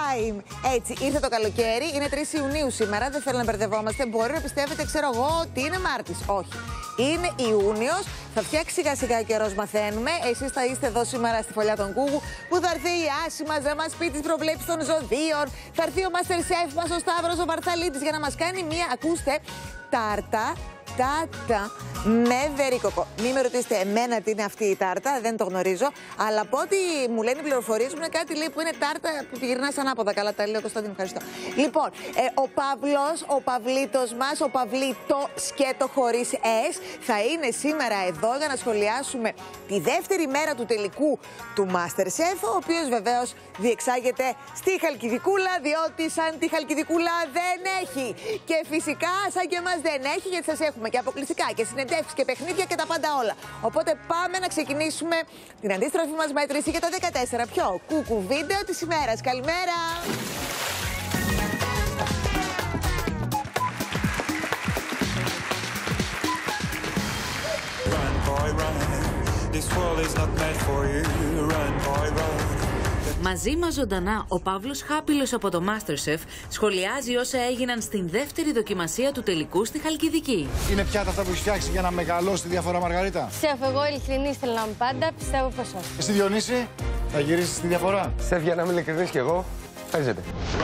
time. Έτσι, ήρθε το καλοκαίρι, είναι 3 Ιουνίου σήμερα, δεν θέλω να μπερδευόμαστε. Μπορεί να πιστεύετε, ξέρω εγώ, ότι είναι Μάρτης. Όχι. Είναι Ιούνιος, θα φτιάξει σιγά σιγά ο καιρός, μαθαίνουμε. Εσείς θα είστε εδώ σήμερα στη Φωλιά των Κούκου, που θα έρθει η Άση μας να μας πει τις προβλέψεις των ζωδίων. Θα έρθει ο Master Chef μας, ο Σταύρος, ο Βαρθαλίτης, για να μας κάνει μία, ακούστε, τάρτα. Τάρτα με βερίκοκο. Μην με ρωτήσετε εμένα τι είναι αυτή η τάρτα, δεν το γνωρίζω. Αλλά από ό,τι μου λένε οι πληροφορίες μου, είναι κάτι λέει, που είναι τάρτα που τη γυρνάς ανάποδα. Καλά τα λέω, Κωνσταντίνο, ευχαριστώ. Λοιπόν, ο Παύλος, ο Παυλίτος μας, ο Παυλίτο σκέτο χωρίς S, θα είναι σήμερα εδώ για να σχολιάσουμε τη δεύτερη μέρα του τελικού του Masterchef, ο οποίος βεβαίως διεξάγεται στη Χαλκιδικούλα, διότι σαν τη Χαλκιδικούλα δεν έχει. Και φυσικά σαν και εμάς δεν έχει, γιατί σας έχουμε και αποκλειστικά και συνεντεύξεις και παιχνίδια και τα πάντα όλα. Οπότε πάμε να ξεκινήσουμε την αντίστροφη μας μέτρηση για τα 14 πιο κούκου βίντεο της ημέρας. Καλημέρα! Μαζί μας ζωντανά, ο Παύλος Χάπηλος από το Masterchef σχολιάζει όσα έγιναν στην δεύτερη δοκιμασία του τελικού στη Χαλκιδική. Είναι πιάτα αυτά που έχει φτιάξει για να μεγαλώσει τη διαφορά, Μαργαρίτα? Σεφ, εγώ ειλικρινής θέλω να είμαι πάντα, πιστεύω πως όχι. Εσύ, Διονύση, θα γυρίσεις τη διαφορά? Σεφ, για να είμαι ειλικρινής κι εγώ, παίζεται.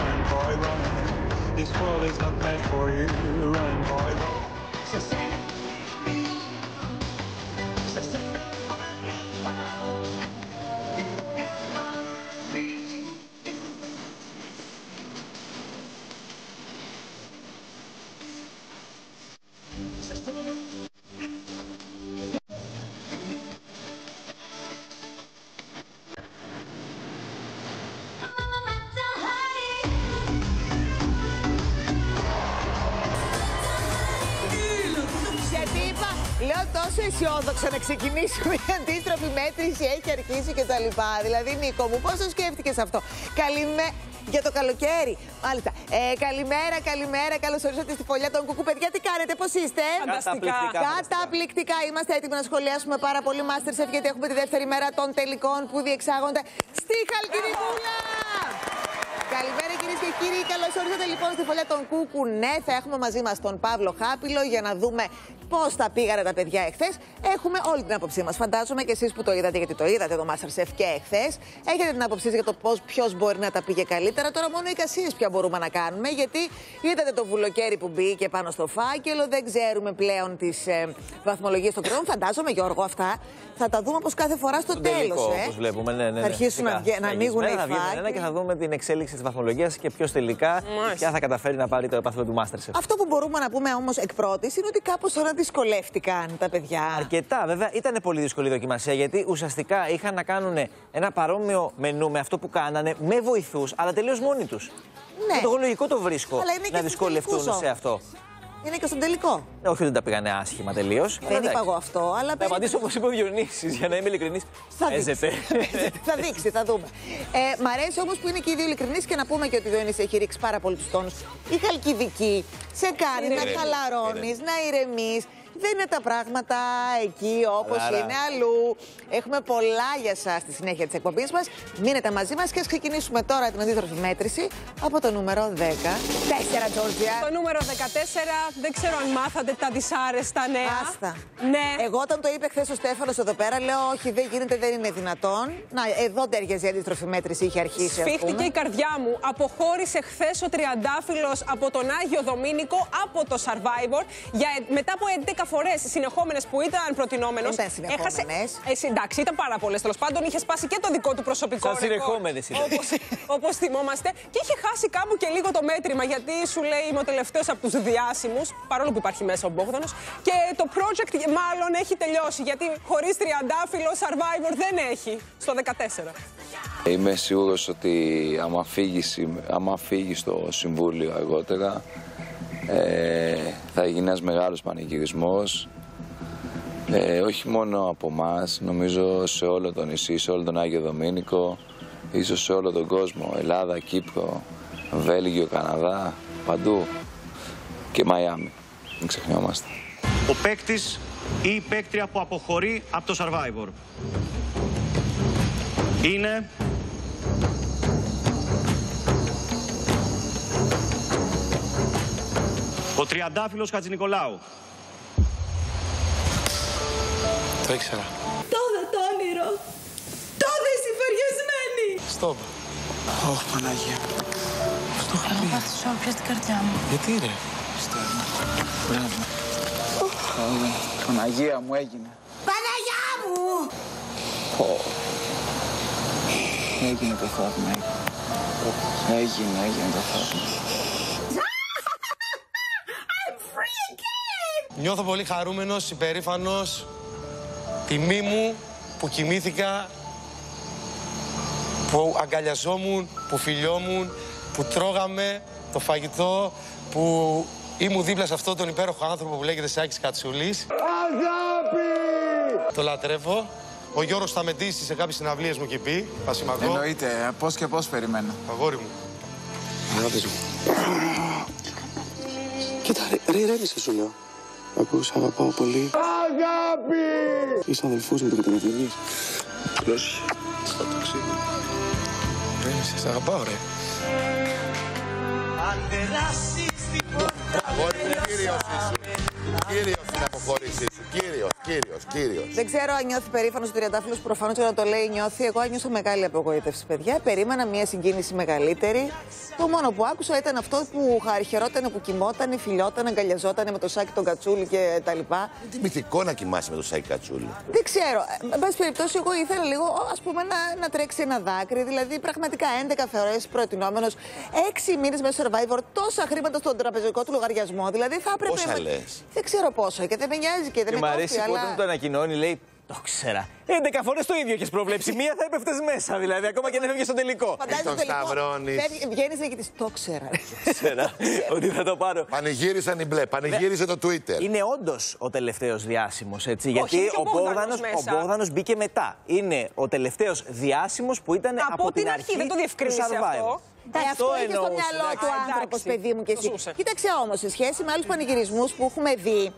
Λέω τόσο αισιόδοξα να ξεκινήσουμε, η αντίστροφη μέτρηση έχει αρχίσει και τα λοιπά. Δηλαδή, Νίκο μου, πώς το σκέφτηκες αυτό? Για το καλοκαίρι. Μάλιστα. Καλημέρα, καλημέρα. Καλώς ορίσατε στη Φωλιά των Κούκου. Παιδιά, τι κάνετε, πώς είστε? Φανταστικά. Καταπληκτικά. Είμαστε έτοιμοι να σχολιάσουμε πάρα πολύ Masterchef, γιατί έχουμε τη δεύτερη μέρα των τελικών που διεξάγονται στη Χαλκιδικούλα. Καλημέρα κυρίες και κύριοι, καλώς ορίσατε λοιπόν στη Φωλιά των Κούκου. Ναι, θα έχουμε μαζί μας τον Παύλο Χάπηλο για να δούμε πώς τα πήγανε τα παιδιά εχθές. Έχουμε όλη την άποψή μας. Φαντάζομαι και εσείς που το είδατε, γιατί το είδατε το Masterchef και εχθές, έχετε την άποψή για το ποιος μπορεί να τα πήγε καλύτερα. Τώρα μόνο εικασίες πια μπορούμε να κάνουμε, γιατί είδατε το βουλοκαίρι που μπήκε πάνω στο φάκελο. Δεν ξέρουμε πλέον τις βαθμολογίες των κρεών. Φαντάζομαι, Γιώργο, αυτά θα τα δούμε όπως κάθε φορά στο τέλος. Όπως βλέπουμε, ναι. Θα αρχίσουν να ανοίγουν οι φάκελοι και θα δούμε την εξέλιξη της βαθμολογίας και ποιος τελικά ποια θα καταφέρει να πάρει το επάθλιο του Masterchef. Αυτό που μπορούμε να πούμε όμως εκ πρώτης είναι ότι κάπως τώρα δυσκολεύτηκαν τα παιδιά. Αρκετά, βέβαια. Ήταν πολύ δύσκολη η δοκιμασία, γιατί ουσιαστικά είχαν να κάνουν ένα παρόμοιο μενού με αυτό που κάνανε, με βοηθούς, αλλά τελείως μόνοι τους. Ναι. Και το λογικό το βρίσκω να δυσκολευτούν σε αυτό. Είναι και στον τελικό. Όχι, δεν τα πήγανε άσχημα τελείως. Δεν είπα εγώ αυτό, αλλά. Θα απαντήσω όπως είπε ο Διονύσης, για να είμαι ειλικρινής. Θα δείξει, θα δούμε. Μ' αρέσει όμως που είναι και οι δύο ειλικρινείς και να πούμε και ότι ο Διονύσης έχει ρίξει πάρα πολύ τους τόνους. Η Χαλκιδική σε κάνει να χαλαρώνεις, να ηρεμείς. Δεν είναι τα πράγματα εκεί όπως είναι αλλού. Έχουμε πολλά για σας στη συνέχεια της εκπομπής μας. Μείνετε μαζί μας και ας ξεκινήσουμε τώρα την αντίστροφη μέτρηση από το νούμερο 14, Τζόρτζια. Το νούμερο 14, δεν ξέρω αν μάθατε τα δυσάρεστα νέα. Άστα. Ναι. Εγώ όταν το είπε χθες ο Στέφανος εδώ πέρα, λέω όχι, δεν γίνεται, δεν είναι δυνατόν. Να, εδώ τέριαζε η αντίστροφη μέτρηση, είχε αρχίσει. Σφίχτηκε η καρδιά μου. Αποχώρησε χθες ο τριαντάφυλλος από τον Άγιο Δομήνικο από το Survivor. Μετά από 11 φορές συνεχόμενες που ήταν προτινόμενος. Ήταν συνεχόμενες. Εντάξει, ήταν πάρα πολλές. Τέλος πάντων, είχε σπάσει και το δικό του προσωπικό ρεκόρ. Σαν συνεχόμενες ήταν. Όπως θυμόμαστε. Και είχε χάσει κάπου και λίγο το μέτρημα, γιατί σου λέει είμαι ο τελευταίος από τους διάσημους, παρόλο που υπάρχει μέσα ο Μπόγδανος. Και το project μάλλον έχει τελειώσει, γιατί χωρίς τριαντάφυλλο Survivor δεν έχει στο 14. Είμαι σίγουρος ότι άμα φύγει στο Συμβούλιο αργότερα, θα γίνει ένας μεγάλος πανηγυρισμός, όχι μόνο από εμάς, νομίζω σε όλο το νησί, σε όλο τον Άγιο Δομήνικο, ίσως σε όλο τον κόσμο, Ελλάδα, Κύπρο, Βέλγιο, Καναδά, παντού και Μαϊάμι, μην ξεχνιόμαστε. Ο παίκτης ή η παίκτρια που αποχωρεί από το Survivor είναι ο Τριαντάφυλλος Χατζηνικολάου. Το ήξερα. Τόδα το όνειρο. Τόδα οι συμπαριασμένοι. Στοπ. Ωχ, Παναγία. Αυτό είχα πει. Πάθεις σου πια στην καρδιά μου. Γιατί ρε. Πιστεύω. Μπράβο. Παναγία μου έγινε. Παναγιά μου! Έγινε το θαύμα. Έγινε το θαύμα. I'm free again! Νιώθω πολύ χαρούμενος, υπερήφανος. Τιμή μου που κοιμήθηκα, που αγκαλιαζόμουν, που φιλιόμουν, που τρώγαμε το φαγητό, που ήμουν δίπλα σε αυτόν τον υπέροχο άνθρωπο που λέγεται Σάκης Κατσούλης. Αγάπη! Το λατρεύω. Ο Γιώργος θα με ντύσει σε κάποιες συναυλίες μου και πει, Ασημακό. Εννοείται, πώς και πώς περιμένω. Αγόρι μου. Αγάπης μου. Κοίτα, ρε ηρέμησε σου λέω. Ακούς, αγαπάω πολύ. Αγάπη! Είσαι αδελφός μου, το καταλαβαίνεις. Πρόσεχε. Στο ταξίδι. Ηρέμησε, σ' αγαπάω, ρε. Αν περάσεις την πόρτα. Αγόρι μου, κύριος είσαι. Κύριος στην αποχώρησή σου. Κύριος. Δεν ξέρω αν νιώθει περήφανος ο Τριαντάφυλλος, προφανώς όταν το λέει νιώθει. Εγώ νιώθω μεγάλη απογοήτευση, παιδιά. Περίμενα μια συγκίνηση μεγαλύτερη. Το μόνο που άκουσα ήταν αυτό που χαιρότανε, που κοιμότανε, φιλιότανε, αγκαλιαζότανε με το Σάκη τον Κατσούλη και τα λοιπά. Είναι τιμητικό να κοιμάσαι με το Σάκη Κατσούλη. Δεν ξέρω. Εν πάση περιπτώσει, εγώ ήθελα λίγο, ας πούμε, να τρέξει ένα δάκρυ. Δηλαδή, πραγματικά 11 φορές προτινόμενος, 6 μήνες με Survivor, τόσα χρήματα στον τραπεζικό του λογαριασμό. Δηλαδή, θα έπρεπε. Πόσα λες? Δεν ξέρω πόσο και δεν με νοιάζει και δεν με μ' αρέσει που όταν το ανακοινώνει, λέει. Το ξέρα. 11 φορές το ίδιο έχεις προβλέψει. Μία θα έπεφτες μέσα, δηλαδή, ακόμα και αν έφευγες στο τελικό. Τον σταυρώνεις. Βγαίνεις και της το ξέρα. Ξέρα ότι θα το πάρω. Πανηγύρισαν οι μπλε, πανηγύρισε το Twitter. Είναι όντως ο τελευταίος διάσημος, έτσι. Γιατί ο Μπόγδανος μπήκε μετά. Είναι ο τελευταίος διάσημος που ήταν από την αρχή. Δεν το διευκρίνησε αυτό. Αυτό είχε στο μυαλό του άνθρωπο, παιδί μου και εσύ. Κοίταξε όμως, σε σχέση με άλλους πανηγυρισμούς που έχουμε δει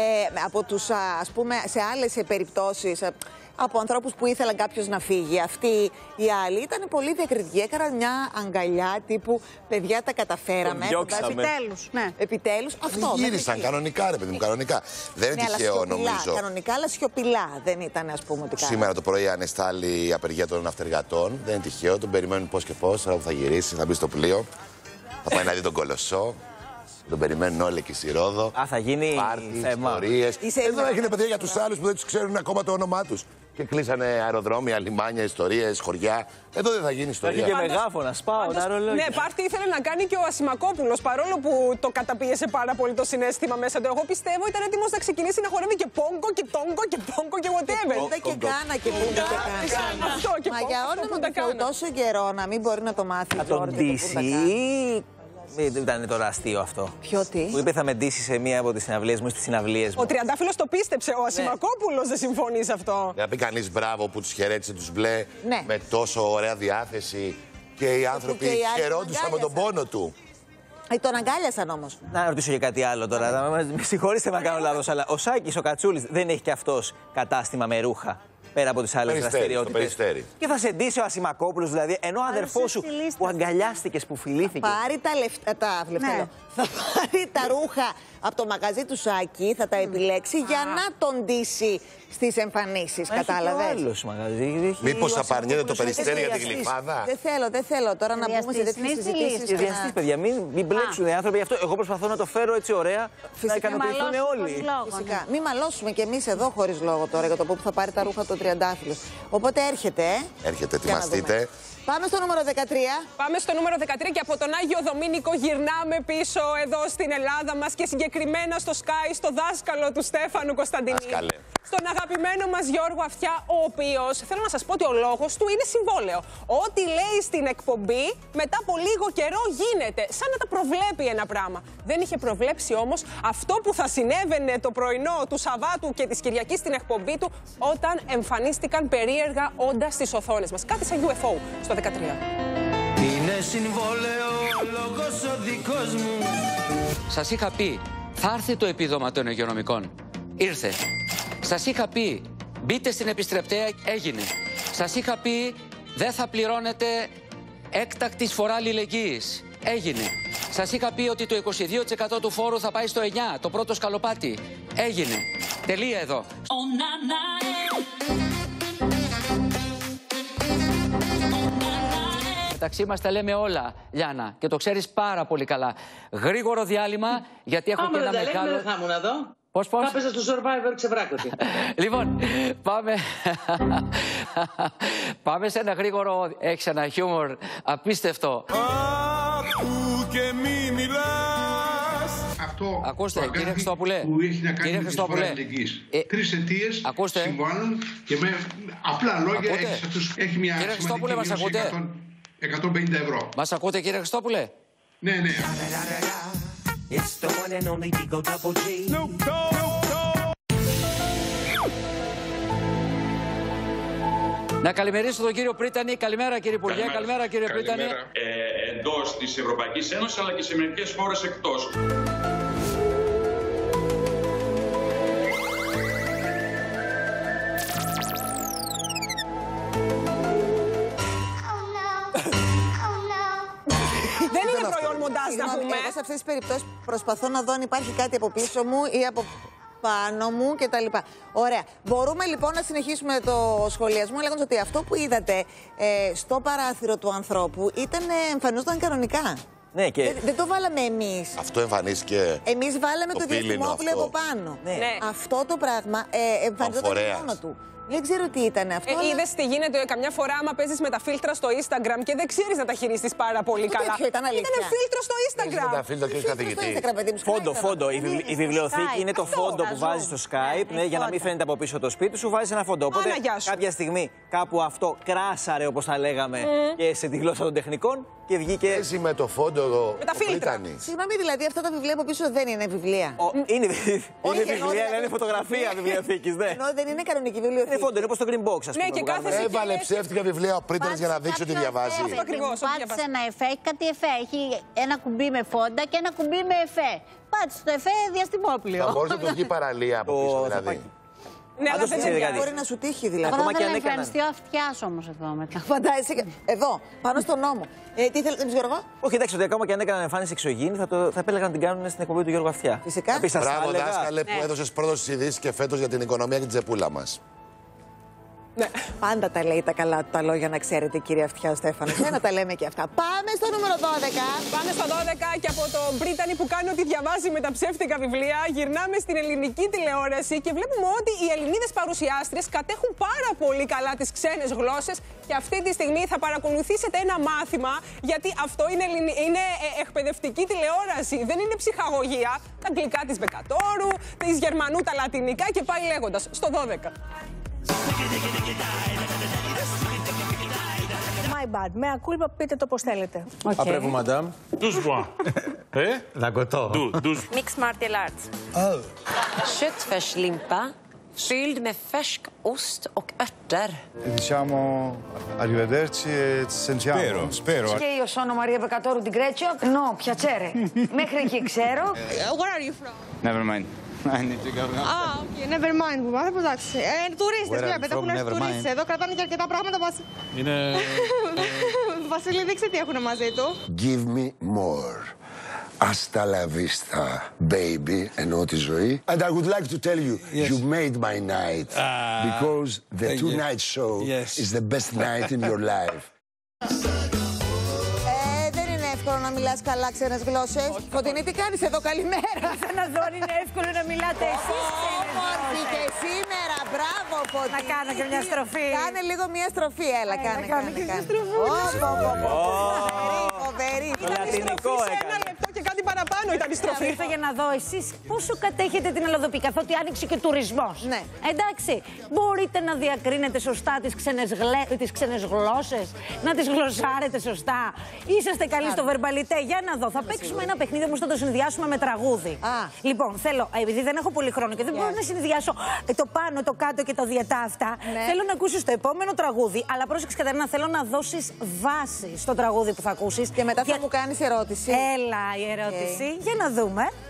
από τους, ας πούμε, σε άλλες περιπτώσεις, από ανθρώπους που ήθελαν κάποιος να φύγει, αυτοί οι άλλοι ήταν πολύ διακριτικοί. Έκαναν μια αγκαλιά τύπου παιδιά, τα καταφέραμε. Επιτέλους. Ναι. Επιτέλους. Αυτό. Γύρισαν κανονικά, ρε παιδί μου, κανονικά. Δεν είναι τυχαίο, νομίζω. Κανονικά, αλλά σιωπηλά. Δεν ήταν, ας πούμε, ότι σήμερα το πρωί ανεστάλλει η απεργία των ναυτεργατών. Δεν είναι τυχαίο, τον περιμένουν πώς και πώς. Τώρα που θα γυρίσει, θα μπει στο πλοίο. Θα πάει να δει τον Κολοσσό. Τον περιμένουν όλοι εκεί στη Ρόδο. Θα γίνει θέμα. Ιστορίες. Εδώ έγινε παιδιά για τους άλλους που δεν τους ξέρουν ακόμα το όνομά τους. Και κλείσανε αεροδρόμια, λιμάνια, ιστορίες, χωριά. Εδώ δεν θα γίνει ιστορία. Και μεγάφωνα, σπάω τα ρολόγια. Ναι, πάρτι ήθελε να κάνει και ο Ασημακόπουλος, παρόλο που το καταπίεσε πάρα πολύ το συναίσθημα μέσα του. Εγώ πιστεύω ήταν έτοιμος να ξεκινήσει να χορεύει και πόγκο και τόγκο και πόγκο και whatever. Πούντα και κάνα και πούντα και κάνα. Μα για όνομα του Θεού τόσο καιρό να μην μπορεί να το μάθει. Να τον ντύσει. Ήταν τώρα αστείο αυτό. Ποιο τι? Που είπε θα με ντύσει σε μία από τις συναυλίες μου, στις συναυλίες μου. Ο Τριαντάφυλλος το πίστεψε. Ο Ασημακόπουλος δεν συμφωνεί σε αυτό. Να πει κανείς μπράβο που τους χαιρέτησε τους μπλε με τόσο ωραία διάθεση και οι άνθρωποι χαιρόντουσαν με τον πόνο του. Τον αγκάλιασαν όμως. Να ρωτήσω και κάτι άλλο τώρα. Με συγχωρήστε να κάνω λάθος, αλλά ο Σάκης ο Κατσούλης δεν έχει κι αυτός κατάστημα με ρούχα. Πέρα από τις άλλες δραστηριότητες. Και θα σε ντύσει ο Ασημακόπουλος, δηλαδή, ενώ ο αδερφός σου που αγκαλιάστηκες, που φιλήθηκε. Θα πάρει τα λεφτά. Ναι. Θα πάρει τα ρούχα από το μαγαζί του Σάκη, θα τα επιλέξει για να τον ντύσει στις εμφανίσεις. Κατάλαβες. Μήπως απαρνιέται το Περιστέρι για την Γλυφάδα. Δεν θέλω τώρα να πούμε σε τέτοιες συζητήσεις. Διαστήσεις, παιδιά, μην μπλέξουν οι άνθρωποι. Αυτό εγώ προσπαθώ να το φέρω έτσι ωραία. Να ικανοποιηθούν όλοι. Φυσικά. Μην μαλώσουμε κι εμείς εδώ χωρίς λόγο τώρα για το πού θα πάρει τα ρούχα του Τριαντάφυλλος. Οπότε έρχεται. Έρχεται, ετοιμαστείτε. Πάμε στο νούμερο 13. Πάμε στο νούμερο 13 και από τον Άγιο Δομήνικο γυρνάμε πίσω εδώ στην Ελλάδα μας και συγκεκριμένα στο Sky, στο δάσκαλο του Στέφανου Κωνσταντινίδη. Στον αγαπημένο μας Γιώργο Αυτιά, ο οποίος, θέλω να σας πω ότι ο λόγος του είναι συμβόλαιο. Ό,τι λέει στην εκπομπή, μετά από λίγο καιρό γίνεται. Σαν να τα προβλέπει ένα πράγμα. Δεν είχε προβλέψει όμως αυτό που θα συνέβαινε το πρωινό του Σαββάτου και της Κυριακής στην εκπομπή του, όταν εμφανίστηκαν περίεργα όντα στις οθόνες μας. Κάτι σαν UFO στο 13. Είναι συμβόλαιο λόγος ο δικός μου. Σας είχα πει, θα έρθει το επίδομα των υγειονομικών. Ήρθε. Σας είχα πει, μπείτε στην επιστρεπτέα, έγινε. Σας είχα πει, δεν θα πληρώνετε έκτακτη φορά αλληλεγγύης. Έγινε. Σας είχα πει ότι το 22% του φόρου θα πάει στο 9, το πρώτο σκαλοπάτι. Έγινε. Τελεία εδώ. Μεταξύ μας τα λέμε όλα, Λιάννα, και το ξέρεις πάρα πολύ καλά. Γρήγορο διάλειμμα, γιατί έχω και ένα μεγάλο... Δεν θα ήμουν εδώ. Πώς? Θα έπαιζα στο Survivor ξεβράκωτη. Λοιπόν, πάμε σε ένα γρήγορο, έχεις ένα χιούμορ απίστευτο. Άκου και μη μιλάς. Αυτό ακούστε, κύριε Χριστόπουλε, που έχει να κάνει με τη φορά αλληλεγγύης. 3 αιτίες συμβάλλουν και με απλά λόγια έχει μια σημαντική μείωση 150 ευρώ. Μας ακούτε, κύριε Χριστόπουλε? Ναι, ναι. Να καλημερίσω τον κύριο Πρίτανη. Καλημέρα, κύριε Υπουργέ. Καλημέρα, κύριε Πρίτανη. Εντός της Ευρωπαϊκής Ένωσης, αλλά και σε μερικές χώρες εκτός. Δεν είναι προϊόν μοντάζ, να πούμε. Εγώ σε αυτές τις περιπτώσεις προσπαθώ να δω αν υπάρχει κάτι από πίσω μου ή από πάνω μου κτλ. Ωραία. Μπορούμε λοιπόν να συνεχίσουμε το σχολιασμό λέγοντας ότι αυτό που είδατε στο παράθυρο του ανθρώπου εμφανίζονταν κανονικά. Ναι, και... Δεν το βάλαμε εμείς. Αυτό εμφανίστηκε. Εμείς βάλαμε το διαστημόπλαιο από πάνω. Ναι. Αυτό το πράγμα εμφανίζονταν μόνο του. Δεν ξέρω τι ήταν αυτό. Είδες τι γίνεται καμιά φορά άμα παίζεις με τα φίλτρα στο Instagram και δεν ξέρεις να τα χειριστείς πάρα πολύ καλά. Ήταν φίλτρο στο Instagram. Τα φίλτρα και καθηγητή. Φόντο. Η βιβλιοθήκη είναι το φόντο που βάζεις στο Skype για να μην φαίνεται από πίσω το σπίτι σου. Βάζεις ένα φόντο. Οπότε κάποια στιγμή κάπου αυτό κράσαρε, όπως τα λέγαμε, και σε τη γλώσσα των τεχνικών και βγήκε. Εσύ με το φόντο εδώ. Με τα φίλτρα. Συγγνώμη, δηλαδή αυτά τα βιβλία από πίσω δεν είναι βιβλία. Είναι βιβλία, είναι φωτογραφία βιβλιοθήκης. Ενώ δεν είναι κανονική βιβλιοθήκη. Είναι φόντο, είναι όπως το Green Box, ας πούμε. Έβαλε ψεύτικα βιβλία ο Πρίτανης για να δείξει ότι διαβάζει. Πάτησε ένα εφέ, έχει κάτι εφέ. Έχει ένα κουμπί με φόντα και ένα κουμπί με εφέ. Πάτησε το εφέ διαστημόπλαιο. Θα μπορούσε να το βγει παραλία από πίσω δηλαδή. Ναι, αλλά δεν μπορεί να σου τύχει δηλαδή. Ακόμα και αν εμφανιστεί ο αυτιάς όμως εδώ μετά. Φαντάζεσαι. Εδώ, πάνω στον νόμο. Τι θέλετε, Γιώργο? Όχι, εντάξει, ότι ακόμα και αν έκαναν εμφάνιση εξωγήινη, θα επέλεγαν να την κάνουν στην εκπομπή του Γιώργου Αυτιά. Φυσικά. Μπράβο, δάσκαλε, που έδωσες πρώτο στις ειδήσεις και φέτος για την οικονομία και την τσεπούλα μας. Ναι. Πάντα τα λέει τα καλά του τα λόγια, να ξέρετε, κύριε Αυτιά, ο Στέφανος. Να τα λέμε και αυτά. Πάμε στο νούμερο 12. Πάμε στο 12 και από τον Πρίτανη που κάνει ότι διαβάζει με τα ψεύτικα βιβλία, γυρνάμε στην ελληνική τηλεόραση και βλέπουμε ότι οι Ελληνίδες παρουσιάστριες κατέχουν πάρα πολύ καλά τις ξένες γλώσσες και αυτή τη στιγμή θα παρακολουθήσετε ένα μάθημα, γιατί αυτό είναι εκπαιδευτική τηλεόραση, δεν είναι ψυχαγωγία. Τα αγγλικά της Μπεκατόρου, της Γερμανού τα λατινικά και πάει λέγοντας. Στο 12. My bad. Mea culpa, πείτε το πώς θέλετε. Après vous, madame. 12 bois. D'accord. 12. Mixed martial arts. Oh. Köttfärslimpa fylld med färsk ost och örter. Diciamo arrivederci e ci sentiamo. Spero. Και io sono Maria Becatoru di Greccio. No, piacere. Μέχρι εκεί ξέρω. Where are you from? Never mind. I need to go now. Okay, never mind. Που μάθαμε, εντάξει. Τουρίστες, βλέπετε, έχουν έρθει τουρίστες εδώ, κρατάνε και αρκετά πράγματα. Είναι... Βασίλη, δείξτε τι έχουν μαζί του. Give me more. Hasta la vista, baby, εννοώ τη ζωή. And I would like to tell you, you made my night. Because the two-night show is the best night in your life. Δεν είναι εύκολο να μιλάς καλά ξένες γλώσσες. Φωτεινή, τι κάνεις εδώ, καλημέρα. Σαν να δω, είναι εύκολο να μιλάτε εσείς ξένες γλώσσες. Και σήμερα, μπράβο, Φωτεινή. Να κάνω και μια στροφή. Κάνε λίγο μια στροφή, έλα, κάνε. και μια στροφή. Φοβερή. Το λατινικό έκανε. Ένα λεπτό και κάτι παραπάνω ήταν η στροφή. Ήρθα για να δω εσείς πόσο κατέχετε την Ελλοδοπή, καθότι άνοιξε και τουρισμός. Ναι. Εντάξει, μπορείτε να διακρίνετε σωστά τις ξένες γλώσσες, να τις γλωσσάρετε σωστά. Είσαστε καλοί στο βερμπαλιτέ. Για να δω, θα παίξουμε ένα παιχνίδι όμως θα το συνδυάσουμε με τραγούδι. Λοιπόν, θέλω, επειδή δεν έχω πολύ χρόνο και δεν μπορώ να συνδυάσω το πάνω, το κάτω και το διαιτά αυτά, θέλω να ακούσεις το επόμενο τραγούδι, αλλά πρόσεξε, Κατερίνα, θέλω να δώσεις βάση στο τραγούδι που θα ακούσεις. Και μετά θα μου κάνεις ερώτηση. Έλα η ερώτηση, για να δούμε.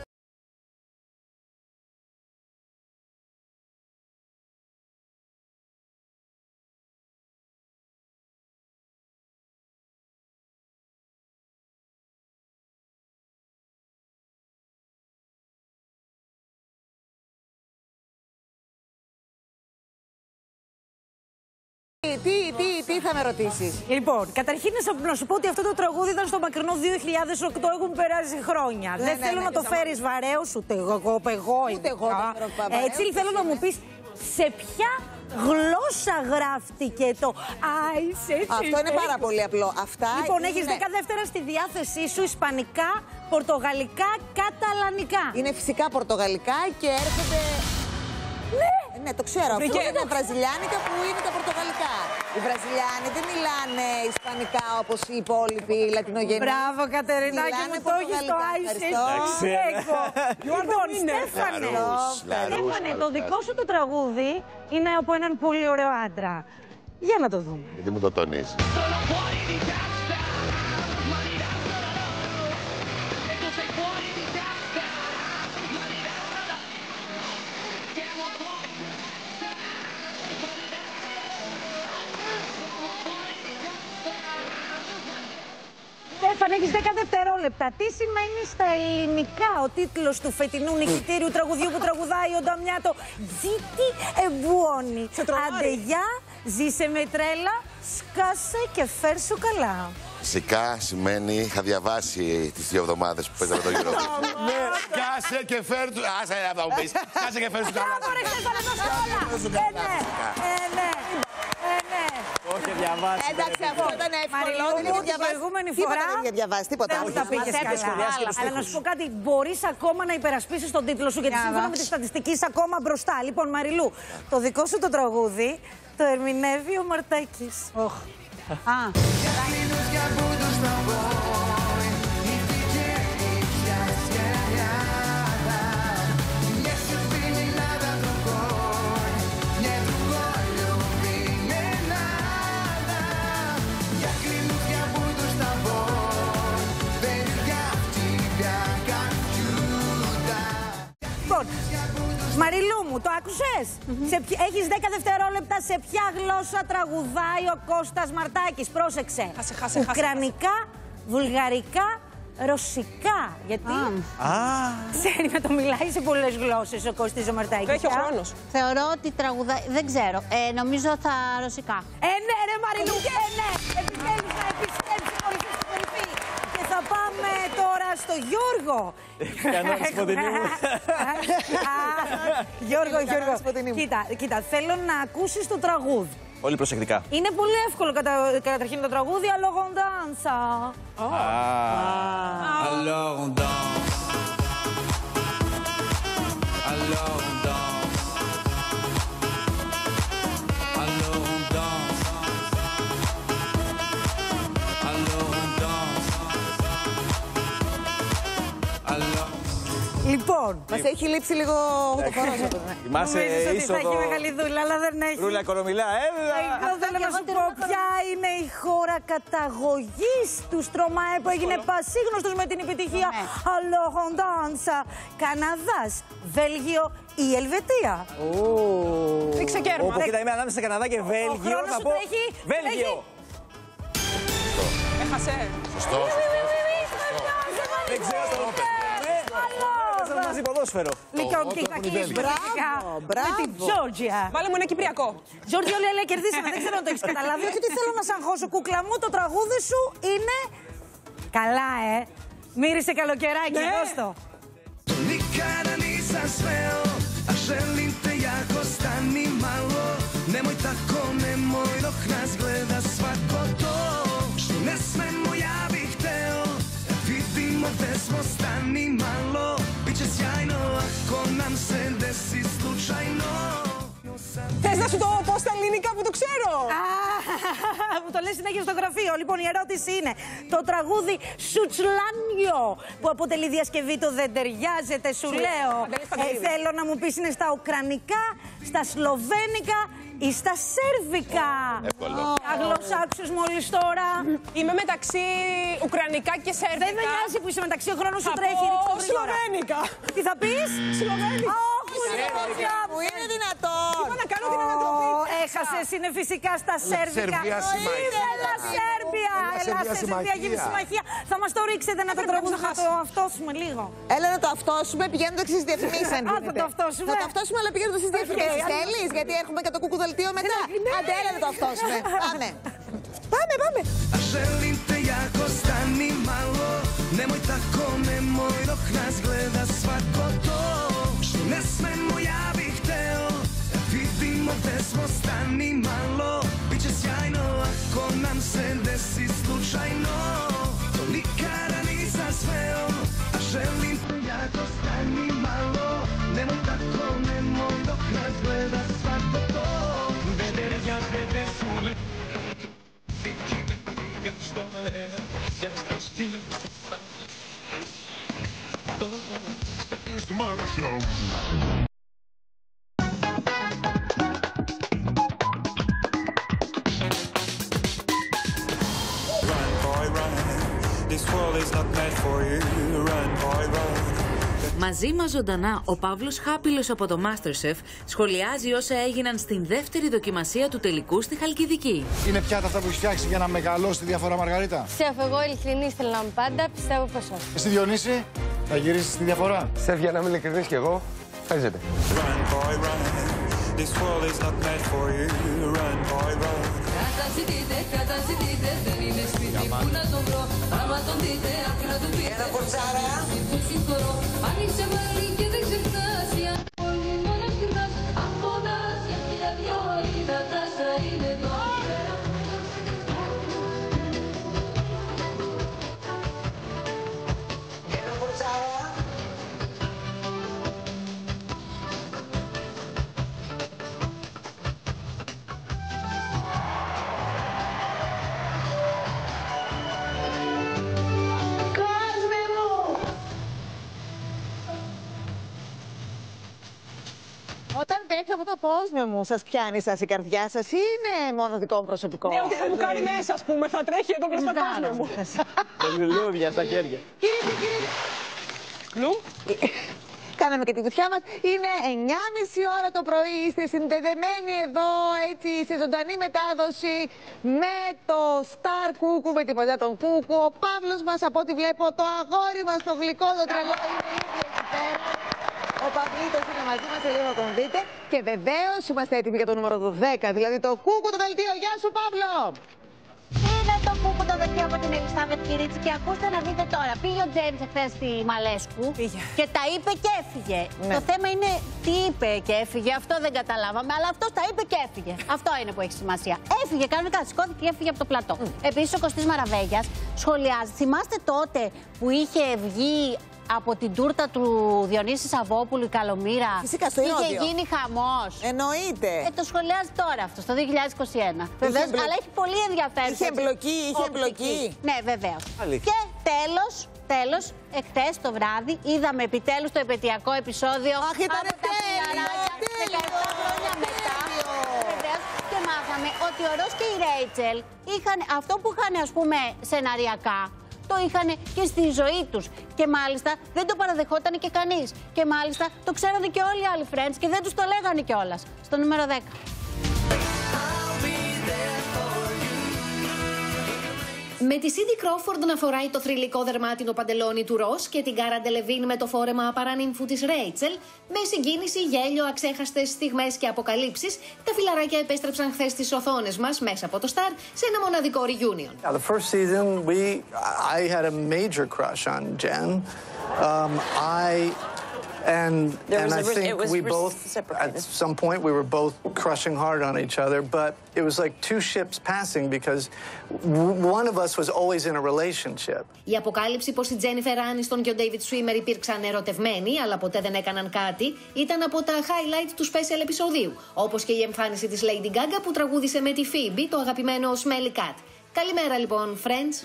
θα με ρωτήσεις? Λοιπόν, καταρχήν να σου πω ότι αυτό το τραγούδι ήταν στο μακρινό 2008, έχουν περάσει χρόνια. Δεν θέλω να το φέρεις βαρέως, ούτε εγώ. Έτσι θέλω να μου πεις σε ποια γλώσσα γράφτηκε το Αυτό είναι πάρα πολύ απλό. Αυτά λοιπόν, έχεις 10 δεύτερα στη διάθεσή σου, ισπανικά, πορτογαλικά, καταλανικά. Είναι φυσικά πορτογαλικά και έρχονται... Ναι, το ξέρω. Αυτό είναι τα βραζιλιάνικα που είναι τα πορτογαλικά. Οι Βραζιλιάνοι δεν μιλάνε ισπανικά όπως οι υπόλοιποι λατινογενείς. Μπράβο, Κατερινάκη, μου το έχεις το Λοιπόν, Στέφανε, το δικό σου το τραγούδι είναι από έναν πολύ ωραίο άντρα. Για να το δούμε. Γιατί μου το τονίζει. Στέφανε, έχεις 10 δευτερόλεπτα. Τι σημαίνει στα ελληνικά ο τίτλος του φετινού νικητήριου τραγουδιού που τραγουδάει ο Νταμιάτο? Ζήτη εμπουώνει. Αντεγιά, ζήσε με τρέλα, σκάσε και φέρσου καλά. Φυσικά σημαίνει, είχα διαβάσει τις 2 εβδομάδες που παίζαμε το γύρο. Ναι, κάσε και φέρ' του. Άσε να μου πεις. Κάσε και φέρ' του καλά. Όχι, διαβάσει. Εντάξει, αυτό ήταν εύκολο. Δεν είχε διαβάσει. Προηγούμενη φορά δεν είχε διαβάσει τίποτα. Δεν τα πήγες καλά. Αλλά να σου πω κάτι, μπορείς ακόμα να υπερασπίσεις τον τίτλο σου, γιατί σύμφωνα με τη στατιστική είσαι ακόμα μπροστά. Λοιπόν, Μαριλού, το δικό σου το τραγούδι το ερμηνεύει ο Μαρτάκης. Μαριλού μου, το άκουσες? Έχεις 10 δευτερόλεπτα. Σε ποια γλώσσα τραγουδάει ο Κώστας Μαρτάκης? Πρόσεξε. Ουκρανικά, βουλγαρικά, ρωσικά. Γιατί ξέρει να το μιλάει σε πολλές γλώσσες ο Κώστης ο Μαρτάκης. Το έχει ο χρόνος. Θεωρώ ότι τραγουδάει, δεν ξέρω, νομίζω θα ρωσικά. Ναι ρε Μαριλού, ναι. Επιτέλους να επιστρέψει χωρίς την κορυφή. Και θα πάμε τώρα στο Γιώργο. Κανόνες Σποντινή μου. Γιώργο, κοίτα, θέλω να ακούσεις το τραγούδι. Πολύ προσεκτικά. Είναι πολύ εύκολο καταρχήν το τραγούδι, alors on danse. Alors on danse. Alors on danse. Alors on danse. Alors on danse. Alors. Λοιπόν, μας έχει λείψει λίγο το χώρο. Νομίζεις ότι θα έχει μεγάλη δουλειά, αλλά δεν έχει. Ρούλα Κολομιλά, έλα! Εγώ θέλω να σου πω ποια είναι η χώρα καταγωγής του Στρωμαέ που έγινε πασίγνωστος με την επιτυχία Alors on danse. Καναδάς, Βέλγιο ή Ελβετία? Ρίξε κέρμα. Κοίτα, είμαι ανάμεσα σε Καναδά και Βέλγιο. Θα πω Βέλγιο. Έχασε. Σωστό. Δεν ξέρω το όνομα. Μαζί ποδόσφαιρο. Λοιπόν, και θα κλείσουμε με την Τζόρτζια. Βάλε μου ένα κυπριακό. Τζόρτζια, λέει, κερδίσαμε. Δεν ξέρω αν το έχεις καταλάβει. Όχι ότι θέλω να σ' αγχώσω, κούκλα μου. Το τραγούδι σου είναι καλά, Μύρισε καλοκαιράκι, δώσ' το. Nikada nisam smeo, a želim te jako, stani malo. Nemoj tako, nemoj dok nas gleda svako to. Što ne smemo, ja bih hteo, vidimo gde smo, stani malo. Biće sjajno ako nam se desi slučajno. Θες να σου το πω στα ελληνικά που το ξέρω? Μου το λες συνέχεια στο γραφείο. Λοιπόν, η ερώτηση είναι το τραγούδι Σουτσλάνιο που αποτελεί διασκευή του Δεν ταιριάζεται, σου λέω. Θέλω να μου πεις είναι στα ουκρανικά, στα σλοβένικα ή στα σέρβικα? Τα γλώσσα άκουσες μόλις τώρα. Είμαι μεταξύ ουκρανικά και σέρβικα. Δεν με νοιάζει που είσαι μεταξύ, ο χρόνος σου τρέχει. Σλοβένικα. Τι θα πεις? Σλοβένικα. Μου είναι δυνατόν. Είπα να κάνω την ανατροπή. Έχασες, είναι φυσικά στα σέρβικα. Έλα Σέρβια. Έλα Σέρβια, γίνει συμμαχία. Θα μας το ρίξετε να το τραγουδήσουμε, να το αυτόσουμε λίγο. Έλα να το αυτόσουμε πηγαίνοντας στις διαφημίσεις. Θα το αυτόσουμε. Θα το αυτόσουμε, αλλά πηγαίνοντας στις διαφημίσεις. Θέλεις, γιατί έχουμε και το κουκουδελτίο μετά. Άντε, έλα να το αυτόσουμε. Πάμε. Πάμε. Želim te jako, stani malo. Nemoj tako, nemoj dok nas gleda svako to. Što ne smemo, ja bih hteo. Vidimo gde smo, stani malo. Biće sjajno ako nam se desi slučajno. To nikada nisam sveo. A želim te jako, stani malo. Nemoj tako, nemoj dok nas gleda svako to. Vederja, vede sule. Μαζί μας ζωντανά, ο Παύλος Χάπηλος από το MasterChef σχολιάζει όσα έγιναν στην δεύτερη δοκιμασία του τελικού στη Χαλκιδική. Είναι πιάτα αυτά που έχει φτιάξει για να μεγαλώσει τη διαφορά, Μαργαρίτα? Σεφ, εγώ ειλικρινής θέλω να είμαι πάντα, πιστεύω πως όχι. Εσύ, Διονύση, θα γυρίσεις τη διαφορά? Σεφ, για να είμαι ειλικρινής κι εγώ, παίζεται. Καταζητείτε, δεν είναι σπίτι που να τον βρω. Άμα τον δείτε, άκρα του πείτε. Ένα κορτσάρα. Άνοιξε μέλη και δεν ξεχνάς. Όλοι μόνο ξεχνάς. Απόδας για χίλια δυο. Η Νατάσα είναι εδώ. Ένα κορτσάρα. Όταν παίξει αυτό το πόσμιο μου, σας πιάνει σας η καρδιά σας ή είναι μόνο δικό μου προσωπικό? Ναι, ότι θα μου κάνει μέσα, ας πούμε, θα τρέχει εδώ προς το πόσμιο μου. Με λουλούδια στα χέρια. Κλου. Κάναμε και τη βουτιά μας. Είναι 9.30 ώρα το πρωί. Είστε συνδεδεμένοι εδώ, έτσι, σε ζωντανή μετάδοση με το Star Κούκου, με την ποδιά των Κούκου. Ο Παύλος μας, από ό,τι βλέπω, το αγόρι μας, το γλυκό, το τρελό, είναι ήδη εκεί πέρα. Ο Παυλίτος είναι μαζί μας, σε λίγο να τον δείτε. Και βεβαίως είμαστε έτοιμοι για το νούμερο 10, δηλαδή το Κούκου το δελτίο. Γεια σου, Παύλο! Είναι το Κούκου το δελτίο από την Ελισάβετ Κυρίτσι και ακούστε να δείτε τώρα. Πήγε ο Τζέιμς εχθές στη Μαλέσκου και τα είπε και έφυγε. Ναι. Το θέμα είναι τι είπε και έφυγε, αυτό δεν καταλάβαμε, αλλά αυτός τα είπε και έφυγε. Αυτό είναι που έχει σημασία. Έφυγε, κανονικά, σηκώθηκε και έφυγε από το πλατό. Επίσης ο Κωστής Μαραβέγιας σχολιάζει. Θυμάστε τότε που είχε βγει από την τούρτα του Διονύση Σαββόπουλου η Καλομήρα? Φυσικά, στο Ηρώδιο. Είχε γίνει χαμός. Εννοείται. Το σχολιάζει τώρα αυτό, στο 2021. Βεβαίως, αλλά έχει πολύ ενδιαφέρον. Είχε εμπλοκή. Ναι, βεβαίως. Και τέλος, εχθές το βράδυ είδαμε επιτέλους το επαιτειακό επεισόδιο από τα φιλαράκια 17 χρόνια μετά. Βεβαίως, και μάθαμε ότι ο Ρος και η Ρέιτσελ είχαν αυτό που είχαν, ας πούμε, σεναριακά. Το είχαν και στη ζωή τους. Και μάλιστα δεν το παραδεχόταν και κανείς. Και μάλιστα το ξέρανε και όλοι οι άλλοι friends και δεν τους το λέγανε κιόλας. Στο νούμερο 10. Με τη Σίντι Κρόφορντ να φοράει το θρυλικό δερμάτινο παντελόνι του Ρος και την Κάρα Ντελεβίν με το φόρεμα παρανύμφου της Ρέιτσελ, με συγκίνηση, γέλιο, αξέχαστες στιγμές και αποκαλύψεις, τα φιλαράκια επέστρεψαν χθες στις οθόνες μας μέσα από το Star σε ένα μοναδικό reunion. The first season, I had a major crush on Jen. And I think we both, at some point, we were both crushing hard on each other, but it was like two ships passing because one of us was always in a relationship. Η αποκάλυψη πως η Τζένιφερ Άνιστον και ο Ντέιβιτ Σουίμερ υπήρξαν ερωτευμένοι, αλλά ποτέ δεν έκαναν κάτι, ήταν από τα highlight του special επεισοδίου, όπως και η εμφάνιση της Lady Gaga που τραγούδισε με τη Phoebe το αγαπημένο Smelly Cat. Καλημέρα λοιπόν, friends.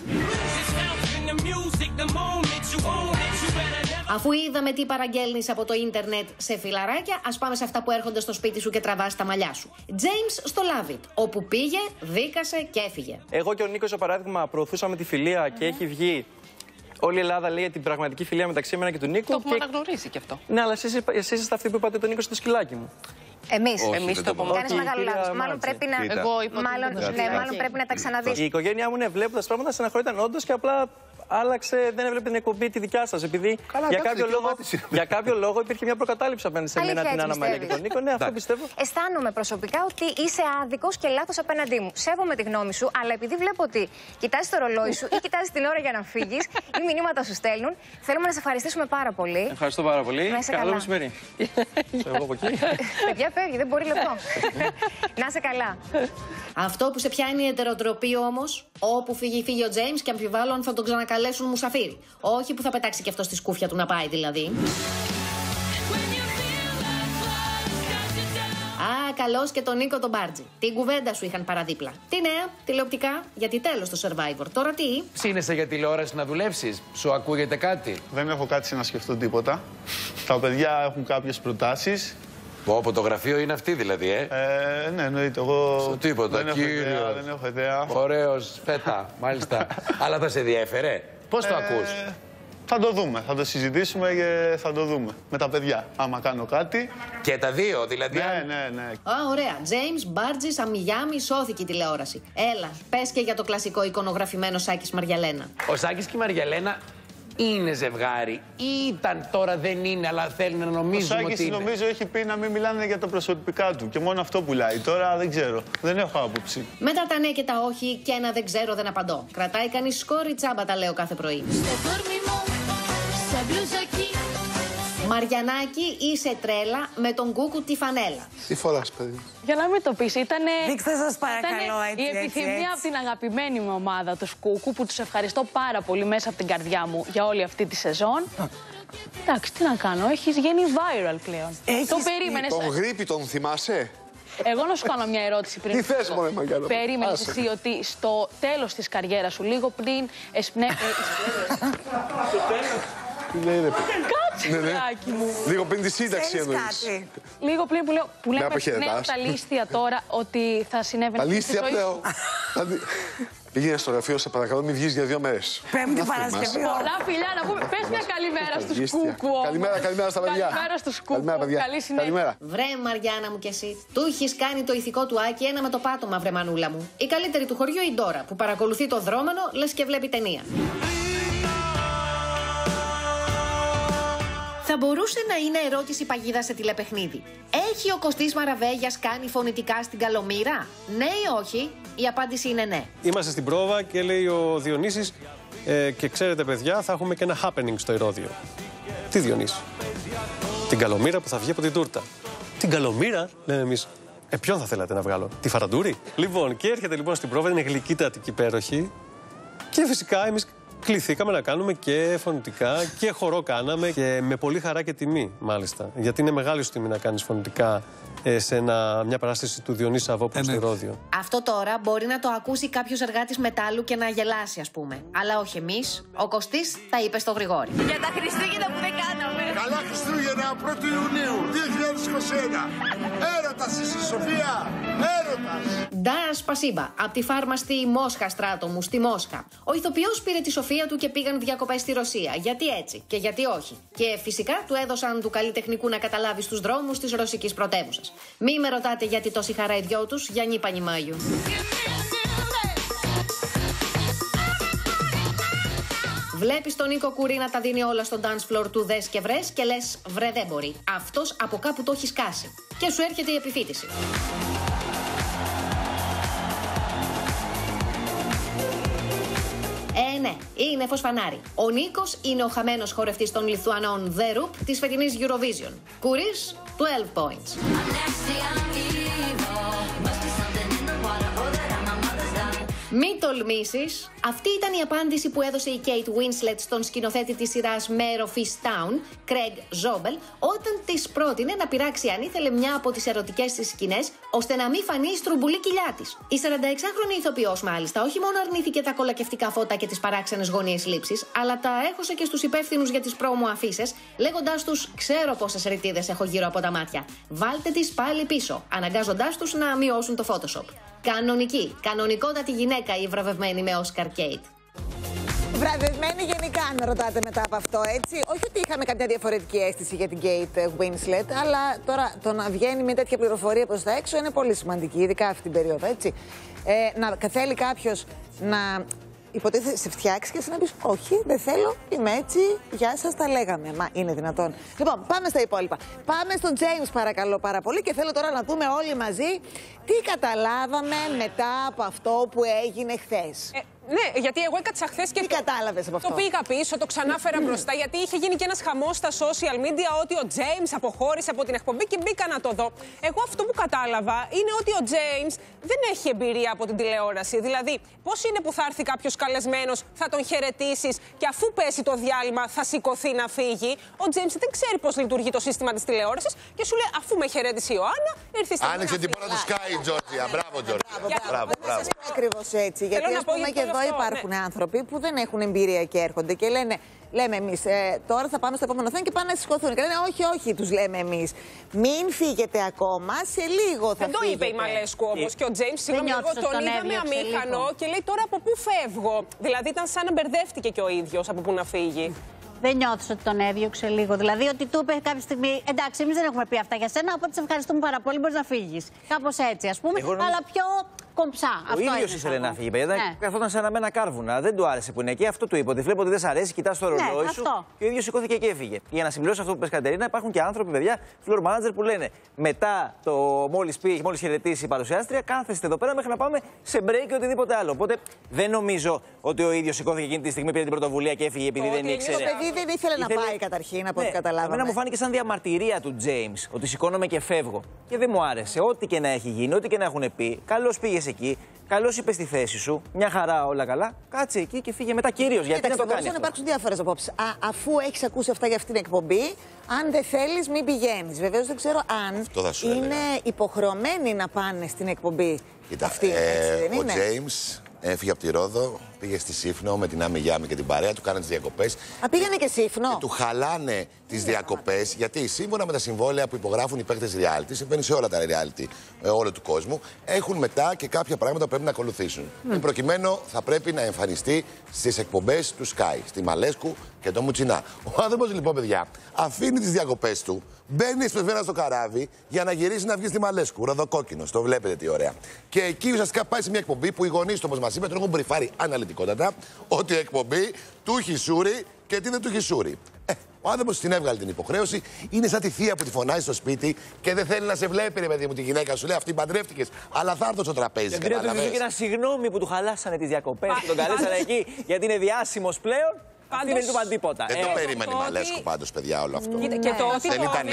Αφού είδαμε τι παραγγέλνεις από το ίντερνετ σε φιλαράκια, ας πάμε σε αυτά που έρχονται στο σπίτι σου και τραβάς τα μαλλιά σου. James στο Love It, όπου πήγε, δίκασε και έφυγε. Εγώ και ο Νίκος, για παράδειγμα, προωθούσαμε τη φιλία και έχει βγει. Όλη η Ελλάδα λέει για την πραγματική φιλία μεταξύ εμένα και του Νίκου. Το έχουμε αναγνωρίσει κι αυτό. Ναι, αλλά εσείς είστε αυτοί που είπατε τον Νίκο στο σκυλάκι μου. Εμείς το πούμε. Κάνεις μεγάλο λάθος. Μάλλον πρέπει να τα ξαναδείς. Η οικογένειά μου, βλέποντας πράγματα, στεναχωρήταν όντως και απλά άλλαξε, δεν έβλεπε την εκπομπή τη δικιά σας. Επειδή για κάποιο λόγο υπήρχε μια προκατάληψη απέναντι σε μένα, την Άννα Μαρία και τον Νίκο. Ναι, αυτό πιστεύω. Αισθάνομαι προσωπικά ότι είσαι άδικος και λάθος απέναντί μου. Σέβομαι τη γνώμη σου, αλλά επειδή βλέπω ότι κοιτάζεις το ρολόι σου ή κοιτάζεις την ώρα για να φύγεις ή μηνύματα σου στέλνουν, θέλουμε να σε ευχαριστήσουμε πάρα πολύ. Ευχαριστώ πάρα πολύ. Καλό μεσημέρι. Εγώ από εκεί. Παιδιά, φεύγει, δεν μπορεί λεπτό. Να είσαι καλά. Αυτό που σε πιάνει η εντεροτροπή όμως, όπου φύγει ο Τζέιμς και αμφιβάλλω αν θα τον ξανακαλέσουν μουσαφίρι. Όχι που θα πετάξει και αυτό στη σκούφια του να πάει δηλαδή. Α, καλώς και τον Νίκο τον Μπάρτζη. Την κουβέντα σου είχαν παραδίπλα. Τι νέα, τηλεοπτικά, γιατί τέλος το Survivor. Τώρα τι. Ψήνεσαι για τηλεόραση να δουλέψεις, σου ακούγεται κάτι? Δεν έχω κάτσει να σκεφτώ τίποτα. Τα παιδιά έχουν κάποιες προτάσεις. Από το γραφείο είναι αυτή δηλαδή, Ναι, εννοείται. Εγώ τίποτα, δεν έχω ιδέα. Ωραίος, φέτα, μάλιστα. Αλλά θα σε διέφερε. Πώς το ακούς? Θα το δούμε, θα το συζητήσουμε και θα το δούμε με τα παιδιά. Άμα κάνω κάτι. Και τα δύο, δηλαδή. Ναι. Α, ωραία. Τζέιμς, Μπάρτζης, Αμιγιάμι, σώθηκε η τηλεόραση. Έλα, πες και για το κλασικό εικονογραφημένο Σάκης Μαριαλένα. Ο Σάκης και η Μαριαλένα είναι ζευγάρι. Ήταν, τώρα δεν είναι, αλλά θέλουν να νομίζουν ότι είναι. Ο Σάκης νομίζω έχει πει να μην μιλάνε για τα προσωπικά του και μόνο αυτό πουλάει. Τώρα δεν ξέρω. Δεν έχω άποψη. Μετά τα ναι και τα όχι και ένα δεν ξέρω δεν απαντώ. Κρατάει κανείς σκόρη, τσάμπα τα λέω κάθε πρωί. Μαριανάκη, είσαι τρέλα με τον Κούκου τη φανέλα. Τι φοράς, παιδί? Για να μην το πεις, ήτανε... Δείξτε σας παρακαλώ, έτσι, η επιθυμία από την αγαπημένη μου ομάδα, του Κούκου, που τους ευχαριστώ πάρα πολύ μέσα από την καρδιά μου για όλη αυτή τη σεζόν. Εντάξει, τι να κάνω, έχεις γίνει viral πλέον. Το περίμενες. Τον Γρίπη τον θυμάσαι? Εγώ να σου κάνω μια ερώτηση πριν. Τι θες, μωρέ Μαγκαλό? Περίμενες εσύ ότι στο τέλος της καριέρας σου, λίγο πριν... Τι λέει, ρε παιδί? Κάτσε, παιδάκι μου. Λίγο πριν τη σύνταξη εννοείς. Λίγο πριν που λέμε τα λίστια τώρα ότι θα συνέβαινε. Τα λίστια πλέον. Πήγαινε στο γραφείο, σε παρακαλώ, μην βγεις για 2 μέρες. Πέμπτη Παρασκευή. Πολλά φιλιά να πούμε. Πες μια καλημέρα στους Κούκου. Καλημέρα στα παιδιά. Καλημέρα στους Κούκου. Καλή συνέχεια. Βρε Μαριάννα μου κι εσύ. Του έχεις κάνει το ηθικό του Άκη ένα με το πάτωμα, βρε μανούλα μου. Η καλύτερη του χωριού η Ντόρα που παρακολουθεί το δρόμενο λες και βλέπει ταινία. Θα μπορούσε να είναι ερώτηση παγίδα σε τηλεπαιχνίδι. Έχει ο Κωστής Μαραβέγιας κάνει φωνητικά στην Καλομήρα? Ναι ή όχι? Η απάντηση είναι ναι. Είμαστε στην πρόβα και λέει ο Διονύσης και ξέρετε παιδιά θα έχουμε και ένα happening στο Ηρώδειο. Τι Διονύση? Την Καλομήρα που θα βγει από την τούρτα. Την Καλομήρα, λέμε εμείς. Ποιον θα θέλατε να βγάλω? Τη Φαραντούρη? Λοιπόν, και έρχεται λοιπόν στην πρόβα, είναι γλυκύτατη και υπέροχη. Και φυσικά εμείς κληθήκαμε να κάνουμε και φωνητικά και χορό κάναμε και με πολύ χαρά και τιμή μάλιστα. Γιατί είναι μεγάλη σου τιμή να κάνεις φωνητικά σε μια παράσταση του Διονύση Σαββόπουλου στο Ηρώδειο. Αυτό τώρα μπορεί να το ακούσει κάποιος εργάτης μετάλλου και να γελάσει ας πούμε. Αλλά όχι εμείς. Ο Κωστής θα είπε στο Γρηγόρη. Για τα Χριστούγεννα που δεν κάναμε. Καλά Χριστούγεννα 1η Ιουνίου 2021. Έρωτας είσαι Σοφία. Έρωτας. Ντα σπασίμπα. Από τη φάρμα στη Μόσχα στράτο μου, στη Μόσχα. Ο ηθοποιός πήρε τη Σοφία του και πήγαν διακοπές στη Ρωσία. Γιατί έτσι και γιατί όχι. Και φυσικά του έδωσαν του καλλιτεχνικού να καταλάβει στους δρόμους της ρωσικής πρωτεύουσας. Μη με ρωτάτε γιατί τόση χαρά οι δυο τους, Γιάννη Πανιμάγιου. Βλέπεις τον Νίκο Κουρί να τα δίνει όλα στο dance floor του δες και βρες και λες βρε δεν μπορεί. Αυτός από κάπου το έχει σκάσει. Και σου έρχεται η επιφύτηση. Ναι, είναι φως φανάρι. Ο Νίκος είναι ο χαμένος χορευτής των Λιθουανών The Roop της φετινής Eurovision. Κουρής, 12 points. Μη τολμήσεις. Αυτή ήταν η απάντηση που έδωσε η Kate Winslet στον σκηνοθέτη της σειράς Mayor of Easttown, Craig Zobel, όταν της πρότεινε να πειράξει αν ήθελε μια από τις ερωτικές της σκηνές, ώστε να μην φανεί η στρουμπουλή κοιλιά της. Η 46χρονη ηθοποιός, μάλιστα, όχι μόνο αρνήθηκε τα κολακευτικά φώτα και τις παράξενες γωνίες λήψης, αλλά τα έχωσε και στους υπεύθυνους για τις πρόμο αφίσες, λέγοντάς τους: ξέρω πόσες ρητίδες έχω γύρω από τα μάτια. Βάλτε τις πάλι πίσω, αναγκάζοντάς τους να μειώσουν το Photoshop. Κανονικότατη γυναίκα η βραβευμένη με Oscar Kate. Βραβευμένη γενικά, αν με ρωτάτε μετά από αυτό, έτσι. Όχι ότι είχαμε κάποια διαφορετική αίσθηση για την Kate Winslet, αλλά τώρα το να βγαίνει με τέτοια πληροφορία προς τα έξω είναι πολύ σημαντική, ειδικά αυτή την περίοδο, έτσι. Να θέλει κάποιος να υποτίθεται σε φτιάξει και εσύ να πει: όχι, δεν θέλω, είμαι έτσι, γεια σας, τα λέγαμε. Μα είναι δυνατόν? Λοιπόν, πάμε στα υπόλοιπα. Πάμε στον James, παρακαλώ πάρα πολύ, και θέλω τώρα να δούμε όλοι μαζί τι καταλάβαμε μετά από αυτό που έγινε χθες. Ναι, γιατί εγώ έκατσα χθες και. Τι κατάλαβες από αυτό? Το πήγα πίσω, το ξανάφερα μπροστά, γιατί είχε γίνει και ένας χαμός στα social media ότι ο James αποχώρησε από την εκπομπή και μπήκα να το δω. Εγώ αυτό που κατάλαβα είναι ότι ο James δεν έχει εμπειρία από την τηλεόραση. Δηλαδή, πώς είναι που θα έρθει κάποιος καλεσμένος, θα τον χαιρετήσεις και αφού πέσει το διάλειμμα θα σηκωθεί να φύγει. Ο James δεν ξέρει πώς λειτουργεί το σύστημα της τηλεόρασης και σου λέει: αφού με χαιρέτησε η Ιωάννα, ήρθε η στιγμή. Άνοιξε την πόρτα του Sky, Τζόρτζια. Μπράβο, Τζόρτζια. Μπράβο. Ακριβώς έτσι. Γιατί ας πούμε και εδώ υπάρχουν άνθρωποι που δεν έχουν εμπειρία και έρχονται και λέμε εμείς, τώρα θα πάμε στο επόμενο θέμα και πάνε να σηκωθούν. Και λένε: όχι, όχι, τους λέμε εμείς. Μην φύγετε ακόμα, σε λίγο θα φύγετε. Δεν το είπε η Μαλέσκου όμως και ο James, συγγνώμη, εγώ τον είδαμε αμήχανο και λέει: τώρα από πού φεύγω? Δηλαδή ήταν σαν να μπερδεύτηκε και ο ίδιος από πού να φύγει. Δεν νιώθεις ότι τον έδιωξε λίγο? Δηλαδή ότι του είπε κάποια στιγμή: εντάξει, εμείς δεν έχουμε πει αυτά για σένα, οπότε σε ευχαριστούμε πάρα πολύ, μπορείς να φύγεις. Κάπως έτσι, ας πούμε, αλλά πιο κομψά. Ο ίδιος ήθελε να φύγει, παιδιά. Καθόταν σε αναμένα κάρβουνα. Δεν του άρεσε που είναι εκεί. Αυτό του είπε. Ότι βλέπω ότι δεν σ' αρέσει, κοιτάς το ρολόι σου. Και ο ίδιος σηκώθηκε και έφυγε. Για να συμπληρώσω αυτό που πες, Κατερίνα, υπάρχουν και άνθρωποι, παιδιά, floor manager που λένε μετά το μόλις χαιρετήσει η παρουσιάστρια, κάθεστε εδώ πέρα μέχρι να πάμε σε break ή οτιδήποτε άλλο. Οπότε δεν νομίζω ότι ο ίδιος σηκώθηκε εκείνη τη στιγμή, πήρε την πρωτοβουλία και έφυγε επειδή δεν ήξερε. Το παιδί δεν ήθελε να πάει καταρχήν, από ό,τι καταλάβαμε. Εμένα μου φάνηκε σαν διαμαρτυρία του James ότι σηκώνομαι και φεύγω. Και δεν μου άρεσε. Ό,τι και να έχει γίνει, ό,τι και να έχουν πει, καλώς πήγες εκεί. Καλώς είπες τη θέση σου, μια χαρά, όλα καλά. Κάτσε εκεί και φύγε μετά κυρίως. Γιατί να το κάνει? Να υπάρξουν διάφορες απόψεις. Αφού έχεις ακούσει αυτά για αυτήν την εκπομπή, αν δεν θέλεις, μην πηγαίνεις. Βεβαίως δεν ξέρω αν είναι υποχρεωμένοι να πάνε στην εκπομπή. Κοίτα, αυτή. Έτσι, δεν ο είναι? James έφυγε από τη Ρόδο, πήγε στη Σύφνο με την Άμι Γιάμι και την παρέα του, κάνανε τις διακοπές. Α, πήγαινε και Σύφνο. Και του χαλάνε τις διακοπές, γιατί σύμφωνα με τα συμβόλαια που υπογράφουν οι παίκτες reality, συμβαίνει σε όλα τα reality όλου του κόσμου, έχουν μετά και κάποια πράγματα που πρέπει να ακολουθήσουν. Προκειμένου θα πρέπει να εμφανιστεί στις εκπομπές του Sky, στη Μαλέσκου και το Μουτσινά. Ο άνθρωπος λοιπόν, παιδιά, αφήνει τις διακοπές του, μπαίνει στο καράβι για να γυρίσει να βγει στη Μαλέσκου. Ροδοκόκκινος, το βλέπετε τι ωραία. Και εκεί ουσιαστικά πάει σε μια εκπομπή που οι γονείς του, όπως μας είπε, τον έχουν μπριφάρει αναλυτικότατα ότι η εκπομπή του έχει σούρι και τι δεν του έχει σούρι. Ο άνθρωπος την έβγαλε την υποχρέωση, είναι σαν τη θεία που τη φωνάζει στο σπίτι και δεν θέλει να σε βλέπει, ρε παιδί μου, τη γυναίκα σου. Λέει: αυτή παντρεύτηκες, αλλά θα έρθω στο τραπέζι. Και του ένα συγγνώμη που του χαλάσανε τις διακοπές, που τον καλέσανε εκεί γιατί είναι διάσημος πλέον. Αυτή δεν του είπαν τίποτα. Δεν το περίμενε η Μαλέσκου πάντως, παιδιά, όλο αυτό. Και το ότι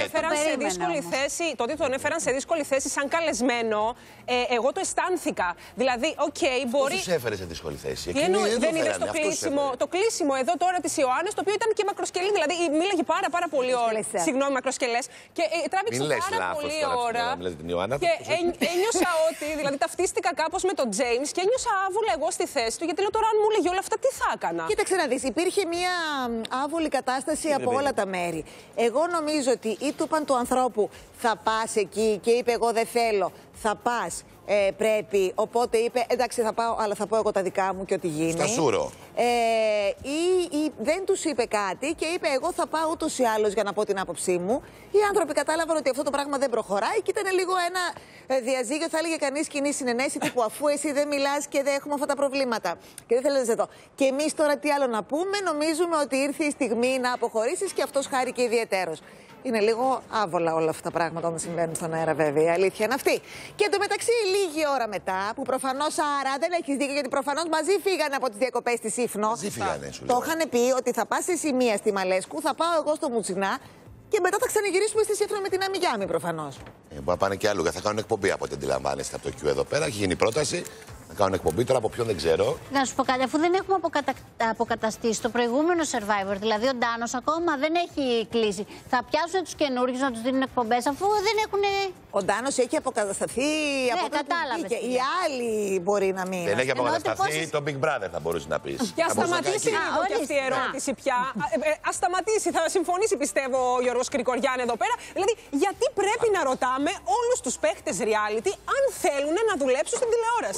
τον έφεραν σε δύσκολη θέση σαν καλεσμένο, εγώ το αισθάνθηκα. Δηλαδή, μπορεί. Πώς τους έφερε σε δύσκολη θέση? Δεν είδες το κλείσιμο εδώ τώρα της Ιωάννης, το οποίο ήταν και μακροσκελή. Δηλαδή, μίλαγε πάρα πολύ ώρα. Συγγνώμη, μακροσκελές. Και τράβηξε πάρα πολύ ώρα. Και ένιωσα ότι, δηλαδή, ταυτίστηκα κάπως με τον James και ένιωσα άβουλα εγώ στη θέση του, γιατί λέω τώρα, αν μου έλεγε όλα αυτά, τι θα έκανα. Κοίταξε να δεις, υπήρχε μια άβολη κατάσταση από όλα τα μέρη. Εγώ νομίζω ότι ή του είπαν του ανθρώπου θα πας εκεί και είπε εγώ δεν θέλω, θα πας, πρέπει, οπότε είπε εντάξει θα πάω, αλλά θα πω εγώ τα δικά μου και ό,τι γίνει. Στασούρο. Ή δεν τους είπε κάτι και είπε εγώ θα πάω ούτως ή άλλως για να πω την άποψή μου. Οι άνθρωποι κατάλαβαν ότι αυτό το πράγμα δεν προχωράει και ήταν λίγο ένα διαζύγιο, θα έλεγε κανείς, κοινή συνενέση τύπου αφού εσύ δεν μιλάς και δεν έχουμε αυτά τα προβλήματα. Και δεν θέλετε εδώ. Και εμείς τώρα τι άλλο να πούμε, νομίζουμε ότι ήρθε η στιγμή να αποχωρήσεις και αυτός χάρηκε ιδιαιτέρως. Είναι λίγο άβολα όλα αυτά τα πράγματα όταν συμβαίνουν στον αέρα, βέβαια. Η αλήθεια είναι αυτή. Και εντωμεταξύ, λίγη ώρα μετά, που προφανώς άρα δεν έχεις δίκιο, γιατί προφανώς μαζί φύγανε από τις διακοπές στη Σύφνο. Μαζί φύγανε, σου το είχαν πει ότι θα πας στη Σημεία στη Μαλέσκου, θα πάω εγώ στο Μουτσινά και μετά θα ξαναγυρίσουμε στη Σύφνο με την Άμι Γιάμι προφανώς. Μπορεί να πάνε και αλλού. Θα κάνουν εκπομπή από ό,τι αντιλαμβάνεστε από το Q εδώ πέρα. Έχει γίνει πρόταση. Να κάνουν εκπομπή τώρα από ποιον δεν ξέρω. Να σου πω κάτι, αφού δεν έχουμε αποκαταστήσει το προηγούμενο Survivor, δηλαδή ο Ντάνος ακόμα δεν έχει κλείσει. Θα πιάσουν τους καινούργιους να τους δίνουν εκπομπές, αφού δεν έχουν. Ο Ντάνος έχει αποκατασταθεί από τότε που πήγε. Οι άλλοι μπορεί να μην. Δεν έχει αποκατασταθεί, το Big Brother θα μπορούσε να πει. Και ας σταματήσει λίγο και αυτή η ερώτηση πια. Ας σταματήσει, θα συμφωνήσει πιστεύω ο Γιώργος Κρικοριάν εδώ πέρα. Δηλαδή, γιατί πρέπει να ρωτάμε όλους τους παίχτες reality αν θέλουν να δουλέψουν στην τηλεόραση.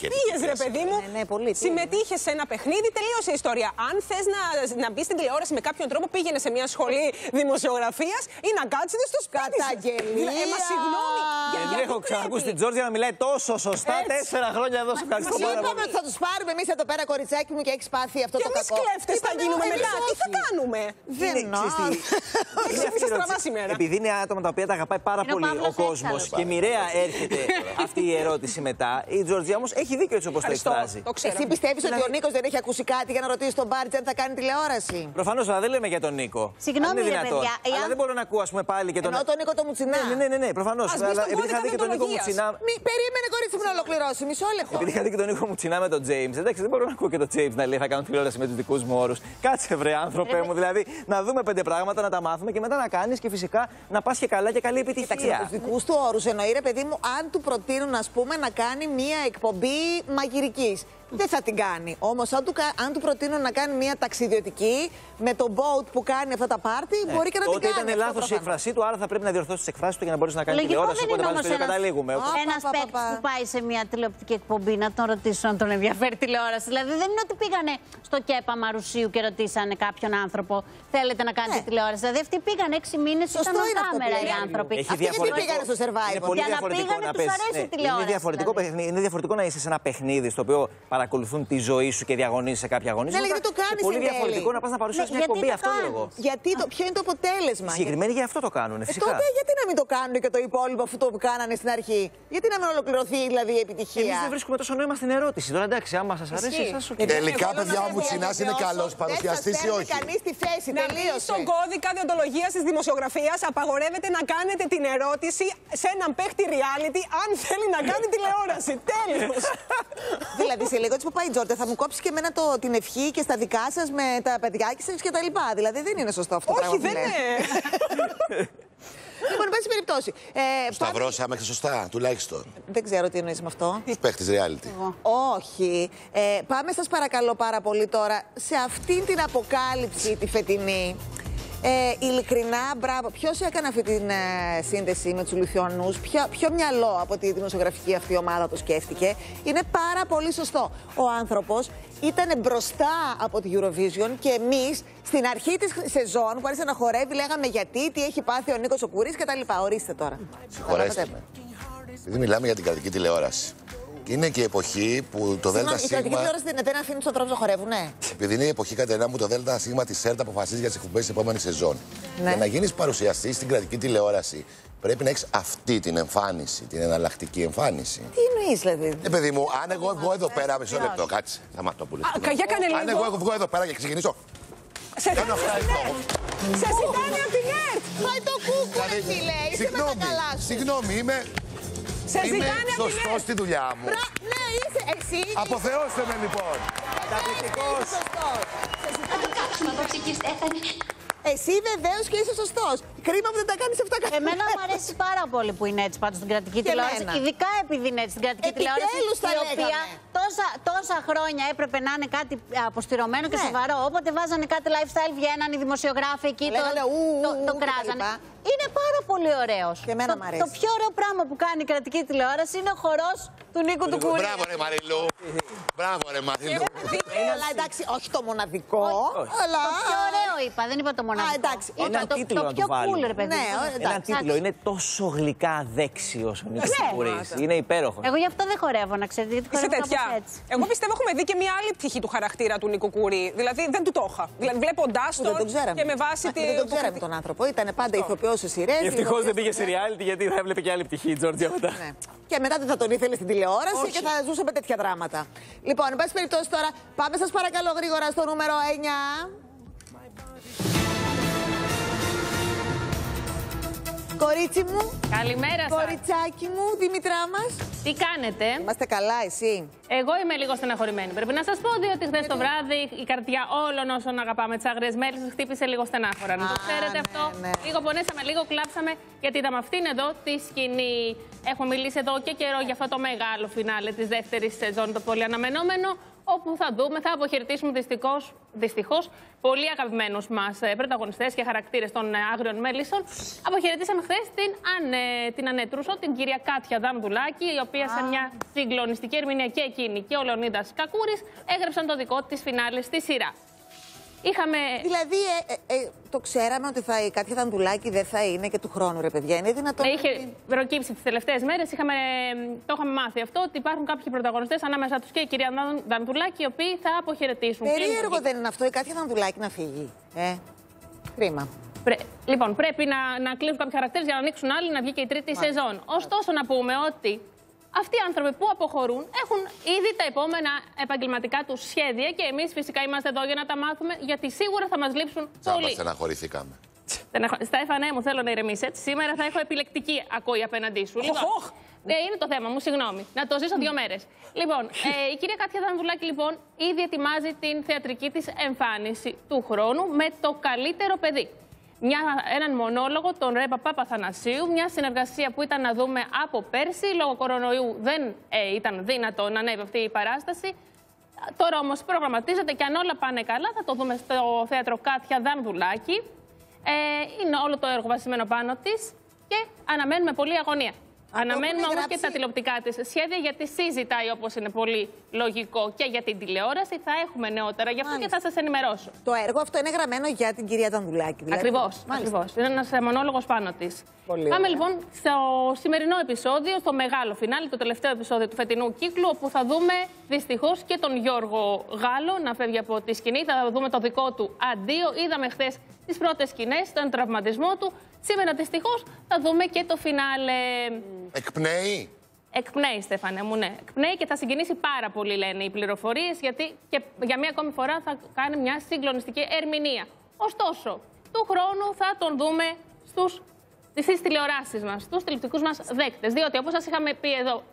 είχε. Πήγες, ρε παιδί μου, συμμετείχες σε ένα παιχνίδι, τελείωσε η ιστορία. Αν θες να μπεις στην τηλεόραση με κάποιον τρόπο, πήγαινε σε μια σχολή δημοσιογραφίας ή να κάτσετε στο σπίτι. Καταγγελία! Μα συγγνώμη. Δεν έχω ξανακούσει την Τζόρτζια να μιλάει τόσο σωστά. 4 χρόνια εδώ σε ευχαριστώ πάρα πολύ. Είπαμε ότι θα τους πάρουμε εμείς εδώ πέρα, κοριτσάκι μου, και έχεις πάθει αυτό το κακό. Και εμείς κλέφτες θα γίνουμε μετά. Τι θα κάνουμε. Δεν είναι. Επειδή είναι άτομα τα οποία τα αγαπάει πάρα πολύ ο κόσμος και μοιραία έρχεται αυτή η ερώτηση μετά, η Τζόρτζια όμως έχει δίκιο έτσι όπως το εκφράζει. Εσύ πιστεύεις ότι ο Νίκος δεν έχει ακούσει κάτι για να ρωτήσει τον Μπάρτζ αν θα κάνει τηλεόραση? Προφανώς, αλλά δεν λέμε για τον Νίκο. Συγγνώμη, ρε παιδιά. Αλλά δεν μπορώ να ακούω, ας πούμε, πάλι και τον. Ενώ τον Νίκο το Μουτσινά. Ναι, προφανώς. Αλλά επειδή είχα δει και τον Νίκο Μουτσινά. Περίμενε, κορίτσι μου, να ολοκληρώσει. Μισό λεπτό. Επειδή είχα δει και τον Νίκο Μουτσινά με τον James. Εντάξει, δεν μπορώ να ακούω και τον James να λέει θα κάνω τηλεόραση με τους δικούς μου όρους. Κάτσε, βρε άνθρωπε μου. Δηλαδή να δούμε 5 πράγματα, να τα μάθουμε και μετά να κάνεις και φυσικά να πας και καλά και καλή επιτυχία. Με τους δικούς του όρους εννοεί, ρε παιδί μου, αν του προτείνουν, ας πούμε, να κάνει μία εκπομπή μαγειρικής. Δεν θα την κάνει. Όμως, αν του προτείνουν να κάνει μια ταξιδιωτική με το boat που κάνει αυτά τα πάρτι, μπορεί και να την κάνει. Τότε ήταν λάθος η έκφρασή του, άρα θα πρέπει να διορθώσει τις εκφράσεις του για να μπορέσει να κάνει τηλεόραση. Οπότε πάλι στο καταλήγουμε. Ένας παίκτης που πάει σε μια τηλεοπτική εκπομπή να τον ρωτήσουν αν τον ενδιαφέρει τηλεόραση. Δηλαδή, δεν είναι ότι πήγανε στο ΚΕΠΑ Μαρουσίου και ρωτήσανε κάποιον άνθρωπο, θέλετε να κάνετε τηλεόραση. Δηλαδή, αυτοί πήγαν 6 μήνες και ήταν κάμερα οι άνθρωποι. Αυτοί γιατί πήγανε στο Survivor. Για να πήγανε, τους αρέσει η τηλεόραση. Είναι διαφορετικό να είσαι σε ένα παιχνίδι στο οποίο παρακολουθούν τη ζωή σου και διαγωνίζεις σε κάποια αγωνίσματα. Ναι, γιατί το κάνεις. Πολύ διαφορετικό να πας να παρουσιάσεις μια εκπομπή. Αυτό λέω. Ποιο είναι το αποτέλεσμα. Συγκεκριμένοι γι' αυτό το κάνουν. Φυσικά. Τότε γιατί να μην το κάνουν και το υπόλοιπο αυτό που κάνανε στην αρχή. Γιατί να μην ολοκληρωθεί δηλαδή η επιτυχία. Εμείς δεν βρίσκουμε τόσο νόημα στην ερώτηση. Τώρα εντάξει, άμα σας αρέσει, εσάς σου τελικά, παιδιά, ο Μουτσινάς είναι καλός παρουσιαστής ή όχι. Κανείς στη θέση, τελείωσε. Στον κώδικα διοντολογίας της δημοσιογραφίας απαγορεύεται να κάνετε την ερώτηση σε έναν παίχτη reality αν θέλει να κάνει τηλεόραση. Τέλος. Δηλαδή σε λίγο που πάει η Τζόρτζια θα μου κόψει και εμένα την ευχή και στα δικά σας με τα παιδιάκια σας και τα λοιπά. Δηλαδή δεν είναι σωστό αυτό το πράγμα. Όχι, δεν είναι. Λοιπόν, εν πάση περιπτώσει. Σταυρώσαμε και σωστά, τουλάχιστον. Δεν ξέρω τι εννοείς με αυτό. Παίχτης reality. Όχι. Πάμε σας παρακαλώ πάρα πολύ τώρα σε αυτήν την αποκάλυψη τη φετινή. Ειλικρινά, μπράβο. Ποιος έκανε αυτή την σύνδεση με τους Λιθουανούς, ποιο μυαλό από τη δημοσιογραφική αυτή ομάδα το σκέφτηκε. Είναι πάρα πολύ σωστό. Ο άνθρωπος ήταν μπροστά από τη Eurovision και εμείς στην αρχή της σεζόν που άρχισε να χορεύει λέγαμε γιατί, τι έχει πάθει ο Νίκος ο Κουρής κτλ. Ορίστε τώρα. Συγχωρέστε με. Επειδή μιλάμε για την κρατική τηλεόραση. Και είναι και η εποχή που το ΔΣ. Η κρατική τηλεόραση δεν αφήνει τους ανθρώπους να χορεύουν, ναι. Επειδή είναι η εποχή, Κατερίνα μου, το ΔΣ τη ΣΕΡΤ αποφασίζει για τις εκπομπές της επόμενης σεζόν. Ναι. Για να γίνεις παρουσιαστής στην κρατική τηλεόραση, πρέπει να έχεις αυτή την εμφάνιση, την εναλλακτική εμφάνιση. Τι εννοείς, δηλαδή. Παιδί μου, αν εγώ βγω εδώ πέρα, μισό λεπτό, κάτσε. Σταματόπουλε. Αν εγώ βγω εδώ πέρα και ξεκινήσω. Κάνω αυτά εδώ. Σε ζητάνε από την ΕΡΤ. Πάει το κούκκι, φίλε. Είσαι με τα καλά σου. Συγγνώμη, είμαι σωστός στη δουλειά μου. Ναι, είσαι εσύ. Αποθεώστε με λοιπόν. Καταπληκτικός. Εσύ βεβαίως και είσαι σωστός. Κρίμα που δεν τα κάνεις αυτά καλά. Εμένα μου αρέσει πάρα πολύ που είναι έτσι πάντως στην κρατική τηλεόραση. Ειδικά επειδή είναι έτσι στην κρατική τηλεόραση. Η οποία τόσα χρόνια έπρεπε να είναι κάτι αποστηρωμένο και σοβαρό. Όποτε βάζανε κάτι lifestyle, βγαίνανε οι δημοσιογράφοι εκεί, το κράζανε. Είναι πάρα πολύ ωραίος. Και εμένα μου αρέσει. Το πιο ωραίο πράγμα που κάνει η κρατική τηλεόραση είναι ο χορός του Νίκου του Κουρή. Μπράβο, ρε Μαριλού. Μπράβο, ρε Μαριλού. Αλλά εντάξει, όχι το μοναδικό. Το πιο ωραίο είπα, δεν είπα το μοναδικό. Ένα τίτλο να του βάλουμε. Ένα τίτλο. Είναι τόσο γλυκά δέξιος ο Νίκος του Κουρής. Είναι υπέροχος. Εγώ γι' αυτό δεν χορεύω, να ξέρετε. Γιατί είσαι τέτοια. Εγώ πιστεύω έχουμε δει και μια άλλη πτυχή του χαρακτήρα του Νίκου Κουρή. Δηλαδή δεν του το είχα. Βλέποντάς τον και με βάση τη. Δεν τον ξέραμε τον άνθρωπο. Ήταν πάντα ηθοποιός σε σειρές. Ευτυχώς δεν πήγε σε reality γιατί θα έβλεπε και άλλη πτυχή η Τζόρτζια μετά. Και μετά δεν θα τον ήθελε στην τηλεόραση και θα ζούσε με τέτοια δράματα. Λοιπόν, εν πάση περιπτώσει τώρα, πάμε σας παρακαλώ γρήγορα στο νούμερο 9. Κορίτσι μου. Καλημέρα σας. Κοριτσάκι μου, Δήμητρά μας. Τι κάνετε? Είμαστε καλά, εσύ? Εγώ είμαι λίγο στεναχωρημένη. Πρέπει να σας πω διότι χθες το βράδυ η καρδιά όλων όσων αγαπάμε τις άγριες μέλισσες χτύπησε λίγο στενάχωρα. Να το ξέρετε αυτό. Λίγο πονέσαμε, λίγο κλάψαμε γιατί είδαμε αυτήν εδώ τη σκηνή. Έχουμε μιλήσει εδώ και καιρό για αυτό το μεγάλο φινάλε της δεύτερης σεζόν, το πολύ αναμενόμενο. όπου θα αποχαιρετήσουμε δυστυχώς πολύ αγαπημένους μας πρωταγωνιστές και χαρακτήρες των Άγριων Μέλισσων. Αποχαιρετήσαμε χθες την Ανέτ Ρούσο, την κυρία Κάτια Δανδουλάκη, η οποία σε μια συγκλονιστική ερμηνεία και εκείνη και ο Λεωνίδας Κακούρης έγραψαν το δικό της φινάλε στη σειρά. Δηλαδή, το ξέραμε ότι η Κάτια Δανδουλάκη δεν θα είναι και του χρόνου, ρε παιδιά. Είναι δυνατόν. Είχε προκύψει τις τελευταίες μέρες, το είχαμε μάθει αυτό, ότι υπάρχουν κάποιοι πρωταγωνιστές ανάμεσά τους και η κυρία Δανδουλάκη, οι οποίοι θα αποχαιρετήσουν. Περίεργο δεν είναι αυτό η Κάτια Δανδουλάκη να φύγει. Κρίμα. Λοιπόν, πρέπει να κλείσουν κάποιοι χαρακτήρες για να ανοίξουν άλλοι, να βγει και η τρίτη σεζόν. Ωστόσο, να πούμε ότι αυτοί οι άνθρωποι που αποχωρούν έχουν ήδη τα επόμενα επαγγελματικά τους σχέδια και εμείς φυσικά είμαστε εδώ για να τα μάθουμε, γιατί σίγουρα θα μας λείψουν πολύ. Στεναχωρηθήκαμε. Στέφανε μου, θέλω να ηρεμήσεις. Σήμερα θα έχω επιλεκτική ακοή απέναντί σου. Είναι το θέμα μου, συγγνώμη. Να το ζήσω 2 μέρες. Λοιπόν, η κυρία Κάτια Δανδουλάκη λοιπόν ήδη ετοιμάζει την θεατρική της εμφάνιση του χρόνου με το καλύτερο παιδί. Έναν μονόλογο, τον Ρε Παπαθανασίου, μια συνεργασία που ήταν να δούμε από πέρσι. Λόγω κορονοϊού δεν ήταν δύνατο να ανέβει αυτή η παράσταση. Τώρα όμως προγραμματίζεται και αν όλα πάνε καλά θα το δούμε στο θέατρο Κάτια Δανδουλάκη. Είναι όλο το έργο βασισμένο πάνω της και αναμένουμε πολύ αγωνία. Αναμένουμε όμως και τα τηλεοπτικά της σχέδια, γιατί συζητάει, όπως είναι πολύ λογικό, και για την τηλεόραση. Θα έχουμε νεότερα γι' αυτό και θα σας ενημερώσω. Το έργο αυτό είναι γραμμένο για την κυρία Δανδουλάκη, δηλαδή. Ακριβώς. Είναι ένας μονόλογος πάνω της. Πάμε λοιπόν στο σημερινό επεισόδιο, στο μεγάλο φινάλι, το τελευταίο επεισόδιο του φετινού κύκλου, όπου θα δούμε δυστυχώς και τον Γιώργο Γάλλο να φεύγει από τη σκηνή. Θα δούμε το δικό του αντίο. Είδαμε χθες τις πρώτες σκηνές, τον τραυματισμό του. Σήμερα δυστυχώς θα δούμε και το φινάλε. Εκπνέει. Εκπνέει, Στέφανε μου, ναι. Εκπνέει και θα συγκινήσει πάρα πολύ, λένε οι πληροφορίες, γιατί και για μία ακόμη φορά θα κάνει μια συγκλονιστική ερμηνεία. Ωστόσο, του χρόνου θα τον δούμε στις τηλεοράσεις μας, στους τηλεοπτικούς μας δέκτες. Διότι, όπως σας είχαμε πει εδώ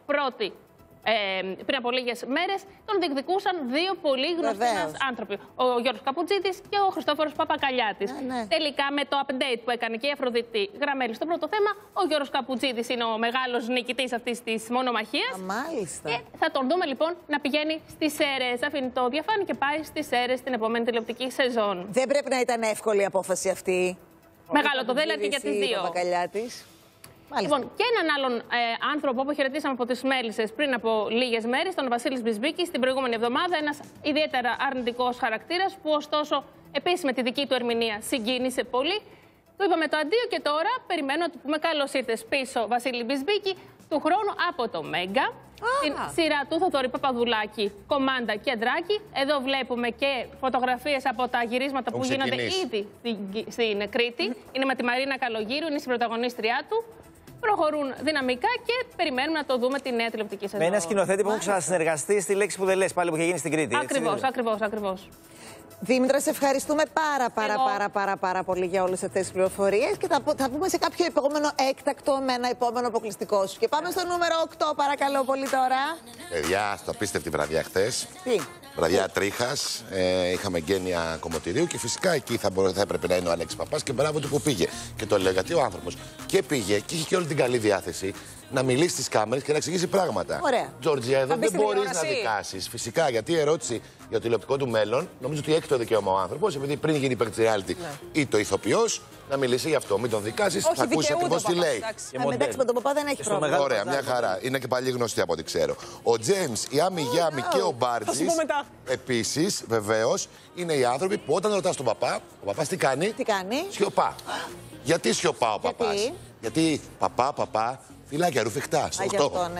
πριν από λίγες μέρες, τον διεκδικούσαν 2 πολύ γνωστοί μας άνθρωποι. Ο Γιώργος Καπουτζίδης και ο Χριστόφορος Παπακαλιάτης. Τελικά, με το update που έκανε και η Αφροδίτη Γραμμέλη στο πρώτο θέμα, ο Γιώργος Καπουτζίδης είναι ο μεγάλος νικητής αυτής της μονομαχίας. Μάλιστα. Και θα τον δούμε λοιπόν να πηγαίνει στις ΣΕΡΕΣ. Αφήνει το διαφάνει και πάει στις ΣΕΡΕΣ την επόμενη τηλεοπτική σεζόν. Δεν πρέπει να ήταν εύκολη η απόφαση αυτή. Μεγάλο το δέλα και για τις 2. Λοιπόν, και έναν άλλον άνθρωπο που χαιρετήσαμε από τις Μέλισσες πριν από λίγες μέρες, τον Βασίλη Μπισμπίκη, στην προηγούμενη εβδομάδα. Ένας ιδιαίτερα αρνητικός χαρακτήρας που, ωστόσο, επίσης με τη δική του ερμηνεία συγκίνησε πολύ. Του είπαμε το αντίο και τώρα περιμένω να του πούμε καλώς ήρθες πίσω, Βασίλη Μπισμπίκη, του χρόνου από το Μέγκα. Την σειρά του Θοδωρή Παπαδουλάκη, Κομμάντα και Ντράκη. Εδώ βλέπουμε και φωτογραφίες από τα γυρίσματα που γίνονται ήδη στην Κρήτη. Είναι με τη Μαρίνα Καλογύρου, είναι η πρωταγωνίστρια του. Προχωρούν δυναμικά και περιμένουμε να το δούμε τη νέα τηλεοπτική σεζόν. Με ένα σκηνοθέτη που έχουν ξανασυνεργαστεί στη Λέξη που δεν λες, πάλι που είχε γίνει στην Κρήτη. Ακριβώς. Δήμητρα, σε ευχαριστούμε πάρα πολύ για όλες αυτές τις πληροφορίες και θα πούμε σε κάποιο επόμενο έκτακτο με ένα επόμενο αποκλειστικό σου. Και πάμε στο νούμερο 8, παρακαλώ πολύ τώρα. Παιδιά, στο απίστευτη βραδιά χθες. Τι? Βραδιά τρίχας, είχαμε γένεια κομμωτηρίου και φυσικά εκεί θα έπρεπε να είναι ο Αλέξης Παπάς και μπράβο του που πήγε. Και το λέω γιατί ο άνθρωπος και πήγε και είχε και όλη την καλή διάθεση να μιλήσει στις κάμερες και να εξηγήσει πράγματα. Ωραία. Τζορτζία, εδώ δεν μπορείς να δικάσεις. Φυσικά, γιατί η ερώτηση για το τηλεοπτικό του μέλλον, νομίζω ότι έχει το δικαίωμα ο άνθρωπος, επειδή πριν γίνει παίκτης reality ή το ηθοποιός, να μιλήσει γι' αυτό. Μην τον δικάσεις, θα ακούσει ακριβώς τι λέει. Εντάξει, με τον παπά δεν έχει πρόβλημα. Ωραία, μια χαρά. Είναι και πάλι γνωστή από ό,τι ξέρω. Ο Τζέιμς, η Άμι Γιάμι και ο Μπάρτζης, επίσης, βεβαίως, είναι οι άνθρωποι που όταν ρωτάς τον παπά, ο παπάς τι κάνει? Σιωπά. Γιατί σιωπά ο παπάς? Γιατί παπά, φυλάκια ρουφιχτά, στο 8.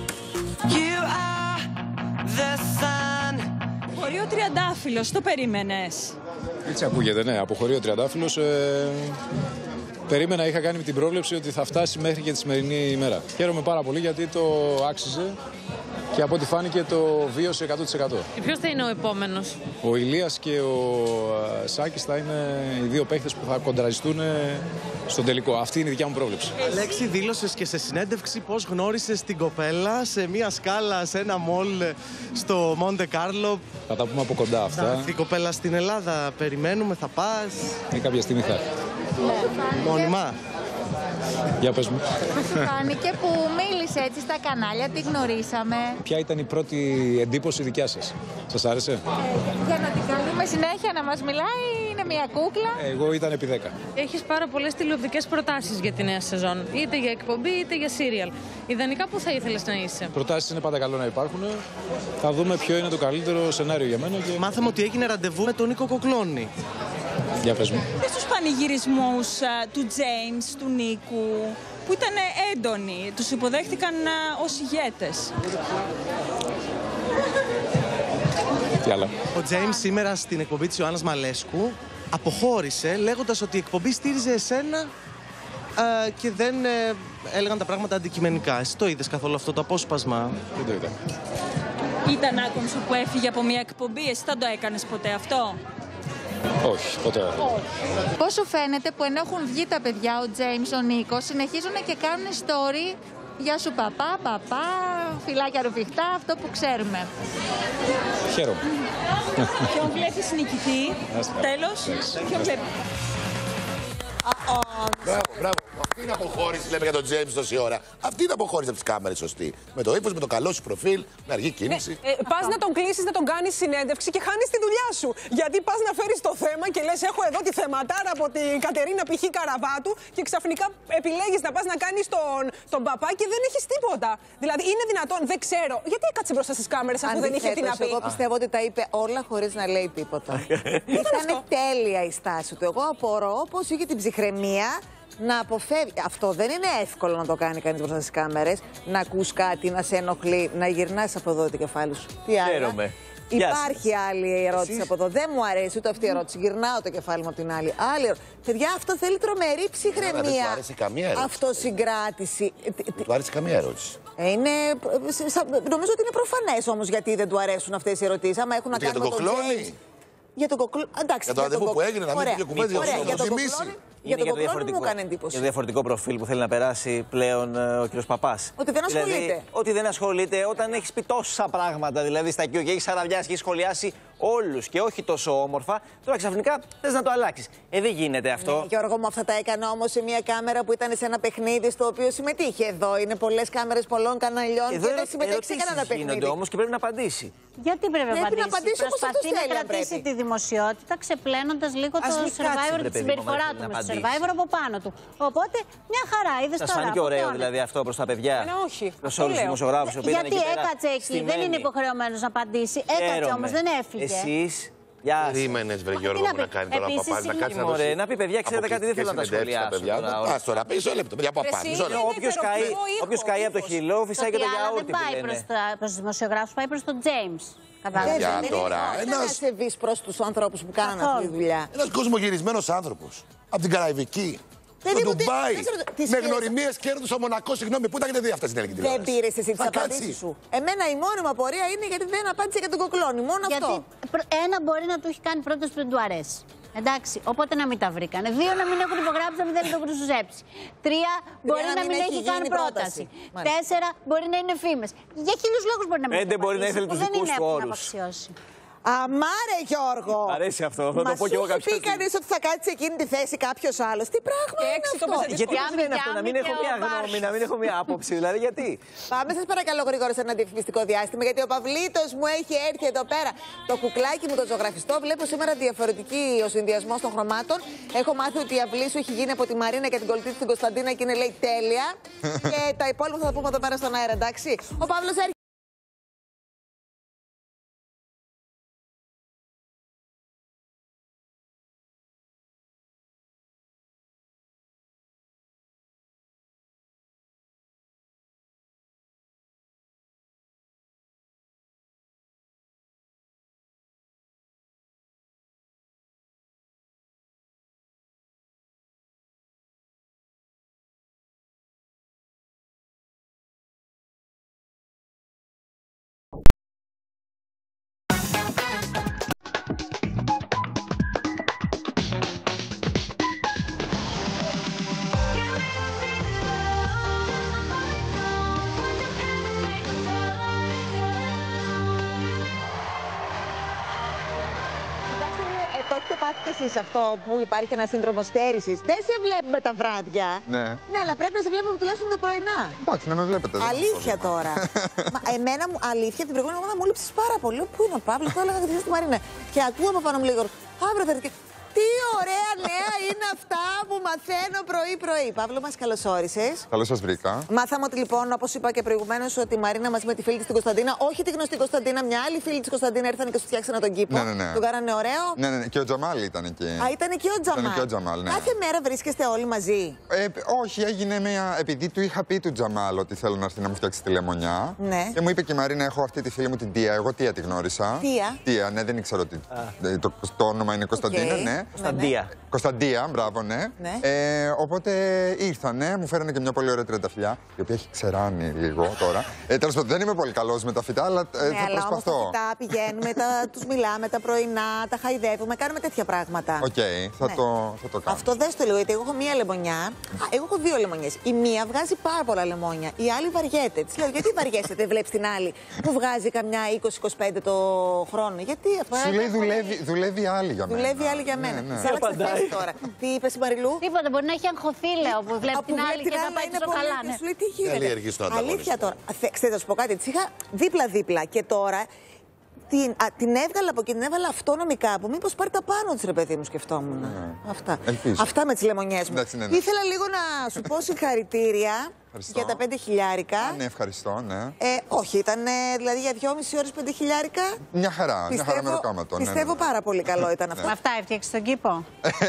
Χωρίο Τριαντάφυλλος, το περίμενες? Έτσι ακούγεται, ναι. Από χωρίο Τριαντάφυλλος περίμενα, είχα κάνει την πρόβλεψη ότι θα φτάσει μέχρι και τη σημερινή ημέρα. Χαίρομαι πάρα πολύ γιατί το άξιζε και από ό,τι φάνηκε το βίωσε 100%. Και ποιος θα είναι ο επόμενος? Ο Ηλίας και ο Σάκης θα είναι οι 2 παίχτες που θα κοντραριστούν στον τελικό. Αυτή είναι η δικιά μου πρόβλεψη. Αλέξη, δήλωσες και σε συνέντευξη πώς γνώρισες την κοπέλα σε μια σκάλα, σε ένα μολ στο Μοντε Κάρλο. Θα τα πούμε από κοντά αυτά. Θα έρθει η κοπέλα στην Ελλάδα, περιμένουμε, θα πας? Κάποια στιγμή θα έρθει. Μόνιμα. Για πες μου. Φάνηκε που μίλησε έτσι στα κανάλια, τη γνωρίσαμε. Ποια ήταν η πρώτη εντύπωση δικιά σας? Σας άρεσε? Για να την καλούμε συνέχεια να μας μιλάει, είναι μια κούκλα. Εγώ ήταν επί 10. Έχεις πάρα πολλές τηλεοπτικές προτάσεις για τη νέα σεζόν. Είτε για εκπομπή είτε για σύριαλ. Ιδανικά που θα ήθελες να είσαι? Προτάσεις είναι πάντα καλό να υπάρχουν. Θα δούμε ποιο είναι το καλύτερο σενάριο για μένα. Και... Μάθαμε ότι έγινε ραντεβού με τον Νίκο Κοκλώνη. Για πες μου. Και στους πανηγυρισμούς του James, του Νίκου, που ήταν έντονοι, τους υποδέχτηκαν ως ηγέτες. Τι άλλο? Ο James σήμερα στην εκπομπή της Ιωάννας Μαλέσκου αποχώρησε λέγοντας ότι η εκπομπή στήριζε εσένα και δεν έλεγαν τα πράγματα αντικειμενικά. Εσύ το είδες καθόλου αυτό το απόσπασμα? Δεν το είδα. Ήταν άκομψο που έφυγε από μια εκπομπή, εσύ δεν το έκανες ποτέ αυτό? Όχι, ποτέ. Πώς σου φαίνεται που ενώ έχουν βγει τα παιδιά, ο James, ο Νίκος, συνεχίζουν και κάνουν story «Γεια σου παπά, παπά, φυλάκια ρουφιχτά», αυτό που ξέρουμε. Χαίρομαι. Ποιον βλέπεις νικητή? Τέλος, ποιον βλέπεις? Μπράβο, μπράβο. Αυτή είναι αποχώρηση, λέμε για τον James τόση ώρα. Αυτή είναι αποχώρηση από τις κάμερες, σωστή. Με το ύφος, με το καλό σου προφίλ, με αργή κίνηση. Πας να τον κλείσεις, να τον κάνεις συνέντευξη και χάνεις τη δουλειά σου. Γιατί πας να φέρεις το θέμα και λες: έχω εδώ τη θεματάρα από την Κατερίνα π.χ. Καραβάτου και ξαφνικά επιλέγεις να πας να κάνεις τον παπά και δεν έχεις τίποτα. Δηλαδή είναι δυνατόν, δεν ξέρω. Γιατί έκατσε μπροστά στις κάμερες αφού δεν είχε τι να πει? Εγώ πιστεύω ότι τα είπε όλα χωρίς να λέει τίποτα. Ήταν τέλεια η στάση του. Εγώ απορώ πώς είχε την ψυχραιμία να αποφεύγει. Αυτό δεν είναι εύκολο να το κάνει κανείς μπροστά στις κάμερες. Να ακούς κάτι, να σε ενοχλεί, να γυρνάς από εδώ το κεφάλι σου. Τι άλλο? Χαίρομαι. Υπάρχει άλλη ερώτηση από εδώ. Δεν μου αρέσει ούτε αυτή η ερώτηση. Γυρνάω το κεφάλι μου από την άλλη. Άλλη ερώτηση. Παιδιά, αυτό θέλει τρομερή ψυχραιμία. Δεν του άρεσε καμία ερώτηση. Αυτοσυγκράτηση. Δεν του άρεσε καμία ερώτηση. Νομίζω ότι είναι προφανές όμως γιατί δεν του αρέσουν αυτές οι ερωτήσεις. Άμα έχουν να κάνουν με τον James. Για τον Κοκλώνη. Για το ραντεβού που έγινε, να μην πήγε κουβέντα για το θυμίσει. Για τον Κοκλώνη μου έκανε εντύπωση. Για το διαφορετικό προφίλ που θέλει να περάσει πλέον ο κ. Παπάς. Ότι δεν ασχολείται. Δηλαδή, ότι δεν ασχολείται όταν έχεις πει τόσα πράγματα. Δηλαδή στα Q και έχεις αραβιάσει και έχεις σχολιάσει όλους και όχι τόσο όμορφα. Τώρα ξαφνικά θες να το αλλάξεις. Δεν γίνεται αυτό. Ναι, Γιώργο μου, αυτά τα έκανα όμως σε μια κάμερα που ήταν σε ένα παιχνίδι στο οποίο συμμετείχε. Εδώ είναι πολλές κάμερες πολλών καναλιών και δεν συμμετέχει σε κανένα παιχνίδι. Γίνονται όμως και πρέπει να απαντήσει. Γιατί πρέπει να απαντήσει? Προσπαθεί να κρατήσει τη δημοσιότητα ξεπλένοντας λίγο το Survivor, τη συμπεριφορά του με το Survivor από πάνω του. Οπότε μια χαρά, είδες τώρα. Σας φάνηκε ωραίο δηλαδή αυτό προς τα παιδιά? Όχι. Προς όλους τους δημοσιογράφους. Γιατί έκατσε εκεί, δεν είναι υποχρεωμένος να απαντήσει. Έκατσε όμως, δεν έφυγε. Εσείς. Γεια σας. Περίμενες, βρε Γιώργο, μου να κάνει τώρα παπάς, να κάτσει να δώσει. Να πει παιδιά, ξέρετε κάτι, δεν θέλω να τα σχολιάσω. Ας τώρα, μισό λεπτό, παιδιά, παπά. Όποιος καεί από το χυλό, φυσάει και το γιαούρτι. Δεν πάει προς τους δημοσιογράφους, πάει προς τον James. Για τώρα. Ένα σεβείς προς τους ανθρώπους που κάνανε αυτή τη δουλειά. Ένας κοσμογυρισμένος άνθρωπος. Από την Καραϊβική. Στο Ντουμπάι. Με γνωριμίες κέρδους στο Μονακό, συγγνώμη, πού τα έχετε δει αυτά στην ελληνική τηλεόραση? Δεν πήρες εσύ τις απαντήσεις σου. Εμένα η μόνη μου απορία είναι γιατί δεν απάντησε για τον Κοκλώνη. Μόνο αυτό. Ένα μπορεί να του έχει κάνει πρόταση που δεν του αρέσει. Εντάξει, οπότε να μην τα βρήκανε. 2 να μην έχουν υπογράψει, να μην θέλει τον χρυσουζέψει. 3 μπορεί να μην έχει κάνει πρόταση. 4 μπορεί να είναι φήμες. Για 1000 λόγους μπορεί να μην έχει. 5 μπορεί να ήθελε τους δικούς του όρους. Αμάρε Γιώργο! Αρέσει αυτό, θα το πω κι εγώ κάποιος. Μα σου πει κανείς ότι θα κάτσει σε εκείνη τη θέση κάποιος άλλος. Τι πράγμα είναι αυτό? Γιατί δεν είναι αυτό, να μην έχω μια γνώμη, να μην έχω μια άποψη, δηλαδή γιατί? Πάμε σας παρακαλώ γρήγορα σε ένα διαφημιστικό διάστημα, γιατί ο Παυλίτος μου έχει έρθει εδώ πέρα. Το κουκλάκι μου το ζωγραφιστό, βλέπω σήμερα διαφορετική ο συνδυασμός των χρωμάτων. Έχω μάθει ότι η αυλή σου έχει γίνει από τη Μαρίνα και την κολλητή στην Κωνσταντίνα και είναι λέει τέλεια. Και τα υπόλοιπα θα τα πούμε εδώ πέρα στον αέρα, εντάξει? Ο Παύλος έρχεται. ζήσεις αυτό που υπάρχει ένα σύνδρομο στέρησης. Δεν σε βλέπουμε τα βράδια. Ναι. Ναι, αλλά πρέπει να σε βλέπουμε τουλάχιστον τα πρωινά. Εντάξει, να με βλέπετε. Αλήθεια τώρα. Εμένα μου, αλήθεια, την προηγούμενη εβδομάδα μου λείψεις πάρα πολύ. Πού είναι ο Παύλος, το έλεγα και στη Μαρίνα. Και ακούω από πάνω μου λίγο. Αύριο θα έρθει. Τι ωραία νέα είναι αυτά που μαθαίνω πρωί-πρωί. Παύλο, μας καλωσόρισες. Καλώς σας βρήκα. Μάθαμε ότι λοιπόν, όπως είπα και προηγουμένως, ότι η Μαρίνα μαζί με τη φίλη της την Κωνσταντίνα, όχι τη γνωστή Κωνσταντίνα, μια άλλη φίλη της Κωνσταντίνα ήρθαν και σου φτιάξανε τον κήπο. Ναι. Τον κάνανε ωραίο. Ναι. Και ο Τζαμάλ ήταν εκεί. Α, ήταν εκεί ο Τζαμάλ. Ναι. Κάθε μέρα βρίσκεστε όλοι μαζί. Όχι, έγινε μια. Επειδή του είχα πει του Τζαμάλ ότι θέλω να έρθει να μου φτιάξει τη λεμονιά. Ναι. Και μου είπε και η Μαρίνα, έχω αυτή τη φίλη μου την Τία. Εγώ Τία τη γνώρισα. Τία, ναι, δεν ήξερα ότι. Το όνομα είναι Κωνσταντίνα, ναι. Κωνσταντία, μπράβο, ναι. Οπότε ήρθανε, μου φέρανε και μια πολύ ωραία τριανταφυλλιά, η οποία έχει ξεράνει λίγο τώρα. Τέλος πάντων, δεν είμαι πολύ καλός με τα φυτά, αλλά θα προσπαθώ. Όμως τα φυτά πηγαίνουμε, τους μιλάμε τα πρωινά, τα χαϊδεύουμε, κάνουμε τέτοια πράγματα. Οκ, θα το κάνω. Αυτό δεν στο λέω, γιατί εγώ έχω μία λεμονιά. Εγώ έχω δύο λεμονιές. Η μία βγάζει πάρα πολλά λεμόνια, η άλλη βαριέται. Της λέω, γιατί βαριέσαι, δεν βλέπεις την άλλη που βγάζει καμιά 20-25 το χρόνο. Γιατί αυτό. Σου λέει δουλεύει άλλη για μένα. Δουλεύει άλλη για μένα. Τώρα. Τι είπες, Μαριλού? Τίποτα, μπορεί να έχει αγχωθεί, λέω, που βλέπει την άλλη και να πάει τόσο καλά. Ναι. Σου λέει τι γίνεται. Αλήθεια τώρα. Ξέρετε, να σου πω κάτι. Τη είχα δίπλα-δίπλα και τώρα την έβγαλα από εκεί, την έβαλα αυτόnomη κάπου. Μήπως πάρει τα πάνω της, ρε παιδί μου, σκεφτόμουν. Αυτά με τις λεμονιές μου. Ήθελα λίγο να σου πω συγχαρητήρια. Για τα 5 χιλιάρικα. Ναι, ευχαριστώ, ναι. Όχι, ήταν δηλαδή για 2,5 ώρες 5 χιλιάρικα. Μια χαρά μεροκάματο. Πιστεύω πάρα πολύ καλό ήταν αυτό. Με αυτά έφτιαξε τον κήπο.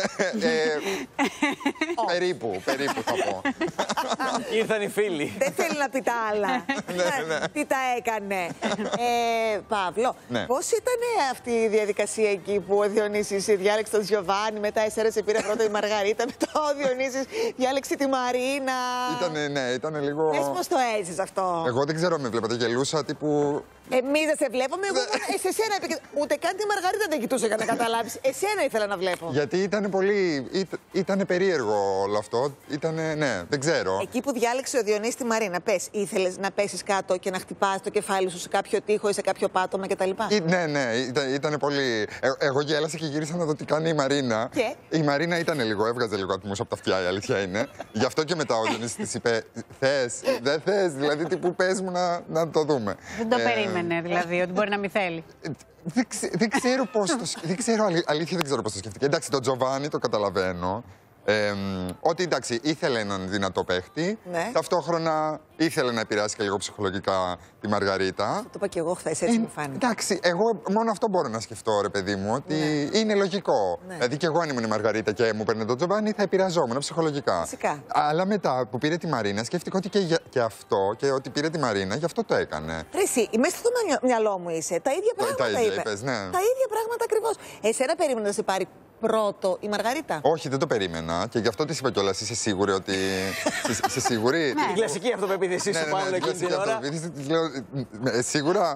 Περίπου θα πω. Ήρθαν οι φίλοι. Δεν θέλει να πει τα άλλα. Τι τα έκανε. Παύλο, πώς ήταν αυτή η διαδικασία εκεί που ο Διονύσης διάλεξε τον Γιωβάνι, μετά εσένα σε πήρε πρώτο η Μαργαρίτα, μετά ο Διονύσης διάλεξε τη Μαρίνα. Ήταν λίγο. Πες πώς το έζησες αυτό. Εγώ δεν ξέρω, με βλέπατε, γελούσα τύπου. Εμείς δεν σε βλέπαμε, εγώ σε σένα ούτε καν τη Μαργαρίτα δεν κοιτούσα για να καταλάβεις. Εσένα ήθελα να βλέπω. Γιατί ήταν πολύ. Ήταν περίεργο όλο αυτό. Ναι, δεν ξέρω. Εκεί που διάλεξε ο Διονύσης τη Μαρίνα, ήθελες να πέσεις κάτω και να χτυπάς το κεφάλι σου σε κάποιο τοίχο ή σε κάποιο πάτωμα κτλ. Ναι, ήταν πολύ. Εγώ γέλασα και γύρισα να δω τι κάνει η Μαρίνα. Και? Η Μαρίνα έβγαζε λίγο ατμούς από τα αυτιά, η αλήθεια είναι. Γι' αυτό και μετά ο Διονύσης της είπε: θες, δεν θες, δηλαδή τύπου πες μου να το δούμε. Δεν το περίμενε, δηλαδή, ότι μπορεί να μην θέλει. Δεν ξέρω πώς το σκέφτηκε. Αλήθεια δεν ξέρω πώς το σκέφτηκε. Εντάξει, τον Τζοβάνι το καταλαβαίνω. Ότι εντάξει, ήθελε έναν δυνατό παίχτη. Ταυτόχρονα ήθελε να επηρεάσει και λίγο ψυχολογικά τη Μαργαρίτα. Το είπα και εγώ χθες, έτσι μου φάνηκε. Εντάξει, εγώ μόνο αυτό μπορώ να σκεφτώ, ρε παιδί μου, ότι είναι λογικό. Δηλαδή, και εγώ αν ήμουν η Μαργαρίτα και μου παίρνε τον Τζοβάνι, θα επηρεαζόμουν ψυχολογικά. Φυσικά. Αλλά μετά που πήρε τη Μαρίνα, σκέφτηκα ότι και αυτό και ότι πήρε τη Μαρίνα, γι' αυτό το έκανε. Εσύ, μέσα στο μυαλό μου είσαι. Τα ίδια πράγματα είπες. Ναι. Τα ίδια πράγματα ακριβώς. Εσένα περίμενα να σε πάρει πρώτο η Μαργαρίτα. Όχι, δεν το περίμενα και γι' αυτό τη είπα κιόλας. Είσαι σίγουρη ότι. Είσαι σίγουρη. Την κλασική αυτοπεποίθησή σου πάνω εκείνη την ώρα. Της λέω σίγουρα.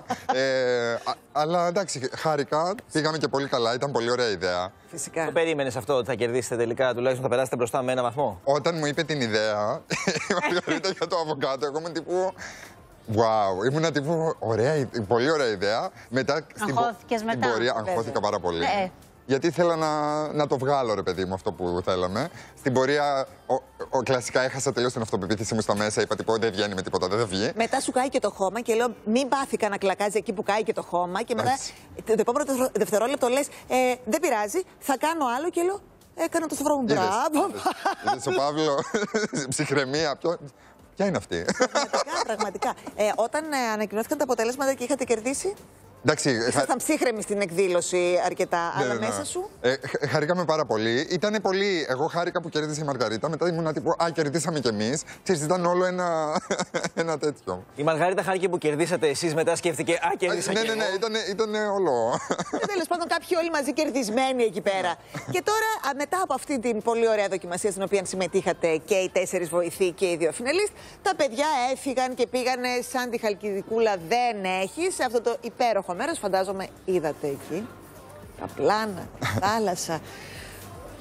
Αλλά εντάξει, χάρηκα. Πήγαμε και πολύ καλά. Ήταν πολύ ωραία ιδέα. Φυσικά. Το περίμενες αυτό ότι θα κερδίσετε τελικά, τουλάχιστον θα περάσετε μπροστά με 1 βαθμό? Όταν μου είπε την ιδέα, η Μαργαρίτα για το αβοκάτο, εγώ ήμουν τύπου. Wow, ήμουν τύπου πολύ ωραία ιδέα. Μετά στην πορεία αγχώθηκα πάρα πολύ. Γιατί ήθελα να το βγάλω, ρε παιδί μου, αυτό που θέλαμε. Στην πορεία, κλασικά έχασα τελείως την αυτοπεποίθηση μου στα μέσα. Είπα τύπου δεν βγαίνει με τίποτα, δεν θα βγει. Μετά σου κάει και το χώμα και λέω μην πάθηκα να κλακάζει εκεί που κάει και το χώμα. Και μετά το επόμενο δευτερόλεπτο λες δεν πειράζει, θα κάνω άλλο και λέω έκανα το σταυρό μου. Μπράβο. Είδες ο Παύλο, ψυχραιμία. Ποια είναι αυτή? Πραγματικά. Όταν ανακοινώθηκαν τα αποτελέσματα και είχατε κερδίσει. Ήσασταν ψύχρεμοι στην εκδήλωση αρκετά, αλλά μέσα σου. Χαρήκαμε πάρα πολύ. Ήτανε πολύ. Εγώ χάρηκα που κέρδισε η Μαργαρίτα. Μετά ήμουν τύπου κερδίσαμε κι εμείς. Ξέρεις, ήταν όλο ένα τέτοιο. Η Μαργαρίτα χάρηκε που κερδίσατε εσείς, μετά σκέφτηκε κέρδισα κι εγώ. Ναι, ήταν όλο. Τέλος πάντων, κάποιοι όλοι μαζί κερδισμένοι εκεί πέρα. Και τώρα, μετά από αυτή την πολύ ωραία δοκιμασία στην οποία συμμετείχατε και οι 4 βοηθοί και οι 2 φιναλίστ, τα παιδιά έφυγαν και πήγανε σαν τη Χαλκιδικούλα δεν έχει σε αυτό το υπέροχο μέρος. Φαντάζομαι είδατε εκεί τα πλάνα, τη θάλασσα.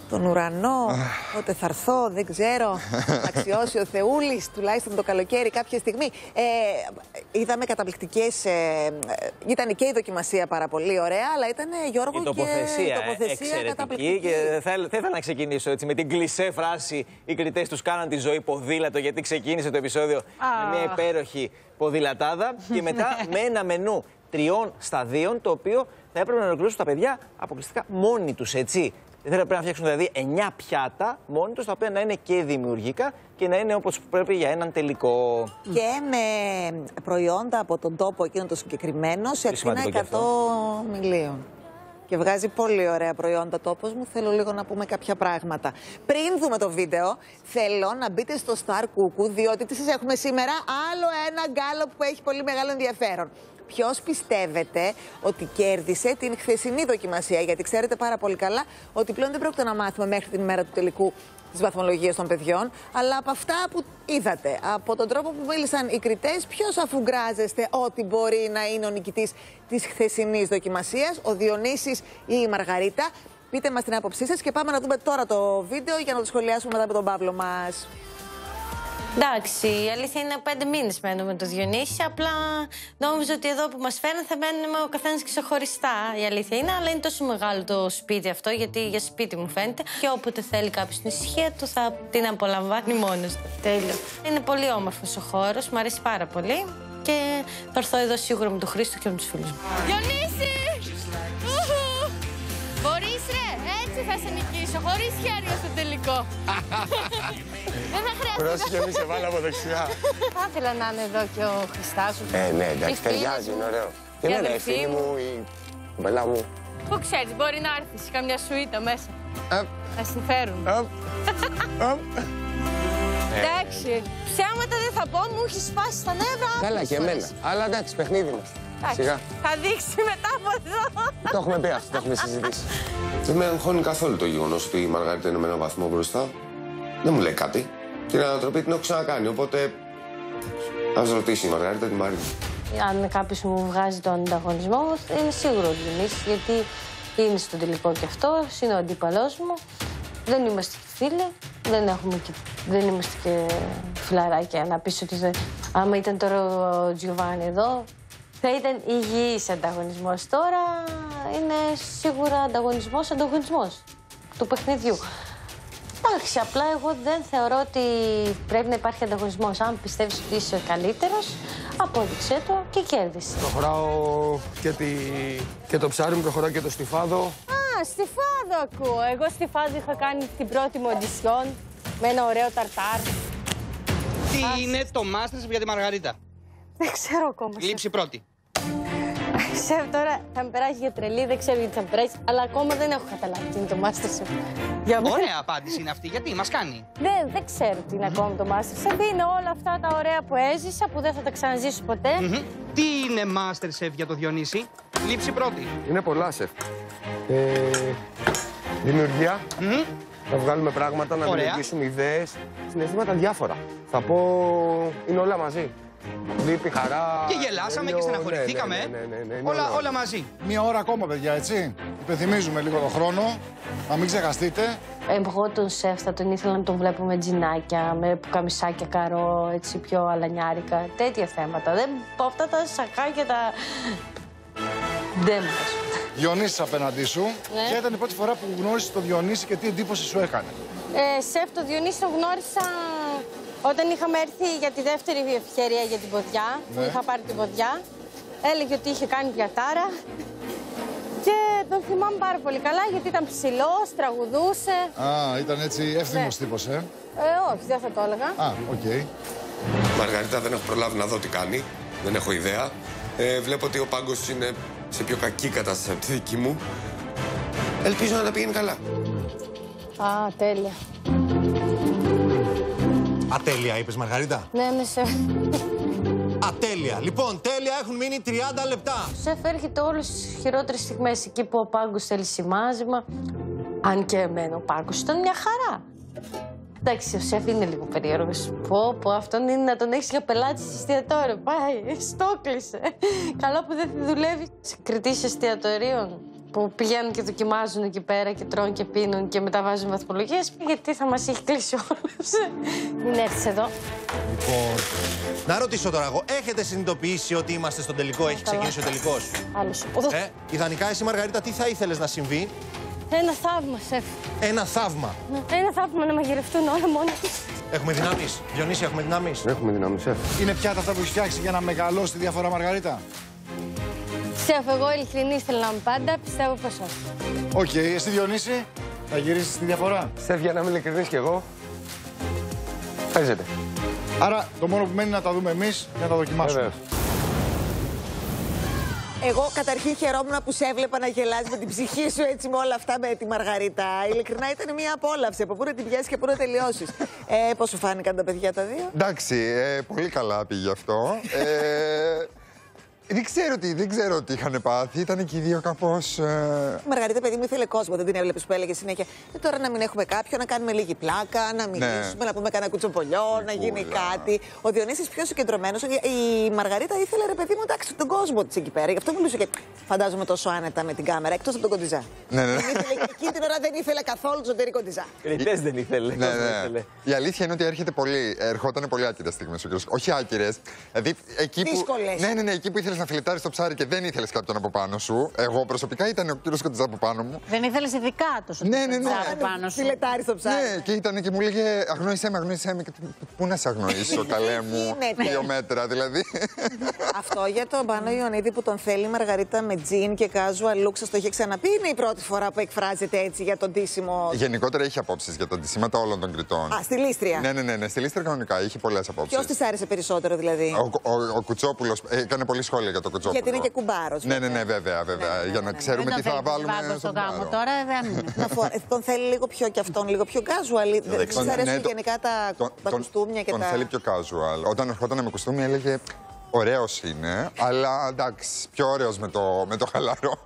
τον ουρανό, πότε θα έρθω, δεν ξέρω. Αξιώσει ο Θεούλης, τουλάχιστον το καλοκαίρι κάποια στιγμή. Είδαμε καταπληκτικές. Ήταν και η δοκιμασία πάρα πολύ ωραία, αλλά ήταν, Γιώργο, η τοποθεσία εξαιρετική. Και θα ήθελα να ξεκινήσω έτσι, με την κλισέ φράση: οι κριτές τους κάναν τη ζωή ποδήλατο, γιατί ξεκίνησε το επεισόδιο με μια υπέροχη ποδηλατάδα. Και μετά με ένα μενού 3 σταδίων, το οποίο θα έπρεπε να ολοκληρώσουν τα παιδιά αποκλειστικά μόνοι τους, έτσι. Δεν θα πρέπει να φτιάξουν δηλαδή 9 πιάτα μόνοι τους, τα οποία να είναι και δημιουργικά και να είναι όπως πρέπει για έναν τελικό. Και με προϊόντα από τον τόπο εκείνο το συγκεκριμένο, σε ακτίνα 100 μιλίων. Και βγάζει πολύ ωραία προϊόντα τόπος μου. Θέλω λίγο να πούμε κάποια πράγματα. Πριν δούμε το βίντεο, θέλω να μπείτε στο Star Cuckoo, διότι τι σας έχουμε σήμερα? Άλλο ένα γκάλοπ που έχει πολύ μεγάλο ενδιαφέρον. Ποιος πιστεύετε ότι κέρδισε την χθεσινή δοκιμασία? Γιατί ξέρετε πάρα πολύ καλά ότι πλέον δεν πρόκειται να μάθουμε μέχρι την ημέρα του τελικού τις βαθμολογίες των παιδιών, αλλά από αυτά που είδατε, από τον τρόπο που μίλησαν οι κριτές, ποιος αφουγκράζεστε ότι μπορεί να είναι ο νικητής της χθεσινής δοκιμασίας, ο Διονύσης ή η Μαργαρίτα? Πείτε μας την άποψή σας και πάμε να δούμε τώρα το βίντεο για να το σχολιάσουμε μετά με τον Παύλο μας. Εντάξει, η αλήθεια είναι 5 μήνες μένω με το Διονύση. Απλά νόμιζα ότι εδώ που μας φέρνει θα μένουμε ο καθένας ξεχωριστά. Η αλήθεια είναι, αλλά είναι τόσο μεγάλο το σπίτι αυτό, γιατί για σπίτι μου φαίνεται. Και όποτε θέλει κάποιος την ησυχία του, θα την απολαμβάνει μόνος του. Τέλειο. Είναι πολύ όμορφος ο χώρος, μου αρέσει πάρα πολύ. Και θα έρθω εδώ σίγουρα με τον Χρήστο και με τους φίλους μου. Διονύση! Μπορείς ρε, έτσι θα σε νικήσω, χωρίς χέρια στο τελικό. Δεν θα χρειάζεται. Πρόσεχε, μη σε βάλω από δεξιά. Θα ήθελα να είναι εδώ και ο Χριστάσου. Ναι, εντάξει, ταιριάζει, είναι ωραίο. Τι είναι ρε, φίλη μου, η μπελά μου. Πού ξέρεις, μπορεί να έρθεις καμιά σουίτα μέσα. Να συμφέρουν. Εντάξει, ψέματα δεν θα πω, μου έχει σπάσει τα νεύρα. Καλά και εμένα, αλλά εντάξει, παιχνίδι μας. Σιγά. Θα δείξει μετά από εδώ. Το έχουμε πει αυτό, το έχουμε συζητήσει. Δεν με αγχώνει καθόλου το γεγονός ότι η Μαργαρίτα είναι με έναν βαθμό μπροστά. Δεν μου λέει κάτι. Και την ανατροπή την έχω ξανακάνει. Οπότε ας ρωτήσει η Μαργαρίτα τη Μαρίτα. Αν κάποιος μου βγάζει τον ανταγωνισμό, είναι σίγουρο ότι Διονύσης, γιατί είναι στο τελικό κι αυτό, είναι ο αντίπαλός μου. Δεν είμαστε και φίλοι, δεν είμαστε και φιλαράκια. Να πεις ότι άμα ήταν τώρα ο Τζιοβάνι εδώ, θα ήταν υγιής ανταγωνισμός. Τώρα είναι σίγουρα ανταγωνισμός του παιχνιδιού. Εντάξει, απλά εγώ δεν θεωρώ ότι πρέπει να υπάρχει ανταγωνισμός. Αν πιστεύεις ότι είσαι ο καλύτερος, απόδειξέ το και κέρδισε. Προχωράω και το ψάρι μου, προχωράω και το στιφάδο. Α, στιφάδο ακούω. Εγώ στιφάδο είχα κάνει την πρώτη μου οντισιόν με ένα ωραίο ταρτάρ. Τι είναι το MasterChef για τη Μαργαρίτα? Δεν ξέρω ακόμα. Λήψη πρώτη. Σεφ, τώρα θα με περάσει για τρελή, δεν ξέρω γιατί θα με περάσει, αλλά ακόμα δεν έχω καταλάβει τι είναι το MasterChef. Ωραία απάντηση είναι αυτή, γιατί μας κάνει. Δεν ξέρω τι είναι ακόμα το MasterChef. Είναι όλα αυτά τα ωραία που έζησα, που δεν θα τα ξαναζήσω ποτέ. Τι είναι MasterChef για το Διονύση? Λήψη πρώτη. Είναι πολλά, σεφ. Δημιουργία. Να βγάλουμε πράγματα, να δημιουργήσουμε ιδέες, συναισθήματα διάφορα. Θα πω, είναι όλα μαζί. Λύπη, χαρά. Και γελάσαμε και στεναχωρηθήκαμε. Όλα μαζί. Μία ώρα ακόμα, παιδιά, έτσι. Υπενθυμίζουμε λίγο τον χρόνο. Να μην ξεχαστείτε. Εγώ τον σεφ θα τον ήθελα να τον βλέπω με τζινάκια, με πουκαμισάκια καρό, έτσι πιο αλανιάρικα. Τέτοια θέματα. Δεν πω αυτά τα σακάκια τα. Δεν μου αρέσουν. Διονύσης απέναντί σου. Ποια ήταν η πρώτη φορά που γνώρισες τον Διονύση και τι εντύπωση σου έκανε? Σεφ, τον Διονύση τον γνώρισα όταν είχαμε έρθει για τη δεύτερη ευκαιρία για την ποδιά. Είχα πάρει την ποδιά. Έλεγε ότι είχε κάνει πιατάρα. Και τον θυμάμαι πάρα πολύ καλά γιατί ήταν ψηλός, τραγουδούσε. Α, ήταν έτσι εύθυμος τύπος, όχι, δεν θα το έλεγα. Α, οκ. Μαργαρίτα, δεν έχω προλάβει να δω τι κάνει. Δεν έχω ιδέα. Βλέπω ότι ο πάγκος είναι σε πιο κακή κατάσταση από τη δική μου. Ελπίζω να τα πηγαίνει καλά. Α, τέλεια. Ατέλεια, είπες, Μαργαρίτα. Ναι, σεφ. Ατέλεια. Λοιπόν, τέλεια, έχουν μείνει 30 λεπτά. Σεφ, έρχεται όλες τις χειρότερες στιγμές. Εκεί που ο πάγκος θέλει σημάζημα. Αν και εμένα ο πάγκος ήταν μια χαρά. Εντάξει, ο σεφ είναι λίγο περίεργος. Πω, αυτόν είναι να τον έχεις για πελάτη σε εστιατόριο. Πάει, στόκλεισε. Καλά που δεν δουλεύει σε κριτής εστιατορίων. που πηγαίνουν και δοκιμάζουν εκεί πέρα και τρώνε και πίνουν και μετά βάζουν βαθμολογίες, γιατί θα μας έχει κλείσει όλους. Μην έρθεις εδώ. Λοιπόν, να ρωτήσω τώρα εγώ, έχετε συνειδητοποιήσει ότι είμαστε στον τελικό, έχει ξεκινήσει ο τελικός? Άλλος. Ιδανικά εσύ, Μαργαρίτα, τι θα ήθελες να συμβεί? Ένα θαύμα, σεφ. Ένα θαύμα. Ένα θαύμα να μαγειρευτούν όλα μόνα τους. Έχουμε δυνάμεις. Διονύση, έχουμε δυνάμεις. Έχουμε δυνάμεις, σεφ. Είναι πιάτα αυτά που έχει φτιάξει για να μεγαλώσει τη διαφορά, Μαργαρίτα? Σεφ, εγώ ειλικρινής θέλω να είμαι πάντα, πιστεύω πως όχι. Οκ, εσύ Διονύση, θα γυρίσεις τη διαφορά? Σεφ, για να είμαι ειλικρινής κι εγώ, παίζεται. Άρα το μόνο που μένει είναι να τα δούμε εμείς και να τα δοκιμάσουμε. Βεβαίως. Εγώ καταρχήν χαιρόμουν που σε έβλεπα να γελάς με την ψυχή σου έτσι με όλα αυτά με τη Μαργαρίτα. Ειλικρινά ήταν μια απόλαυση. Από πού να την πιάσεις και πού να τελειώσεις. Πώς σου φάνηκαν τα παιδιά τα δύο? Εντάξει, πολύ καλά πήγε αυτό. Δεν ξέρω τι είχαν πάθει. Ήταν και οι δύο κάπως. Η Μαργαρίτα, παιδί μου, ήθελε κόσμο. Δεν την έβλεπες που έλεγε συνέχεια. Τώρα να μην έχουμε κάποιον, να κάνουμε λίγη πλάκα, να μιλήσουμε, να πούμε κανένα κουτσοπολιό, να γίνει κάτι. Ο Διονύσης πιο συγκεντρωμένος. Η Μαργαρίτα ήθελε, ρε παιδί μου, εντάξει, τον κόσμο της εκεί πέρα. Γι' αυτό μιλούσε και φαντάζομαι τόσο άνετα με την κάμερα, εκτός από τον κοντιζά. Ναι. Εκείνη την ώρα δεν ήθελε καθόλου τον Τερή κοντιζά. Κριτές δεν ήθελε. Η αλήθεια είναι ότι ερχόταν πολύ άκυρες στιγμές ο κύριος. Όχι άκυρες. Δηλαδή δύσκολες. Ναι, εκεί που ήθελες να φιλετάρεις το ψάρι και δεν ήθελες κάποιον από πάνω σου. Εγώ προσωπικά ήταν ο κύριος Κοντιζά από πάνω μου. Δεν ήθελες ειδικά το από πάνω σου. Φιλετάρεις το ψάρι. Ναι, και ήταν και μου λέγε αγνόησέ με. Πού να σε αγνοήσω, καλέ μου. 2 μέτρα δηλαδή. Αυτό για τον Πάνο Ιωνίδη που τον θέλει η Μαργαρίτα με τζιν και casual look, σας το είχε ξαναπεί? Είναι η πρώτη φορά που εκφράζεται έτσι για τον ντύσιμο? Γενικότερα έχει απόψεις για τα ντύσιματα όλων των κριτών. Α, στη Λίστρια. Ναι, στη Λίστρια κανονικά είχε πολλές απόψεις. Ποιος της άρεσε περισσότερο δηλαδή? Ο Κουτσόπουλος έκανε πολύ σχόλια για τον Κουτσόπουλο. Γιατί είναι και κουμπάρος. Ναι, βέβαια. Για να ξέρουμε τι θα βάλουμε στο γάμο. Τώρα δεν. Τον θέλει λίγο πιο κι αυτόν, λίγο πιο casual. Δεν της αρέσουν γενικά τα κουστούμια και τα. Τον θέλει πιο casual. Όταν ερχόταν με κουστούμι έλεγε ωραίος είναι, αλλά εντάξει, πιο ωραίος με το χαλαρό.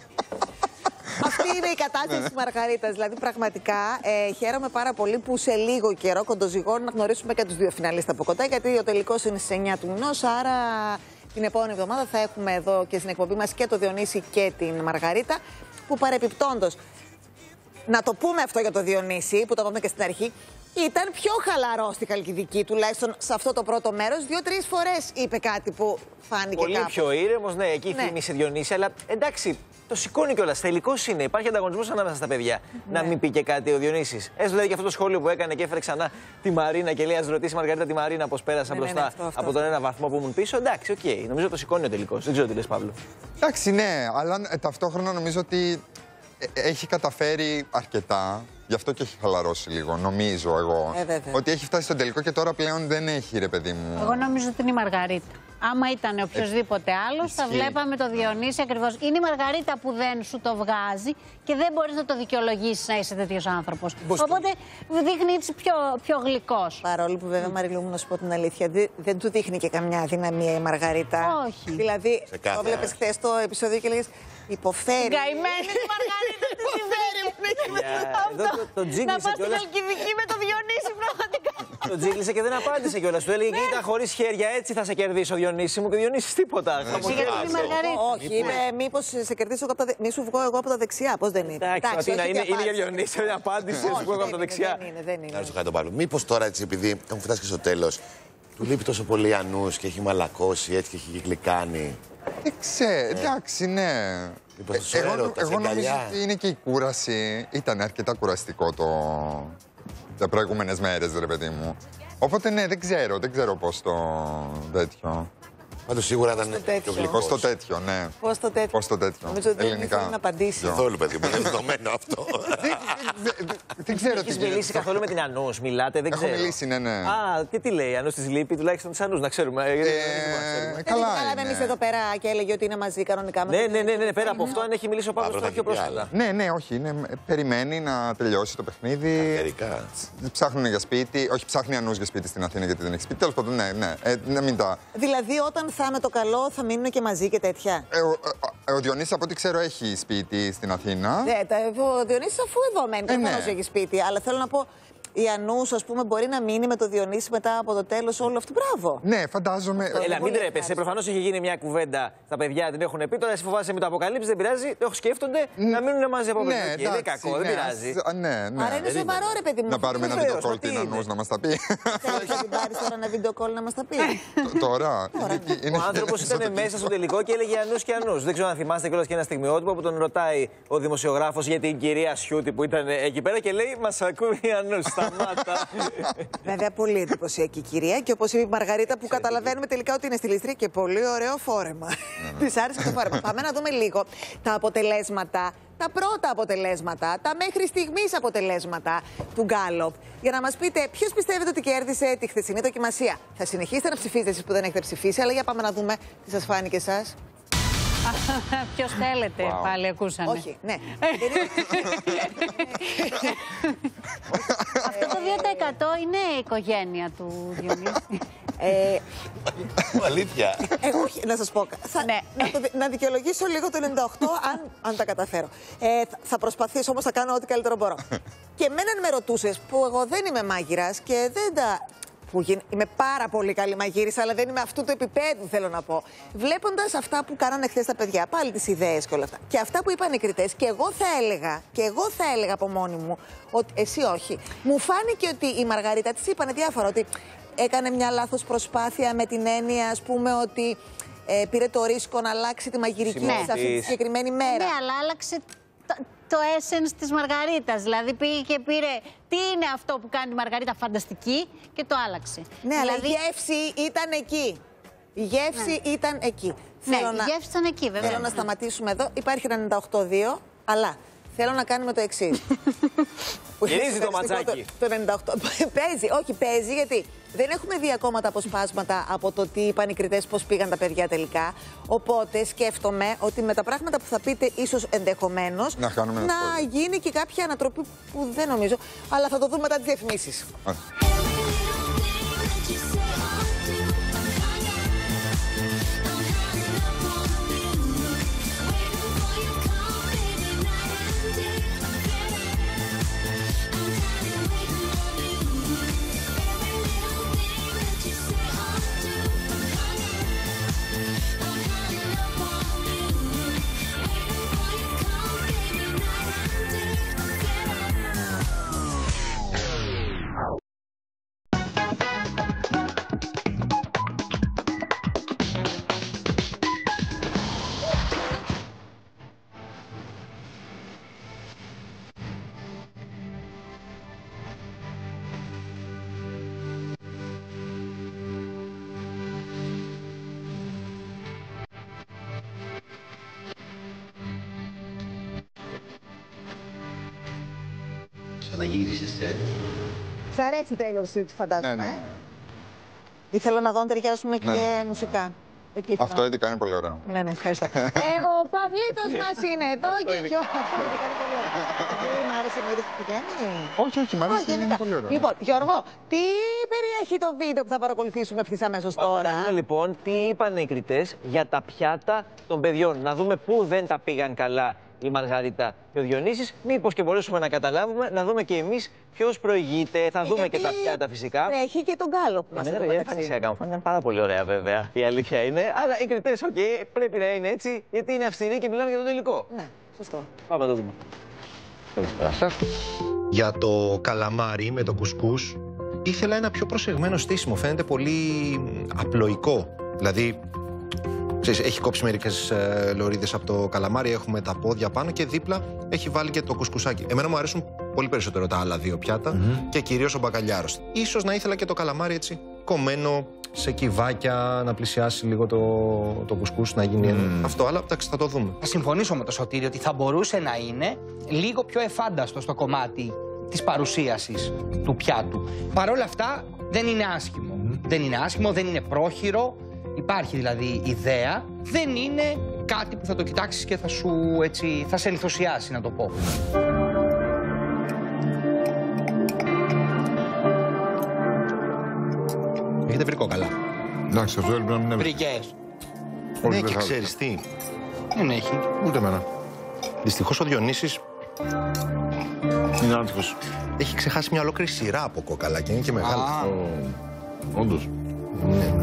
Αυτή είναι η κατάσταση της Μαργαρίτας. Δηλαδή, πραγματικά χαίρομαι πάρα πολύ που σε λίγο καιρό, κοντοζυγών, να γνωρίσουμε και τους δύο φιναλίστα από κοντά, γιατί ο τελικός είναι στις 9 του μηνός. Άρα την επόμενη εβδομάδα θα έχουμε εδώ και στην εκπομπή μας και το Διονύση και την Μαργαρίτα. Που παρεπιπτόντως, να το πούμε αυτό για το Διονύση, που το είπαμε και στην αρχή, ήταν πιο χαλαρό στη Χαλκιδική, τουλάχιστον σε αυτό το πρώτο μέρος. 2-3 φορές είπε κάτι που φάνηκε πολύ κάπως. πιο ήρεμος, ναι, εκεί θύμισε Διονύση, αλλά εντάξει. Το σηκώνει κιόλας. Τελικός είναι. Υπάρχει ανταγωνισμός ανάμεσα στα παιδιά. Να μην πει και κάτι ο Διονύσης. Έστω δηλαδή και αυτό το σχόλιο που έκανε και έφερε ξανά τη Μαρίνα και λέει: ας ρωτήσει η Μαργαρίτα τη Μαρίνα πώς πέρασα μπροστά από τον ένα βαθμό που ήμουν πίσω. Εντάξει, οκ. Νομίζω το σηκώνει ο τελικός. Δεν ξέρω τι λες, Παύλο. Εντάξει, ναι, αλλά ταυτόχρονα νομίζω ότι έχει καταφέρει αρκετά. Γι' αυτό και έχει χαλαρώσει λίγο, νομίζω εγώ. Ότι έχει φτάσει στον τελικό και τώρα πλέον δεν έχει, ρε παιδί μου. Εγώ νομίζω ότι είναι η Μαργαρίτα. Άμα ήταν οποιοδήποτε άλλος, θα βλέπαμε το Διονύση ακριβώς. Είναι η Μαργαρίτα που δεν σου το βγάζει και δεν μπορείς να το δικαιολογήσεις να είσαι τέτοιος άνθρωπος. Οπότε δείχνει έτσι πιο γλυκός. Παρόλο που βέβαια, Μαριλού μου, να σου πω την αλήθεια, δεν του δείχνει και καμιά αδυναμία η Μαργαρίτα. Όχι. Δηλαδή, το βλέπεις χθες το επεισόδιο και λέγες υποφέρει. Γκαημένη η Μαργαρίτα τι συμβαίνει. Να πας στην Χαλκιδική με το Διονύση πραγματικά. Τον τζίγκλισε και δεν απάντησε κιόλας. Του έλεγε: κοίτα, χωρίς χέρια έτσι θα σε κερδίσω, Διονύση μου. Και Διονύσης τίποτα. Όχι, είπε μήπως σε κερδίσω από τα. Μη σου βγω εγώ από τα δεξιά. Πώς δεν είναι? Εντάξει, είναι για Διονύση, δεν απάντησε. Σου βγω εγώ από τα δεξιά. Δεν είναι. Να ρωτήσω κάτι τον Παύλο. Μήπως τώρα έτσι, επειδή έχουν φτάσει και στο τέλος, του λείπει τόσο πολύ Ανούς και έχει μαλακώσει έτσι και έχει γλυκάνει? Δεν ξέρω, εντάξει, ναι. Εγώ νομίζω ότι είναι και η κούραση. Ήταν αρκετά κουραστικό τα προηγούμενες μέρες, ρε παιδί μου. Οπότε ναι, δεν ξέρω πώς το τέτοιο. Πάντως σίγουρα ήταν πιο γλυκός. Πώς το τέτοιο, ναι. Πώς το τέτοιο. Νομίζω ότι δεν ήθελε να απαντήσει. Καθόλου, παιδί μου, είναι δεδομένο αυτό. Δεν ξέρω τι. Έχεις μιλήσει καθόλου με την Ανούς, μιλάτε, δεν ξέρω. Έχω μιλήσει, ναι. Α, και τι λέει, η Ανούς της λείπει, τουλάχιστον της Ανούς, να ξέρουμε. Καλά. Κάναμε εμείς εδώ πέρα και έλεγε ότι είναι μαζί κανονικά. Ναι, πέρα από αυτό, αν έχει μιλήσει ο Παύλος τώρα πιο πρόσφατα. Ναι, όχι. Περιμένει να τελειώσει το παιχνίδι. Ψάχνουν για σπίτι. Όχι, ψάχνει Ανούς για σπίτι στην Αθήνα γιατί δεν έχει σπίτι. Τέλος πάντων, ναι. Δηλαδή, όταν θα με το καλό θα μείνουν και μαζί και τέτοια. Ο Διονύσης, από ό,τι ξέρω, έχει σπίτι στην Αθήνα. Ο Διονύσης, αφού εδώ μένει, δεν έχει σπίτι. Αλλά θέλω να πω, η Ανούς, ας πούμε, μπορεί να μείνει με το Διονύση μετά από το τέλος όλο αυτό. Μπράβο. Ναι, φαντάζομαι. Έλα, μην τρέπεσαι. Προφανώς έχει γίνει μια κουβέντα. Τα παιδιά την έχουν πει. Τώρα εσύ φοβάσαι μην το αποκαλύψεις, δεν πειράζει. Το σκέφτονται να μείνουν μαζί από πριν. Ναι, είναι κακό, δεν πειράζει. Ναι. Άρα είναι σοβαρό, ρε παιδί μου. Να πάρουμε ένα βίντεο κόλ την Ανούς να μας τα πει. Θέλεις να την πάρεις τώρα ένα βίντεο κόλ να μας τα πει. Τώρα. Ο άνθρωπος ήταν μέσα στο τελικό και έλεγε Ανούς και Ανούς. Δεν ξέρω αν θυμάστε κιόλας και ένα στιγμιότυπο που τον ρωτάει ο δημοσιογράφος για την κυρία Σιούτη που ήταν εκεί πέρα και λέει μας ακούει η Ανούς, σταμάτα. Βέβαια, πολύ εντυπωσιακή κυρία και όπως είπε η Μαργαρίτα που καταλαβαίνουμε τελικά ότι είναι στιλίστρια και πολύ ωραίο φόρεμα. Της άρεσε το φόρεμα. Πάμε να δούμε λίγο τα αποτελέσματα, τα πρώτα αποτελέσματα, τα μέχρι στιγμής αποτελέσματα του Γκάλοπ. Για να μας πείτε ποιος πιστεύετε ότι κέρδισε τη χθεσινή δοκιμασία. Θα συνεχίσετε να ψηφίζετε εσείς που δεν έχετε ψηφίσει, αλλά για πάμε να δούμε τι σας φάνηκε εσάς. Ποιος θέλετε, πάλι ακούσαμε. Όχι, ναι. Αυτό το 2% είναι η οικογένεια του Διονύση. Αλήθεια. Να σας πω, να δικαιολογήσω λίγο το 98 αν τα καταφέρω. Θα προσπαθήσω όμως, θα κάνω ό,τι καλύτερο μπορώ. Και μέναν με ρωτούσες που εγώ δεν είμαι μάγειρας και δεν τα... Είμαι πάρα πολύ καλή μαγείρισα, αλλά δεν είμαι αυτού του επίπεδου, θέλω να πω. Βλέποντας αυτά που κάνανε χθες τα παιδιά, πάλι τις ιδέες και όλα αυτά. Και αυτά που είπαν οι κριτές, και εγώ θα έλεγα από μόνη μου, ότι εσύ όχι. Μου φάνηκε ότι η Μαργαρίτα της είπανε διάφορα, ότι έκανε μια λάθος προσπάθεια με την έννοια, ας πούμε, ότι πήρε το ρίσκο να αλλάξει τη μαγειρική της αυτή τη συγκεκριμένη μέρα. Ναι, αλλά άλλαξε το essence της Μαργαρίτας. Δηλαδή πήγε και πήρε τι είναι αυτό που κάνει η Μαργαρίτα φανταστική και το άλλαξε. Ναι, αλλά η γεύση ήταν εκεί. Η γεύση ήταν εκεί. Ναι, η γεύση ήταν εκεί, βέβαια. Θέλω να σταματήσουμε εδώ. Υπάρχει ένα 98-2, αλλά θέλω να κάνουμε το εξής. Γυρίζει το ματσάκι. Το 98. Παίζει, γιατί δεν έχουμε δει ακόμα τα αποσπάσματα από το τι είπαν οι κριτές, πώς πήγαν τα παιδιά τελικά. Οπότε σκέφτομαι ότι με τα πράγματα που θα πείτε, ίσως ενδεχομένως να γίνει και κάποια ανατροπή που δεν νομίζω, αλλά θα το δούμε μετά τις διαφημίσεις. Ξαναγύρισες, Σ' αρέσει το Taylor Swift, φαντάζομαι. Ναι. Ήθελα να δω αν ταιριάζουμε και μουσικά. Αυτό ήδη κάνει πολύ ωραίο. Ναι, ευχαριστώ. Ο Παυλίτος μας είναι εδώ και πιο... Μ' άρεσε, μου είδες που πηγαίνει. Όχι, μ' άρεσε, είναι πολύ ωραίο. Λοιπόν, Γιώργο, τι περιέχει το βίντεο που θα παρακολουθήσουμε ευθύς αμέσως τώρα. Λοιπόν, τι είπαν οι κριτές για τα πιάτα των παιδιών. Να δούμε πού δεν τα πήγαν καλά η Μαργαρίτα και ο Διονύσης. Μήπως και μπορέσουμε να καταλάβουμε, να δούμε και εμείς ποιος προηγείται. Θα δούμε και τα πιάτα φυσικά. Έχει και τον Γκάλοπ που μας φάνηκαν πάρα πολύ ωραία, βέβαια. Η αλήθεια είναι. Αλλά οι κριτές, πρέπει να είναι έτσι, γιατί είναι αυστηροί και μιλάμε για το τελικό. Ναι, σωστό. Πάμε να το δούμε. Για το καλαμάρι με το κουσκούς, ήθελα ένα πιο προσεγμένο στήσιμο. Φαίνεται πολύ απλοϊκό. Δηλαδή, ξέρεις, έχει κόψει μερικές λωρίδες από το καλαμάρι, έχουμε τα πόδια πάνω και δίπλα έχει βάλει και το κουσκουσάκι. Εμένα μου αρέσουν πολύ περισσότερο τα άλλα δύο πιάτα και κυρίως ο μπακαλιάρος. Ίσως να ήθελα και το καλαμάρι έτσι κομμένο σε κυβάκια, να πλησιάσει λίγο το κουσκούς, να γίνει αυτό, αλλά εντάξει, θα το δούμε. Θα συμφωνήσω με το Σωτήρη ότι θα μπορούσε να είναι λίγο πιο εφάνταστο στο κομμάτι της παρουσίασης του πιάτου. Παρ' όλα αυτά δεν είναι άσχημο. Δεν είναι άσχημο, δεν είναι πρόχειρο. Υπάρχει δηλαδή ιδέα. Δεν είναι κάτι που θα το κοιτάξεις και θα σε ενθουσιάσει, να το πω. Έχετε βρει κόκαλα. Εντάξει, αυτό έλειπε να μην έβρει. Βρικές. Ναι, και ξέρεις τι. Δεν έχει. Ούτε εμένα. Δυστυχώς ο Διονύσης είναι άτυχος. έχει ξεχάσει μια ολόκληρη σειρά από κόκαλα και είναι και μεγάλα. Όντως. Ναι.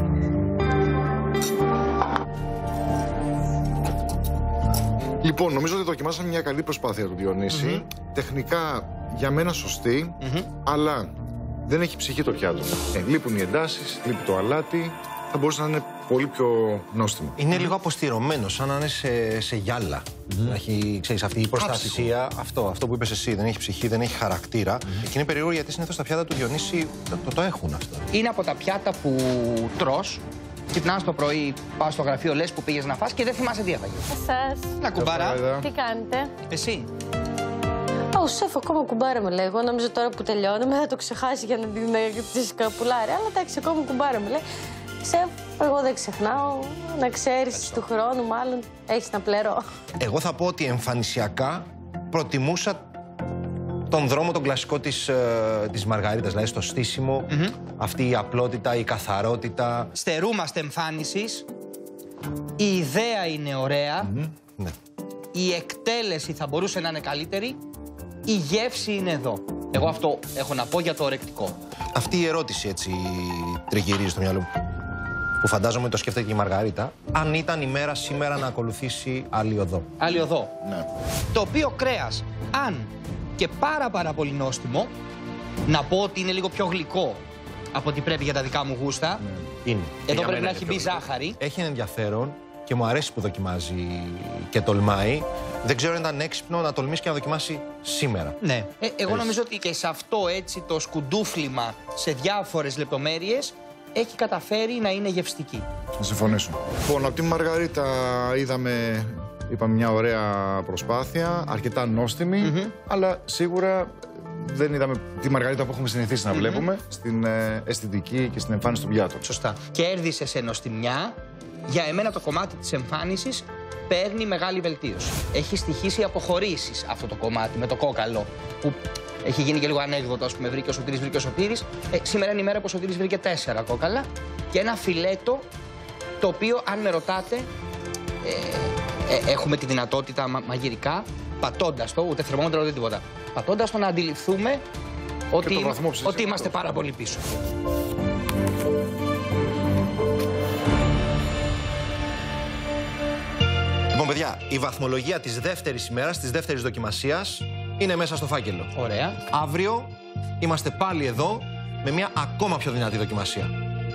Λοιπόν, νομίζω ότι δοκιμάσαμε μια καλή προσπάθεια του Διονύση. Τεχνικά για μένα σωστή, αλλά δεν έχει ψυχή το πιάτο. Λείπουν οι εντάσεις, λείπει το αλάτι. Θα μπορούσε να είναι πολύ πιο νόστιμο. Είναι λίγο αποστηρωμένο, σαν να είναι σε γυάλα. Να έχει, ξέρεις, αυτή η προστασία, αυτό που είπες εσύ, δεν έχει ψυχή, δεν έχει χαρακτήρα. Και είναι περίεργο γιατί συνήθως τα πιάτα του Διονύση το έχουν αυτό. Είναι από τα πιάτα που τρως, ξυπνάς το πρωί, πας στο γραφείο, λες που πήγες να φας και δεν θυμάσαι τι έφαγες. Εσάς. Να κουμπάρα. Τι κάνετε? Εσύ. Ο σεφ ακόμα κουμπάρα με λέει. Εγώ νόμιζα τώρα που τελειώνουμε θα το ξεχάσει για να την σκαπουλάρει. Αλλά εντάξει, ακόμα κουμπάρα με λέει. Σεφ, εγώ δεν ξεχνάω. Να ξέρεις του χρόνου, μάλλον έχεις να πληρώ. Εγώ θα πω ότι εμφανισιακά προτιμούσα τον δρόμο, τον κλασικό της Μαργαρίτας, δηλαδή στο στήσιμο, αυτή η απλότητα, η καθαρότητα. Στερούμαστε εμφάνισης. Η ιδέα είναι ωραία. Ναι. Η εκτέλεση θα μπορούσε να είναι καλύτερη. Η γεύση είναι εδώ. Εγώ αυτό έχω να πω για το ορεκτικό. Αυτή η ερώτηση έτσι τριγυρίζει στο μυαλό μου. Που φαντάζομαι το σκέφτεται και η Μαργαρίτα. Αν ήταν η μέρα σήμερα να ακολουθήσει άλλη οδό. Άλλη οδό. Ναι. Το οποίο κρέας, αν και πάρα πολύ νόστιμο, να πω ότι είναι λίγο πιο γλυκό από ό,τι πρέπει για τα δικά μου γούστα. Είναι. Εδώ πρέπει να έχει μπει ζάχαρη. Έχει ενδιαφέρον και μου αρέσει που δοκιμάζει και τολμάει. Δεν ξέρω αν ήταν έξυπνο να τολμήσει και να δοκιμάσει σήμερα. Ναι. Εγώ νομίζω ότι και σε αυτό έτσι το σκουντούφλημα σε διάφορες λεπτομέρειες έχει καταφέρει να είναι γευστική. Να συμφωνήσω. Λοιπόν, από τη Μαργαρίτα είπαμε μια ωραία προσπάθεια, αρκετά νόστιμη, αλλά σίγουρα δεν είδαμε τη Μαργαρίτα που έχουμε συνηθίσει να βλέπουμε στην αισθητική και στην εμφάνιση του πιάτου. Σωστά. Κέρδισε σε νοστιμιά. Για εμένα το κομμάτι της εμφάνισης παίρνει μεγάλη βελτίωση. Έχει στοιχήσει αποχωρήσεις αυτό το κομμάτι με το κόκαλο, που έχει γίνει και λίγο ανέκδοτο, ας πούμε, βρήκε ο Σωτήρης. Σήμερα είναι η μέρα που ο Σωτήρης βρήκε 4 κόκαλα και ένα φιλέτο, το οποίο, αν με ρωτάτε, έχουμε τη δυνατότητα μαγειρικά, πατώντας το, ούτε θερμόμετρο ούτε τίποτα, πατώντας το να αντιληφθούμε ότι είμαστε πάρα πολύ πίσω. Λοιπόν, παιδιά, η βαθμολογία της δεύτερης ημέρας, της δεύτερης δοκιμασίας, είναι μέσα στο φάκελο. Ωραία. Αύριο είμαστε πάλι εδώ με μια ακόμα πιο δυνατή δοκιμασία.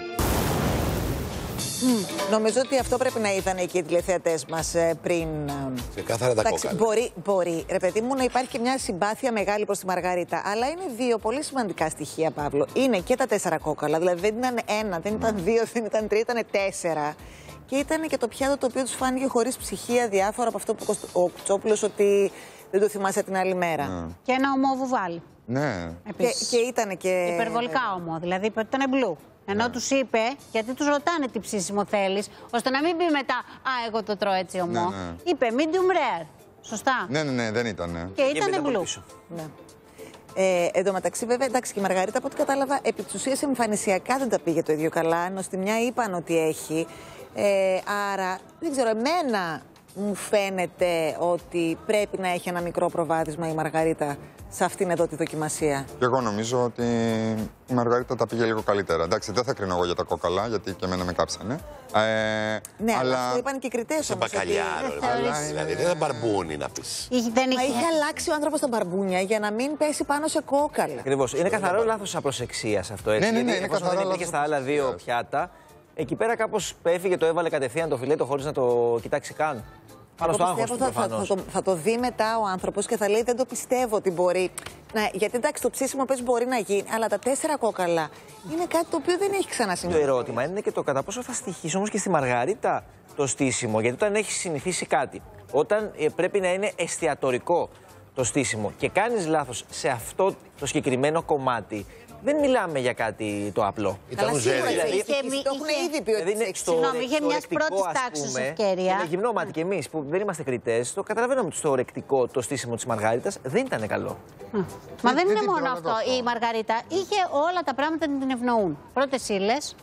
Νομίζω ότι αυτό πρέπει να είδαν και οι τηλεθεατές μας πριν. Ξεκάθαρα τα κόκαλα. Μπορεί, ρε παιδί μου, να υπάρχει και μια συμπάθεια μεγάλη προς τη Μαργαρίτα. Αλλά είναι δύο πολύ σημαντικά στοιχεία, Παύλο. Είναι και τα 4 κόκαλα. Δηλαδή δεν ήταν 1, δεν ήταν 2, δεν ήταν 3, ήταν 4. Και ήταν και το πιάτο το οποίο τους φάνηκε χωρίς ψυχία, διάφορα από αυτό που είπε ο Κουτσόπουλος, ότι δεν το θυμάσαι την άλλη μέρα. Και ένα ομό βουβάλι. Ναι. Και ήταν και. Υπερβολικά ομό, δηλαδή ήταν μπλου. Ενώ τους είπε, γιατί τους ρωτάνε τι ψήσιμο θέλεις, ώστε να μην πει μετά, εγώ το τρώω έτσι ομό. Είπε medium rare. Σωστά. Ναι, δεν ήταν. Ναι. Και ήταν μπλου. Ναι. Εν τω μεταξύ, βέβαια, εντάξει, και η Μαργαρίτα, από ό,τι κατάλαβα, επί της ουσίας εμφανισιακά δεν τα πήγε το ίδιο καλά. Ενώ στη μια είπαν ότι έχει. Άρα, δεν ξέρω, εμένα μου φαίνεται ότι πρέπει να έχει ένα μικρό προβάδισμα η Μαργαρίτα σε αυτήν εδώ τη δοκιμασία. Και εγώ νομίζω ότι η Μαργαρίτα τα πήγε λίγο καλύτερα. Εντάξει, δεν θα κρίνω εγώ για τα κόκαλα, γιατί και εμένα με κάψανε. Ναι, αλλά το είπαν και οι κριτές. Σε μπακαλιάρο, δηλαδή δεν θα μπαρμπούνι να πεις. Μα είχε αλλάξει ο άνθρωπος τα μπαρμπούνια για να μην πέσει πάνω σε κόκαλα. Ακριβώς. Είναι καθαρό λάθος απροσεξίας αυτό, έτσι. Ναι, είναι καθαρό λάθος. Και στα άλλα δύο πιάτα. Εκεί πέρα κάπως έφυγε, το έβαλε κατευθείαν το φιλέτο χωρίς να το κοιτάξει καν. Πάνω στο άγχος του προφανώς. Θα το δει μετά ο άνθρωπος και θα λέει δεν το πιστεύω ότι μπορεί. Γιατί εντάξει, το ψήσιμο πες μπορεί να γίνει, αλλά τα 4 κόκαλα είναι κάτι το οποίο δεν έχει ξανασυμβεί. Το ερώτημα είναι και το κατά πόσο θα στοιχήσει όμως και στη Μαργαρίτα το στήσιμο. Γιατί όταν έχει συνηθίσει κάτι, όταν πρέπει να είναι εστιατορικό το στήσιμο και κάνεις λάθος σε αυτό το συγκεκριμένο κομμάτι, δεν μιλάμε για κάτι το απλό. Καλά, σίγουρα, δηλαδή, το έχουν ήδη πει ότι συγγνώμη, είχε μια πρώτη τάξη ευκαιρία. Είναι γυμνό μάτι και εμείς που δεν είμαστε κριτές, το καταλαβαίνουμε ότι στο ορεκτικό το στήσιμο της Μαργαρίτας δεν ήταν καλό. Μα δεν είναι μόνο αυτό. Η Μαργαρίτα είχε όλα τα πράγματα να την ευνοούν. Πρώτες ύλες,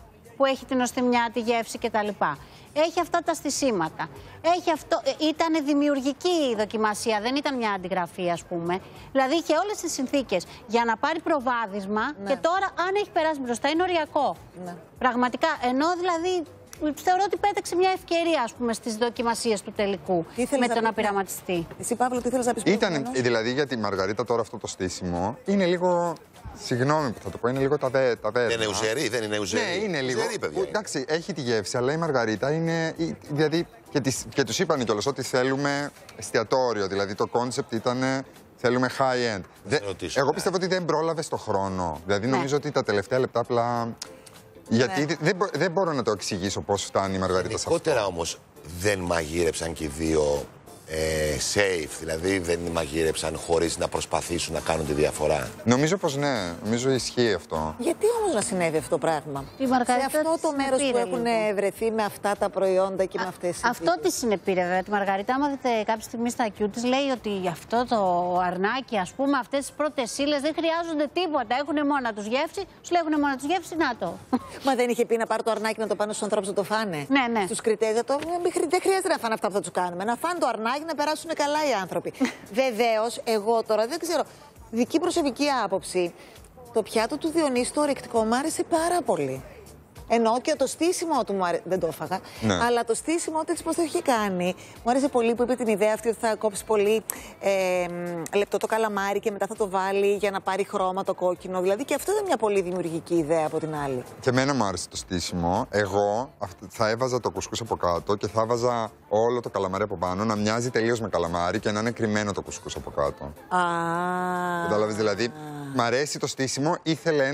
που έχει την νοστιμιά, τη γεύση κτλ. Έχει αυτά τα στισίματα. Ήταν δημιουργική η δοκιμασία, δεν ήταν μια αντιγραφή, ας πούμε. Δηλαδή είχε όλες τις συνθήκες για να πάρει προβάδισμα και τώρα, αν έχει περάσει μπροστά, είναι οριακό. Πραγματικά. Ενώ δηλαδή θεωρώ ότι πέταξε μια ευκαιρία, ας πούμε, στις δοκιμασίες του τελικού με το να πειραματιστεί. Εσύ, Παύλο, τι θέλεις να πεις? Δηλαδή για τη Μαργαρίτα τώρα αυτό το στήσιμο είναι λίγο. Συγγνώμη που θα το πω, είναι λίγο τα δέρμα. Δεν είναι ουζερή, δεν είναι ουζερή. Ναι, είναι λίγο. Ουζερή, παιδιά. Εντάξει, έχει τη γεύση, αλλά η Μαργαρίτα είναι. Δηλαδή, και τους είπαν κιόλας ότι θέλουμε εστιατόριο. Δηλαδή το κόνσεπτ ήταν. Θέλουμε high-end. Εγώ πιστεύω ότι δεν πρόλαβε το χρόνο. Δηλαδή νομίζω ότι τα τελευταία λεπτά απλά. Γιατί δεν μπορώ να το εξηγήσω πώς φτάνει η Μαργαρίτα σε αυτό. Γενικότερα όμως δεν μαγείρεψαν και οι δύο safe, δηλαδή δεν μαγείρεψαν χωρίς να προσπαθήσουν να κάνουν τη διαφορά. Νομίζω πως ναι, νομίζω ισχύει αυτό. Γιατί όμως να συνέβη αυτό το πράγμα? Σε αυτό το μέρος που έχουν βρεθεί με αυτά τα προϊόντα και με αυτές τις. Αυτό τη συνεπήρε βέβαια. Τη Μαργαρίτα, άμα δείτε κάποια στιγμή στα Q της, λέει ότι αυτό το αρνάκι, ας πούμε, αυτές τις πρώτες ύλες δεν χρειάζονται τίποτα. Έχουν μόνα τους γεύση, σου λέγουν μόνα τους γεύση, να το. Μα δεν είχε πει να πάρει το αρνάκι να το πάνε στους ανθρώπους να το φάνε? Ναι. Στους κριτές δεν χρειάζεται να φάνε αυτά που θα τους κάνουμε. Να φάνε το αρνάκι, να περάσουν καλά οι άνθρωποι. Βεβαίως, εγώ τώρα δεν ξέρω. Δική προσωπική άποψη, το πιάτο του Διονύση το ορεκτικό μου άρεσε πάρα πολύ. Ενώ και το στήσιμο του μου άρεσε. Δεν το έφαγα. Ναι. Αλλά το στήσιμο του έτσι πως το είχε κάνει. Μου άρεσε πολύ που είπε την ιδέα αυτή ότι θα κόψει πολύ λεπτό το καλαμάρι και μετά θα το βάλει για να πάρει χρώμα το κόκκινο. Δηλαδή και αυτό ήταν μια πολύ δημιουργική ιδέα από την άλλη. Και εμένα μου άρεσε το στήσιμο. Εγώ θα έβαζα το κουσκούς από κάτω και θα βάζα όλο το καλαμάρι από πάνω να μοιάζει τελείως με καλαμάρι και να είναι κρυμμένο το κουσκούς από κάτω. Κατάλαβες, δηλαδή, μ' αρέσει το στήσιμο, ήθελε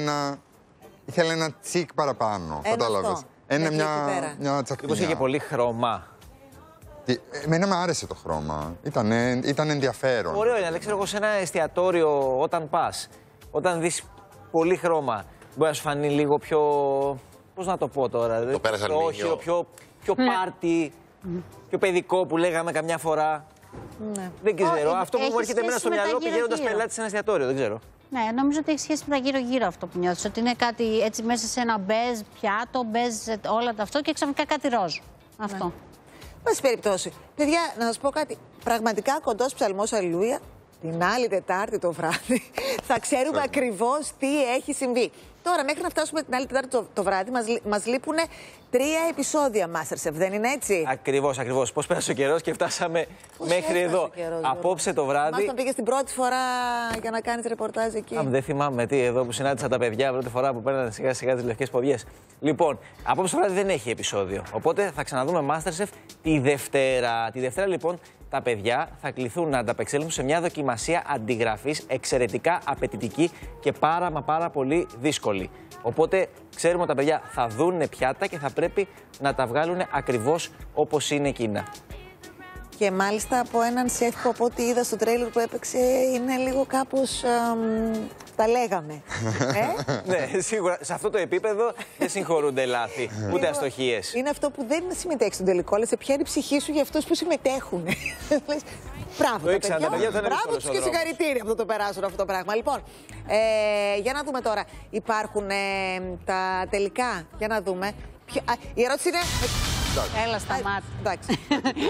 ένα τσικ παραπάνω. Κατάλαβες. Είναι μια τσακμιά. Μήπως είχε πολύ χρώμα. Εμένα μου άρεσε το χρώμα. Ήταν ενδιαφέρον. Ωραίο είναι, αλλά ξέρω εγώ σε ένα εστιατόριο όταν πας, όταν δεις πολύ χρώμα, μπορεί να σου φανεί λίγο πιο. Πώς να το πω τώρα. Το πέρασαν όχι, πιο πάρτι, πιο παιδικό που λέγαμε καμιά φορά. Ναι. Δεν ξέρω. Αυτό που μου έρχεται εμένα στο μυαλό πηγαίνοντας πελάτη σε ένα εστιατόριο, δεν ξέρω. Ναι, νομίζω ότι έχει σχέση με τα γύρω-γύρω αυτό που νιώθεις. Ότι είναι κάτι έτσι μέσα σε ένα μπέζ πιάτο, μπέζ όλα τα αυτό και ξαφνικά κάτι ροζ. Αυτό. Ναι. Πάση περιπτώσει. Παιδιά, να σας πω κάτι. Πραγματικά κοντός ψαλμός αλληλούια. Την άλλη Τετάρτη το βράδυ θα ξέρουμε ακριβώς τι έχει συμβεί. Τώρα, μέχρι να φτάσουμε την άλλη Τετάρτη το βράδυ, μας λείπουν 3 επεισόδια Masterchef, δεν είναι έτσι? Ακριβώς, ακριβώς. Πώς πέρασε ο καιρός και φτάσαμε μέχρι εδώ. Απόψε το βράδυ. Μας τον πήγες την πρώτη φορά για να κάνεις ρεπορτάζ εκεί. Δεν θυμάμαι τι, εδώ που συνάντησα τα παιδιά, πρώτη φορά που παίρνανε σιγά σιγά τις λευκές ποδιές. Λοιπόν, απόψε το βράδυ δεν έχει επεισόδιο. Οπότε θα ξαναδούμε Masterchef τη Δευτέρα. Τη Δευτέρα, λοιπόν, τα παιδιά θα κληθούν να ανταπεξέλθουν σε μια δοκιμασία αντιγραφής εξαιρετικά απαιτητική και πάρα πολύ δύσκολη. Οπότε ξέρουμε ότι τα παιδιά θα δουν πιάτα και θα πρέπει να τα βγάλουν ακριβώς όπως είναι εκείνα. Και μάλιστα από έναν σεφ που από ό,τι είδα στο τρέιλερ που έπαιξε είναι λίγο κάπως. Τα λέγαμε. Ναι, σίγουρα σε αυτό το επίπεδο δεν συγχωρούνται λάθη, ούτε αστοχίες. Είναι αυτό που δεν συμμετέχει στον τελικό, αλλά σε πιάνει η ψυχή σου για αυτούς που συμμετέχουν. Μπράβο, τα παιδιά. Μπράβο τους και συγχαρητήρια που το περάσουν αυτό το πράγμα. Λοιπόν, για να δούμε τώρα. Υπάρχουν τα τελικά. Για να δούμε. Η ερώτηση είναι. Έλα, σταμάτα. Εντάξει.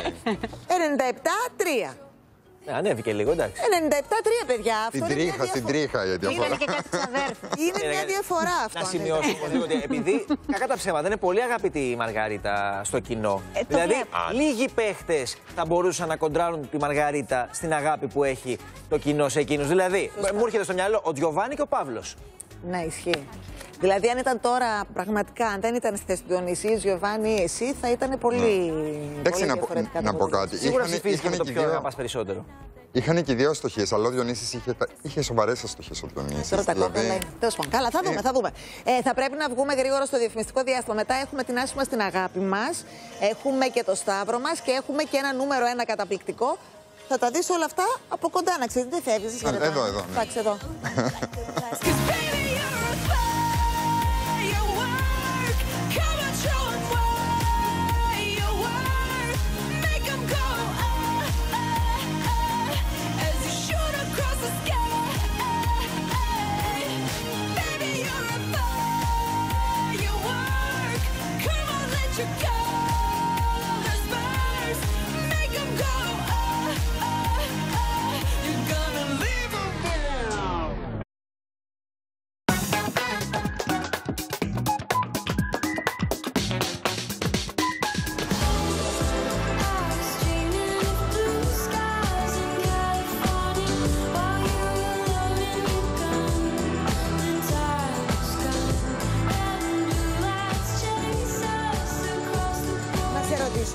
97-3. Ανέβηκε λίγο, εντάξει. 97-3, παιδιά. Στην τρίχα η διαφορά. Είναι και κάτι ξαδέρφη. Είναι μια διαφορά αυτό. Να σημειώσω λίγο ότι επειδή κακά τα ψέματα είναι πολύ αγαπητή η Μαργαρίτα στο κοινό. Δηλαδή, λίγοι παίχτες θα μπορούσαν να κοντράρουν τη Μαργαρίτα στην αγάπη που έχει το κοινό σε εκείνους. Δηλαδή, μου έρχεται στο μυαλό ο Τζιοβάνι και ο Παύλος. Ναι, ισχύει. Δηλαδή, αν ήταν τώρα πραγματικά, αν δεν ήταν στη θέση του Διονύση, Γιωβάνι ή εσύ, θα ήταν πολύ. Εντάξει, να πω κάτι. Σίγουρα συμφωνείς και με το ποιο αγαπάς περισσότερο. Είχαν και 2 αστοχίες, αλλά ο Διονύσης είχε σοβαρές αστοχίες. Τέλος πάντων. Καλά, θα δούμε. Θα πρέπει να βγούμε γρήγορα στο διαφημιστικό διάστημα. Μετά έχουμε την Άση μας στην αγάπη μας. Έχουμε και το Σταύρο μας και έχουμε και ένα νούμερο 1 καταπληκτικό. Θα τα δεις όλα αυτά από κοντά, να ξέρεις. Δεν φεύγεις. Εδώ. Εντάξει, εδώ.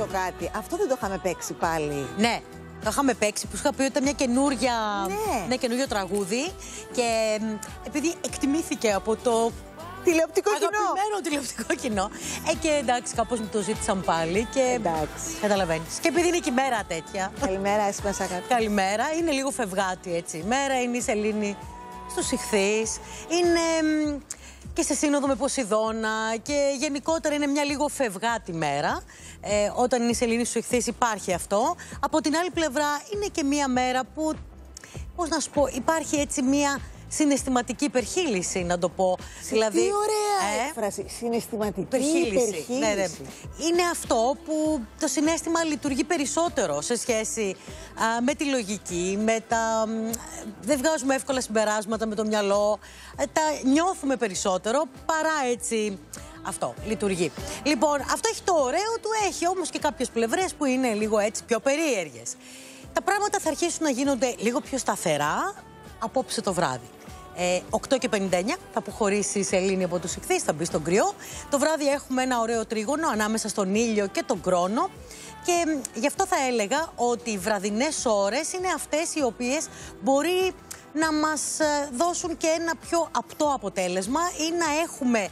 ρωτήσω κάτι. Αυτό δεν το είχαμε παίξει πάλι? Ναι. Το είχαμε παίξει, που είχα πει ότι ήταν μια καινούριο τραγούδι και επειδή εκτιμήθηκε από το τηλεοπτικό κοινό. Αγαπημένο τηλεοπτικό κοινό. Και εντάξει, κάπως μου το ζήτησαν πάλι και εντάξει. Καταλαβαίνεις. Και επειδή είναι και η μέρα τέτοια. Καλημέρα, εσύ μας αγαπητοί. Καλημέρα. Είναι λίγο φευγάτη έτσι η μέρα. Είναι η Σελήνη στους Ιχθύς. Είναι και σε σύνοδο με Ποσειδώνα και γενικότερα είναι μια λίγο φευγάτη μέρα. Όταν είναι η Σελήνη στους Ιχθύς υπάρχει αυτό. Από την άλλη πλευρά είναι και μια μέρα που, πώς να σου πω, υπάρχει έτσι μια συναισθηματική υπερχείληση, να το πω. Δηλαδή, τι ωραία έκφραση. Συναισθηματική υπερχείληση. Ναι. Είναι αυτό που το συναίσθημα λειτουργεί περισσότερο σε σχέση με τη λογική, δεν βγάζουμε εύκολα συμπεράσματα με το μυαλό, τα νιώθουμε περισσότερο παρά έτσι. Αυτό λειτουργεί. Λοιπόν, αυτό έχει το ωραίο του, έχει όμως και κάποιες πλευρές που είναι λίγο έτσι πιο περίεργες. Τα πράγματα θα αρχίσουν να γίνονται λίγο πιο σταθερά απόψε το βράδυ. 8:59 θα αποχωρήσει η Σελήνη από τους Ιχθύς, θα μπει στον κρυό. Το βράδυ έχουμε ένα ωραίο τρίγωνο ανάμεσα στον ήλιο και τον κρόνο. Και γι' αυτό θα έλεγα ότι οι βραδινές ώρες είναι αυτές οι οποίες μπορεί να μας δώσουν και ένα πιο απτό αποτέλεσμα ή να έχουμε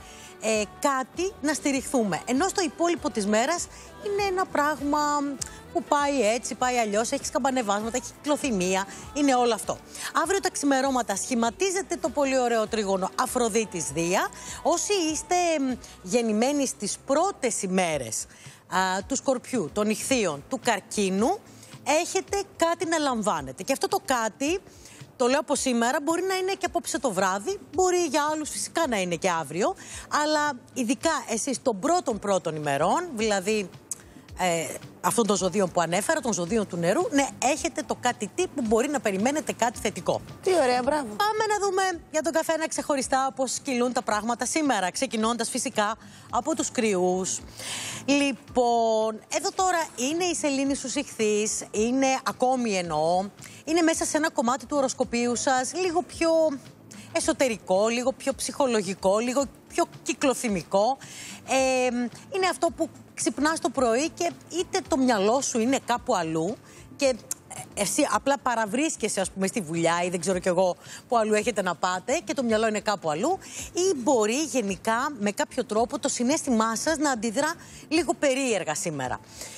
κάτι να στηριχθούμε. Ενώ στο υπόλοιπο της μέρας είναι ένα πράγμα που πάει έτσι, πάει αλλιώς, έχει σκαμπανεβάσματα, έχει κυκλοθυμία, είναι όλο αυτό. Αύριο τα ξημερώματα σχηματίζεται το πολύ ωραίο τρίγωνο Αφροδίτης Δία. Όσοι είστε γεννημένοι στις πρώτες ημέρες του Σκορπιού, των Ιχθύων, του Καρκίνου, έχετε κάτι να λαμβάνετε. Και αυτό το κάτι, το λέω από σήμερα, μπορεί να είναι και απόψε το βράδυ, μπορεί για άλλους φυσικά να είναι και αύριο, αλλά ειδικά εσείς των πρώτων ημερών, δηλαδή αυτών των ζωδίων που ανέφερα, των ζωδίων του νερού, ναι, έχετε το κάτι τι που μπορεί να περιμένετε κάτι θετικό. Τι ωραία, μπράβο. Πάμε να δούμε για τον καθένα ξεχωριστά πώς κυλούν τα πράγματα σήμερα, ξεκινώντας φυσικά από τους κρυούς. Λοιπόν, εδώ τώρα είναι η Σελήνη στους Ιχθύς, είναι ακόμη εννοώ, είναι μέσα σε ένα κομμάτι του οροσκοπίου σας, λίγο πιο εσωτερικό, λίγο πιο ψυχολογικό, λίγο πιο κυκλοθυμικό. Είναι αυτό που ξυπνάς το πρωί και είτε το μυαλό σου είναι κάπου αλλού και εσύ απλά παραβρίσκεσαι, ας πούμε, στη δουλειά ή δεν ξέρω κι εγώ που αλλού έχετε να πάτε και το μυαλό είναι κάπου αλλού, ή μπορεί γενικά με κάποιο τρόπο το συναίσθημά σας να αντιδρά λίγο περίεργα σήμερα.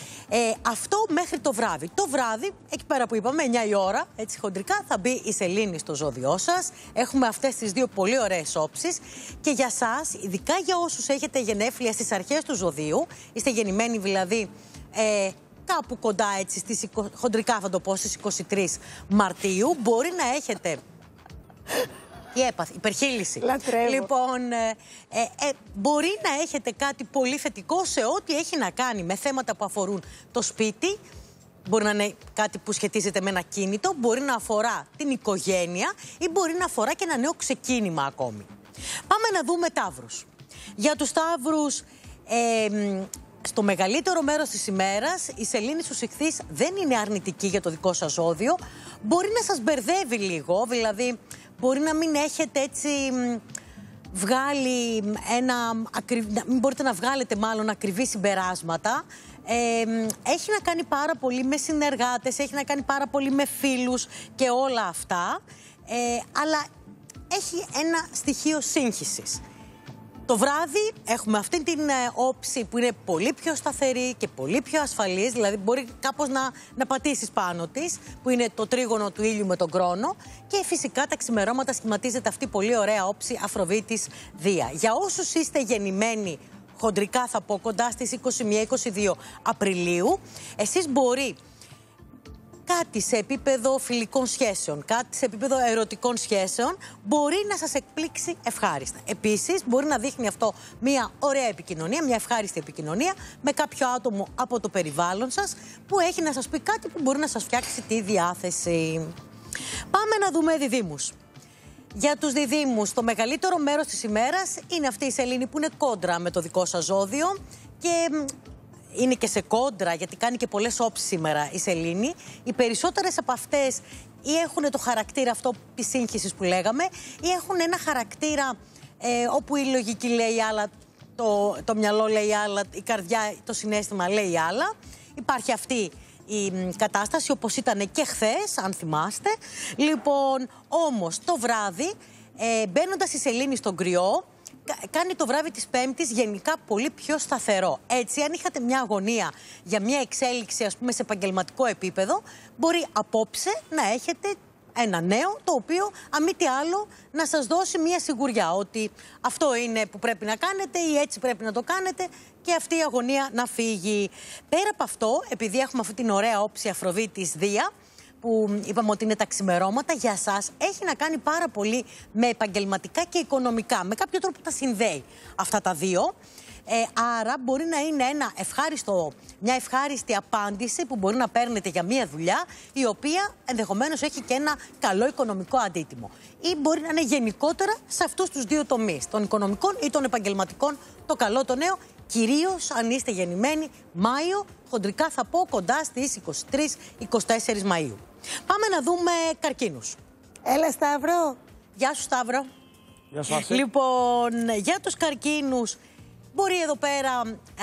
Αυτό μέχρι το βράδυ. Το βράδυ, εκεί πέρα που είπαμε, 9 η ώρα, έτσι χοντρικά, θα μπει η Σελήνη στο ζώδιό σας. Έχουμε αυτές τις δύο πολύ ωραίες όψεις. Και για σας, ειδικά για όσους έχετε γενέθλια στις αρχές του ζωδίου, είστε γεννημένοι δηλαδή κάπου κοντά έτσι, χοντρικά θα το πω, στις 23 Μαρτίου, μπορεί να έχετε... Τι έπαθε, υπερχείληση. Λατρεύω. Λοιπόν, μπορεί να έχετε κάτι πολύ θετικό σε ό,τι έχει να κάνει με θέματα που αφορούν το σπίτι. Μπορεί να είναι κάτι που σχετίζεται με ένα κίνητο, μπορεί να αφορά την οικογένεια ή μπορεί να αφορά και ένα νέο ξεκίνημα ακόμη. Πάμε να δούμε Ταύρους. Για τους Ταύρους, στο μεγαλύτερο μέρος της ημέρας, η Σελήνη στους Ιχθύς δεν είναι αρνητική για το δικό σας ζώδιο. Μπορεί να σας μπερδεύει λίγο, δηλαδή μπορεί να μην έχετε έτσι βγάλει μην μπορείτε να βγάλετε μάλλον ακριβή συμπεράσματα. Έχει να κάνει πάρα πολύ με συνεργάτες, έχει να κάνει πάρα πολύ με φίλους και όλα αυτά, αλλά έχει ένα στοιχείο σύγχυσης. Το βράδυ έχουμε αυτή την όψη που είναι πολύ πιο σταθερή και πολύ πιο ασφαλής, δηλαδή μπορεί κάπως να πατήσεις πάνω της, που είναι το τρίγωνο του ήλιου με τον κρόνο, και φυσικά τα ξημερώματα σχηματίζεται αυτή η πολύ ωραία όψη Αφροδίτης Δία. Για όσους είστε γεννημένοι, χοντρικά θα πω, κοντά στις 21-22 Απριλίου, εσείς μπορεί κάτι σε επίπεδο φιλικών σχέσεων, κάτι σε επίπεδο ερωτικών σχέσεων, μπορεί να σας εκπλήξει ευχάριστα. Επίσης, μπορεί να δείχνει αυτό μια ωραία επικοινωνία, μια ευχάριστη επικοινωνία με κάποιο άτομο από το περιβάλλον σας που έχει να σας πει κάτι που μπορεί να σας φτιάξει τη διάθεση. Πάμε να δούμε διδύμους. Για τους διδύμους, το μεγαλύτερο μέρος της ημέρας είναι αυτή η Σελήνη που είναι κόντρα με το δικό σας ζώδιο και είναι και σε κόντρα, γιατί κάνει και πολλές όψεις σήμερα η Σελήνη. Οι περισσότερες από αυτές ή έχουν το χαρακτήρα αυτό της σύγχυσης που λέγαμε, ή έχουν ένα χαρακτήρα όπου η λογική λέει άλλα, το μυαλό λέει άλλα, η καρδιά, το συναίσθημα λέει άλλα. υπάρχει αυτή η κατάσταση, όπως ήταν και χθες, αν θυμάστε. Λοιπόν, όμως το βράδυ, μπαίνοντας στη σελήνη στον κρυό, κάνει το βράδυ της Πέμπτης γενικά πολύ πιο σταθερό. Έτσι, αν είχατε μια αγωνία για μια εξέλιξη, ας πούμε, σε επαγγελματικό επίπεδο, μπορεί απόψε να έχετε ένα νέο, το οποίο, αν μη τι άλλο, να σας δώσει μια σιγουριά ότι αυτό είναι που πρέπει να κάνετε ή έτσι πρέπει να το κάνετε και αυτή η αγωνία να φύγει. Πέρα από αυτό, επειδή έχουμε αυτή την ωραία όψη Αφροδίτης Δία, που είπαμε ότι είναι τα ξημερώματα, για σας έχει να κάνει πάρα πολύ με επαγγελματικά και οικονομικά. Με κάποιο τρόπο τα συνδέει αυτά τα δύο. Άρα μπορεί να είναι μια ευχάριστη απάντηση που μπορεί να παίρνετε για μια δουλειά η οποία ενδεχομένως έχει και ένα καλό οικονομικό αντίτιμο. Ή μπορεί να είναι γενικότερα σε αυτούς τους δύο τομείς, των οικονομικών ή των επαγγελματικών, το καλό το νέο, κυρίως αν είστε γεννημένοι Μάιο, χοντρικά θα πω κοντά στις 23-24 Μαΐου. Πάμε να δούμε καρκίνους. Έλα Σταύρο. Γεια σου Σταύρο. Γεια σου Άση. Λοιπόν, για τους καρκίνους, μπορεί εδώ πέρα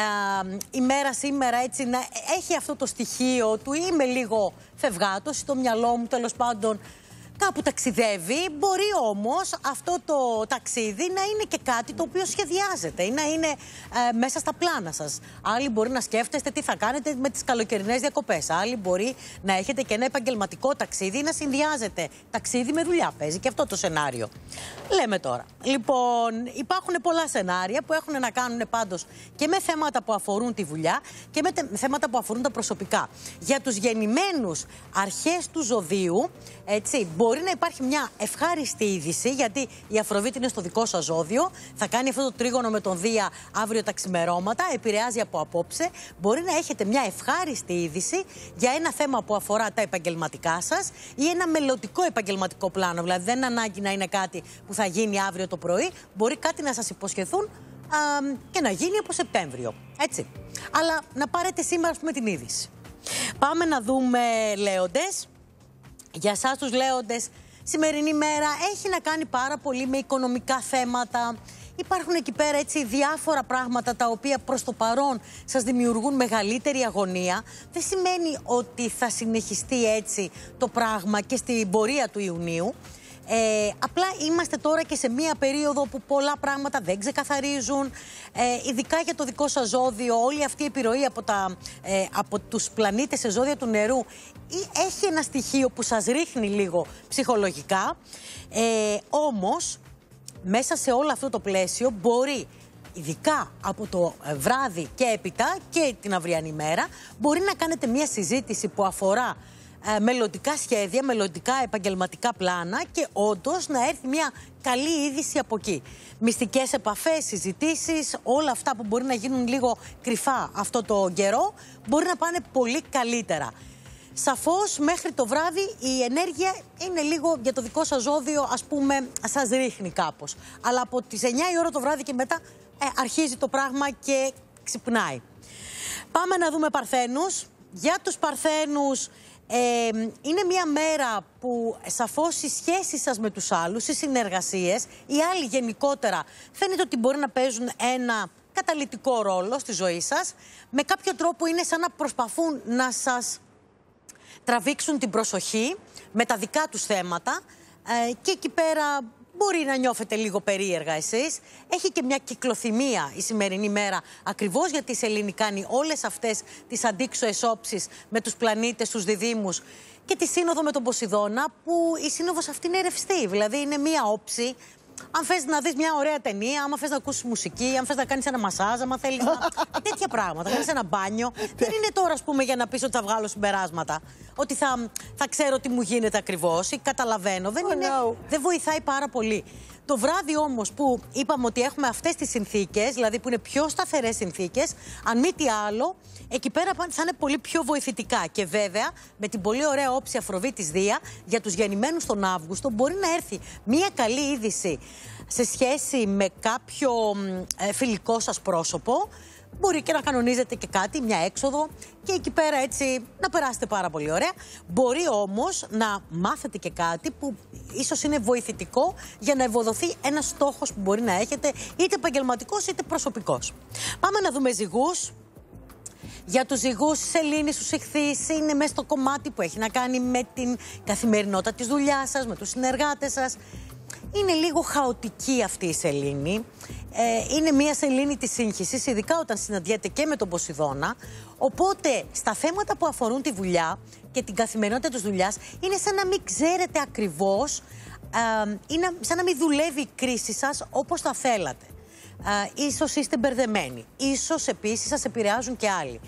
η μέρα σήμερα έτσι να έχει αυτό το στοιχείο του είμαι λίγο φευγάτος στο μυαλό μου, τέλος πάντων κάπου ταξιδεύει. Μπορεί όμως αυτό το ταξίδι να είναι και κάτι το οποίο σχεδιάζεται ή να είναι μέσα στα πλάνα σας. Άλλοι μπορεί να σκέφτεστε τι θα κάνετε με τις καλοκαιρινές διακοπές. Άλλοι μπορεί να έχετε και ένα επαγγελματικό ταξίδι ή να συνδυάζετε ταξίδι με δουλειά. Παίζει και αυτό το σενάριο. Λέμε τώρα. Λοιπόν, υπάρχουν πολλά σενάρια που έχουν να κάνουν πάντως και με θέματα που αφορούν τη δουλειά και με θέματα που αφορούν τα προσωπικά. Για τους γεννημένους αρχές του ζωδίου, έτσι, μπορεί να υπάρχει μια ευχάριστη είδηση, γιατί η Αφροδίτη είναι στο δικό σας ζώδιο. Θα κάνει αυτό το τρίγωνο με τον Δία αύριο τα ξημερώματα, επηρεάζει από απόψε. Μπορεί να έχετε μια ευχάριστη είδηση για ένα θέμα που αφορά τα επαγγελματικά σας ή ένα μελλοντικό επαγγελματικό πλάνο. Δηλαδή, δεν είναι ανάγκη να είναι κάτι που θα γίνει αύριο το πρωί. Μπορεί κάτι να σας υποσχεθούν και να γίνει από Σεπτέμβριο. Έτσι. Αλλά να πάρετε σήμερα, ας πούμε, την είδηση. Πάμε να δούμε Λέοντες. Για εσάς τους Λέοντες, σημερινή μέρα έχει να κάνει πάρα πολύ με οικονομικά θέματα. Υπάρχουν εκεί πέρα έτσι διάφορα πράγματα τα οποία προς το παρόν σας δημιουργούν μεγαλύτερη αγωνία. Δεν σημαίνει ότι θα συνεχιστεί έτσι το πράγμα και στην πορεία του Ιουνίου. Απλά είμαστε τώρα και σε μία περίοδο που πολλά πράγματα δεν ξεκαθαρίζουν. Ειδικά για το δικό σας ζώδιο, όλη αυτή η επιρροή από τους πλανήτες σε ζώδια του νερού έχει ένα στοιχείο που σας ρίχνει λίγο ψυχολογικά. Όμως, μέσα σε όλο αυτό το πλαίσιο μπορεί, ειδικά από το βράδυ και έπειτα και την αυριανή μέρα, μπορεί να κάνετε μία συζήτηση που αφορά μελλοντικά σχέδια, μελλοντικά επαγγελματικά πλάνα και όντως να έρθει μια καλή είδηση από εκεί. Μυστικές επαφές, συζητήσεις, όλα αυτά που μπορεί να γίνουν λίγο κρυφά αυτό το καιρό, μπορεί να πάνε πολύ καλύτερα. Σαφώς μέχρι το βράδυ η ενέργεια είναι λίγο για το δικό σας ζώδιο, ας πούμε, σας ρίχνει κάπως. Αλλά από τις 9 η ώρα το βράδυ και μετά αρχίζει το πράγμα και ξυπνάει. Πάμε να δούμε Παρθένους. Για τους Παρθένους, είναι μια μέρα που σαφώς οι σχέσεις σας με τους άλλους, οι συνεργασίες, οι άλλοι γενικότερα φαίνεται ότι μπορεί να παίζουν ένα καταλυτικό ρόλο στη ζωή σας. Με κάποιο τρόπο είναι σαν να προσπαθούν να σας τραβήξουν την προσοχή με τα δικά τους θέματα και εκεί πέρα μπορεί να νιώθετε λίγο περίεργα εσείς. Έχει και μια κυκλοθυμία η σημερινή μέρα, ακριβώς γιατί η σελήνη κάνει όλες αυτές τις αντίξωες όψεις με τους πλανήτες, τους διδύμους και τη σύνοδο με τον Ποσειδώνα, που η σύνοδος αυτή είναι ρευστή. Δηλαδή είναι μια όψη. Αν θες να δεις μια ωραία ταινία, άμα θες να ακούσεις μουσική, αν θες να κάνεις ένα μασάζ, άμα θέλεις να... τέτοια πράγματα, να κάνεις ένα μπάνιο. Δεν είναι τώρα, ας πούμε, για να πεις ότι θα βγάλω συμπεράσματα. Ότι θα ξέρω τι μου γίνεται ακριβώς ή καταλαβαίνω. Δεν βοηθάει πάρα πολύ. Το βράδυ όμως που είπαμε ότι έχουμε αυτές τις συνθήκες, δηλαδή που είναι πιο σταθερές συνθήκες, αν μη τι άλλο, εκεί πέρα θα είναι πολύ πιο βοηθητικά. Και βέβαια, με την πολύ ωραία όψη Αφροδίτης Δία, για τους γεννημένους τον Αύγουστο, μπορεί να έρθει μια καλή είδηση σε σχέση με κάποιο φιλικό σας πρόσωπο. Μπορεί και να κανονίζετε και κάτι, μια έξοδο, και εκεί πέρα έτσι να περάσετε πάρα πολύ ωραία. Μπορεί όμως να μάθετε και κάτι που ίσως είναι βοηθητικό για να ευοδοθεί ένας στόχος που μπορεί να έχετε, είτε επαγγελματικός είτε προσωπικός. Πάμε να δούμε Ζυγούς. Για τους ζυγούς της σελήνης στους Ιχθύς είναι μέσα στο κομμάτι που έχει να κάνει με την καθημερινότητα της δουλειάς σας, με τους συνεργάτες σας. Είναι λίγο χαοτική αυτή η σελήνη. Είναι μια σελήνη της σύγχυσης, ειδικά όταν συναντιέται και με τον Ποσειδώνα. Οπότε στα θέματα που αφορούν τη δουλειά και την καθημερινότητα της δουλειάς, είναι σαν να μην ξέρετε ακριβώς, είναι σαν να μην δουλεύει η κρίση σας όπως θα θέλατε. Ίσως είστε μπερδεμένοι. Ίσως επίσης σας επηρεάζουν και άλλοι.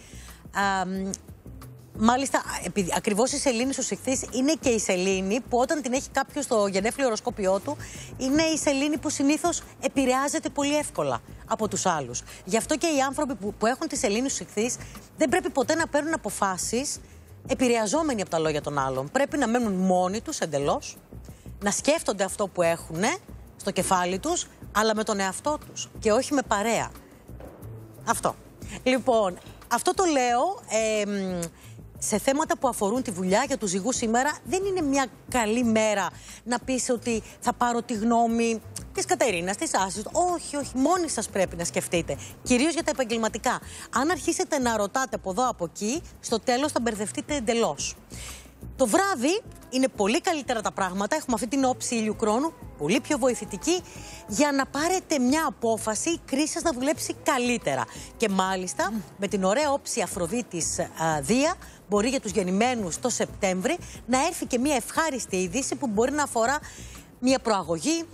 Μάλιστα, ακριβώς η σελήνη στους Ιχθύς είναι και η σελήνη που όταν την έχει κάποιος στο γενέφλιο οροσκόπιό του, είναι η σελήνη που συνήθως επηρεάζεται πολύ εύκολα από τους άλλους. Γι' αυτό και οι άνθρωποι που έχουν τη σελήνη στους Ιχθύς δεν πρέπει ποτέ να παίρνουν αποφάσεις επηρεαζόμενοι από τα λόγια των άλλων. Πρέπει να μένουν μόνοι τους εντελώς, να σκέφτονται αυτό που έχουν στο κεφάλι τους, αλλά με τον εαυτό τους και όχι με παρέα. Αυτό. Λοιπόν, αυτό το λέω σε θέματα που αφορούν τη δουλειά. Για τους ζυγούς σήμερα δεν είναι μια καλή μέρα να πεις ότι θα πάρω τη γνώμη της Κατερίνας, της Άσης. Όχι, όχι, μόνοι σας πρέπει να σκεφτείτε. Κυρίως για τα επαγγελματικά. Αν αρχίσετε να ρωτάτε από εδώ από εκεί, στο τέλος θα μπερδευτείτε εντελώς. Το βράδυ είναι πολύ καλύτερα τα πράγματα. Έχουμε αυτή την όψη ηλιου χρόνου, πολύ πιο βοηθητική, για να πάρετε μια απόφαση, η κρίση σας να δουλέψει καλύτερα. Και μάλιστα με την ωραία όψη Αφροδίτης Δία, μπορεί για τους γεννημένους το Σεπτέμβρη να έρθει και μια ευχάριστη είδηση που μπορεί να αφορά μια προαγωγή,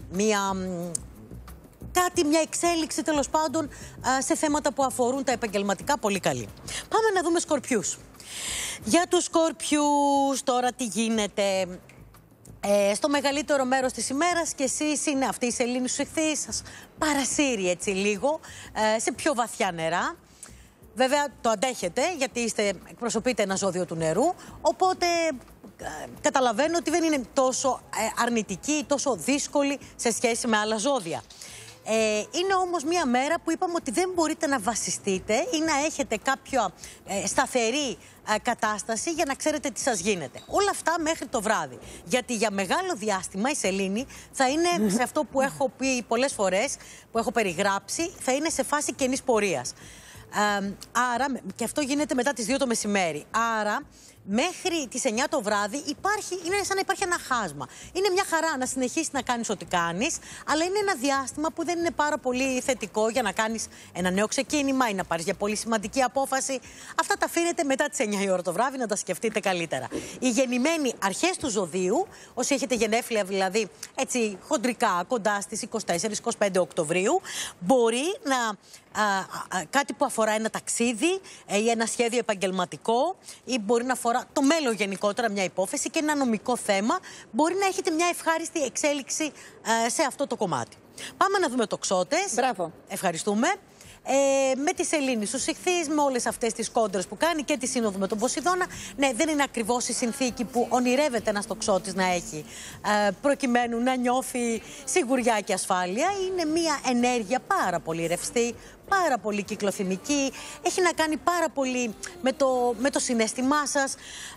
μια εξέλιξη τέλος πάντων σε θέματα που αφορούν τα επαγγελματικά, πολύ καλή. Πάμε να δούμε Σκορπιούς. Για τους Σκορπιούς τώρα τι γίνεται. Στο μεγαλύτερο μέρος της ημέρας και εσείς είναι αυτή η σελήνη στους Ιχθύς, σας παρασύρει έτσι λίγο σε πιο βαθιά νερά. Βέβαια το αντέχετε γιατί εκπροσωπείτε ένα ζώδιο του νερού, οπότε καταλαβαίνω ότι δεν είναι τόσο αρνητική, τόσο δύσκολη σε σχέση με άλλα ζώδια. Είναι όμως μια μέρα που είπαμε ότι δεν μπορείτε να βασιστείτε ή να έχετε κάποια σταθερή κατάσταση για να ξέρετε τι σας γίνεται. Όλα αυτά μέχρι το βράδυ. Γιατί για μεγάλο διάστημα η σελήνη θα είναι σε αυτό που έχω πει πολλές φορές, που έχω περιγράψει, θα είναι σε φάση κενής πορείας. Άρα, και αυτό γίνεται μετά τις 2 το μεσημέρι. Άρα, μέχρι τις 9 το βράδυ είναι σαν να υπάρχει ένα χάσμα. Είναι μια χαρά να συνεχίσεις να κάνεις ό,τι κάνεις, αλλά είναι ένα διάστημα που δεν είναι πάρα πολύ θετικό για να κάνεις ένα νέο ξεκίνημα ή να πάρεις για πολύ σημαντική απόφαση. Αυτά τα αφήνετε μετά τις 9 η ώρα το βράδυ να τα σκεφτείτε καλύτερα. Οι γεννημένοι αρχές του ζωδίου, όσοι έχετε γενέθλια δηλαδή έτσι χοντρικά κοντά στις 24-25 Οκτωβρίου, μπορεί να κάτι που αφορά ένα ταξίδι ή ένα σχέδιο επαγγελματικό ή μπορεί να αφορά το μέλλον γενικότερα, μια υπόθεση και ένα νομικό θέμα, μπορεί να έχετε μια ευχάριστη εξέλιξη σε αυτό το κομμάτι. Πάμε να δούμε τοξότες. Μπράβο. Ευχαριστούμε. Με τη σελήνη στους Ιχθύς, με όλες αυτές τις κόντρες που κάνει και τη σύνοδο με τον Ποσειδώνα. Ναι, δεν είναι ακριβώς η συνθήκη που ονειρεύεται ένας τοξότης να έχει προκειμένου να νιώθει σιγουριά και ασφάλεια. Είναι μια ενέργεια πάρα πολύ ρευστή, πάρα πολύ κυκλοθυμική. Έχει να κάνει πάρα πολύ με το συναίσθημά σας.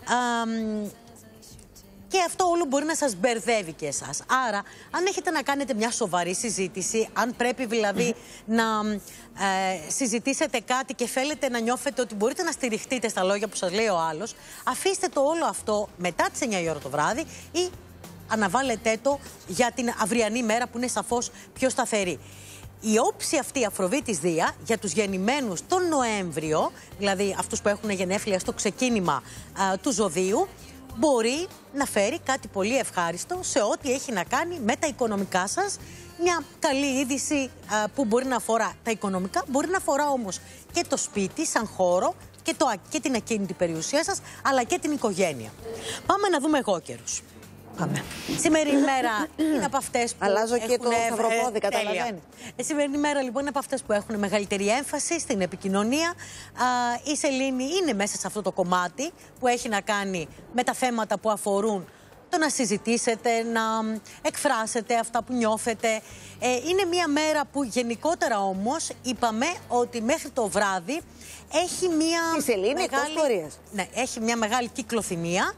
Και αυτό όλο μπορεί να σας μπερδεύει και εσάς. Άρα, αν έχετε να κάνετε μια σοβαρή συζήτηση, αν πρέπει δηλαδή να συζητήσετε κάτι και θέλετε να νιώθετε ότι μπορείτε να στηριχτείτε στα λόγια που σας λέει ο άλλος, αφήστε το όλο αυτό μετά τις 9 η ώρα το βράδυ ή αναβάλλετε το για την αυριανή μέρα που είναι σαφώς πιο σταθερή. Η όψη αυτή η Αφροδίτης Δία για τους γεννημένους τον Νοέμβριο, δηλαδή αυτούς που έχουν γενέθλια στο ξεκίνημα του ζωδίου, μπορεί να φέρει κάτι πολύ ευχάριστο σε ό,τι έχει να κάνει με τα οικονομικά σας. Μια καλή είδηση που μπορεί να αφορά τα οικονομικά, μπορεί να αφορά όμως και το σπίτι σαν χώρο και την ακίνητη περιουσία σας, αλλά και την οικογένεια. Πάμε να δούμε εγώκερους. Πάμε. Σημερινή μέρα είναι από αυτές που αλλάζω και το σταυροπόδι, καταλαβαίνει. Σημερινή μέρα λοιπόν είναι από αυτές που έχουν μεγαλύτερη έμφαση στην επικοινωνία. Η σελήνη είναι μέσα σε αυτό το κομμάτι που έχει να κάνει με τα θέματα που αφορούν το να συζητήσετε, να εκφράσετε αυτά που νιώθετε. Είναι μια μέρα που γενικότερα όμως είπαμε ότι μέχρι το βράδυ έχει μια μεγάλη, έχει μια μεγάλη κυκλοθυμία.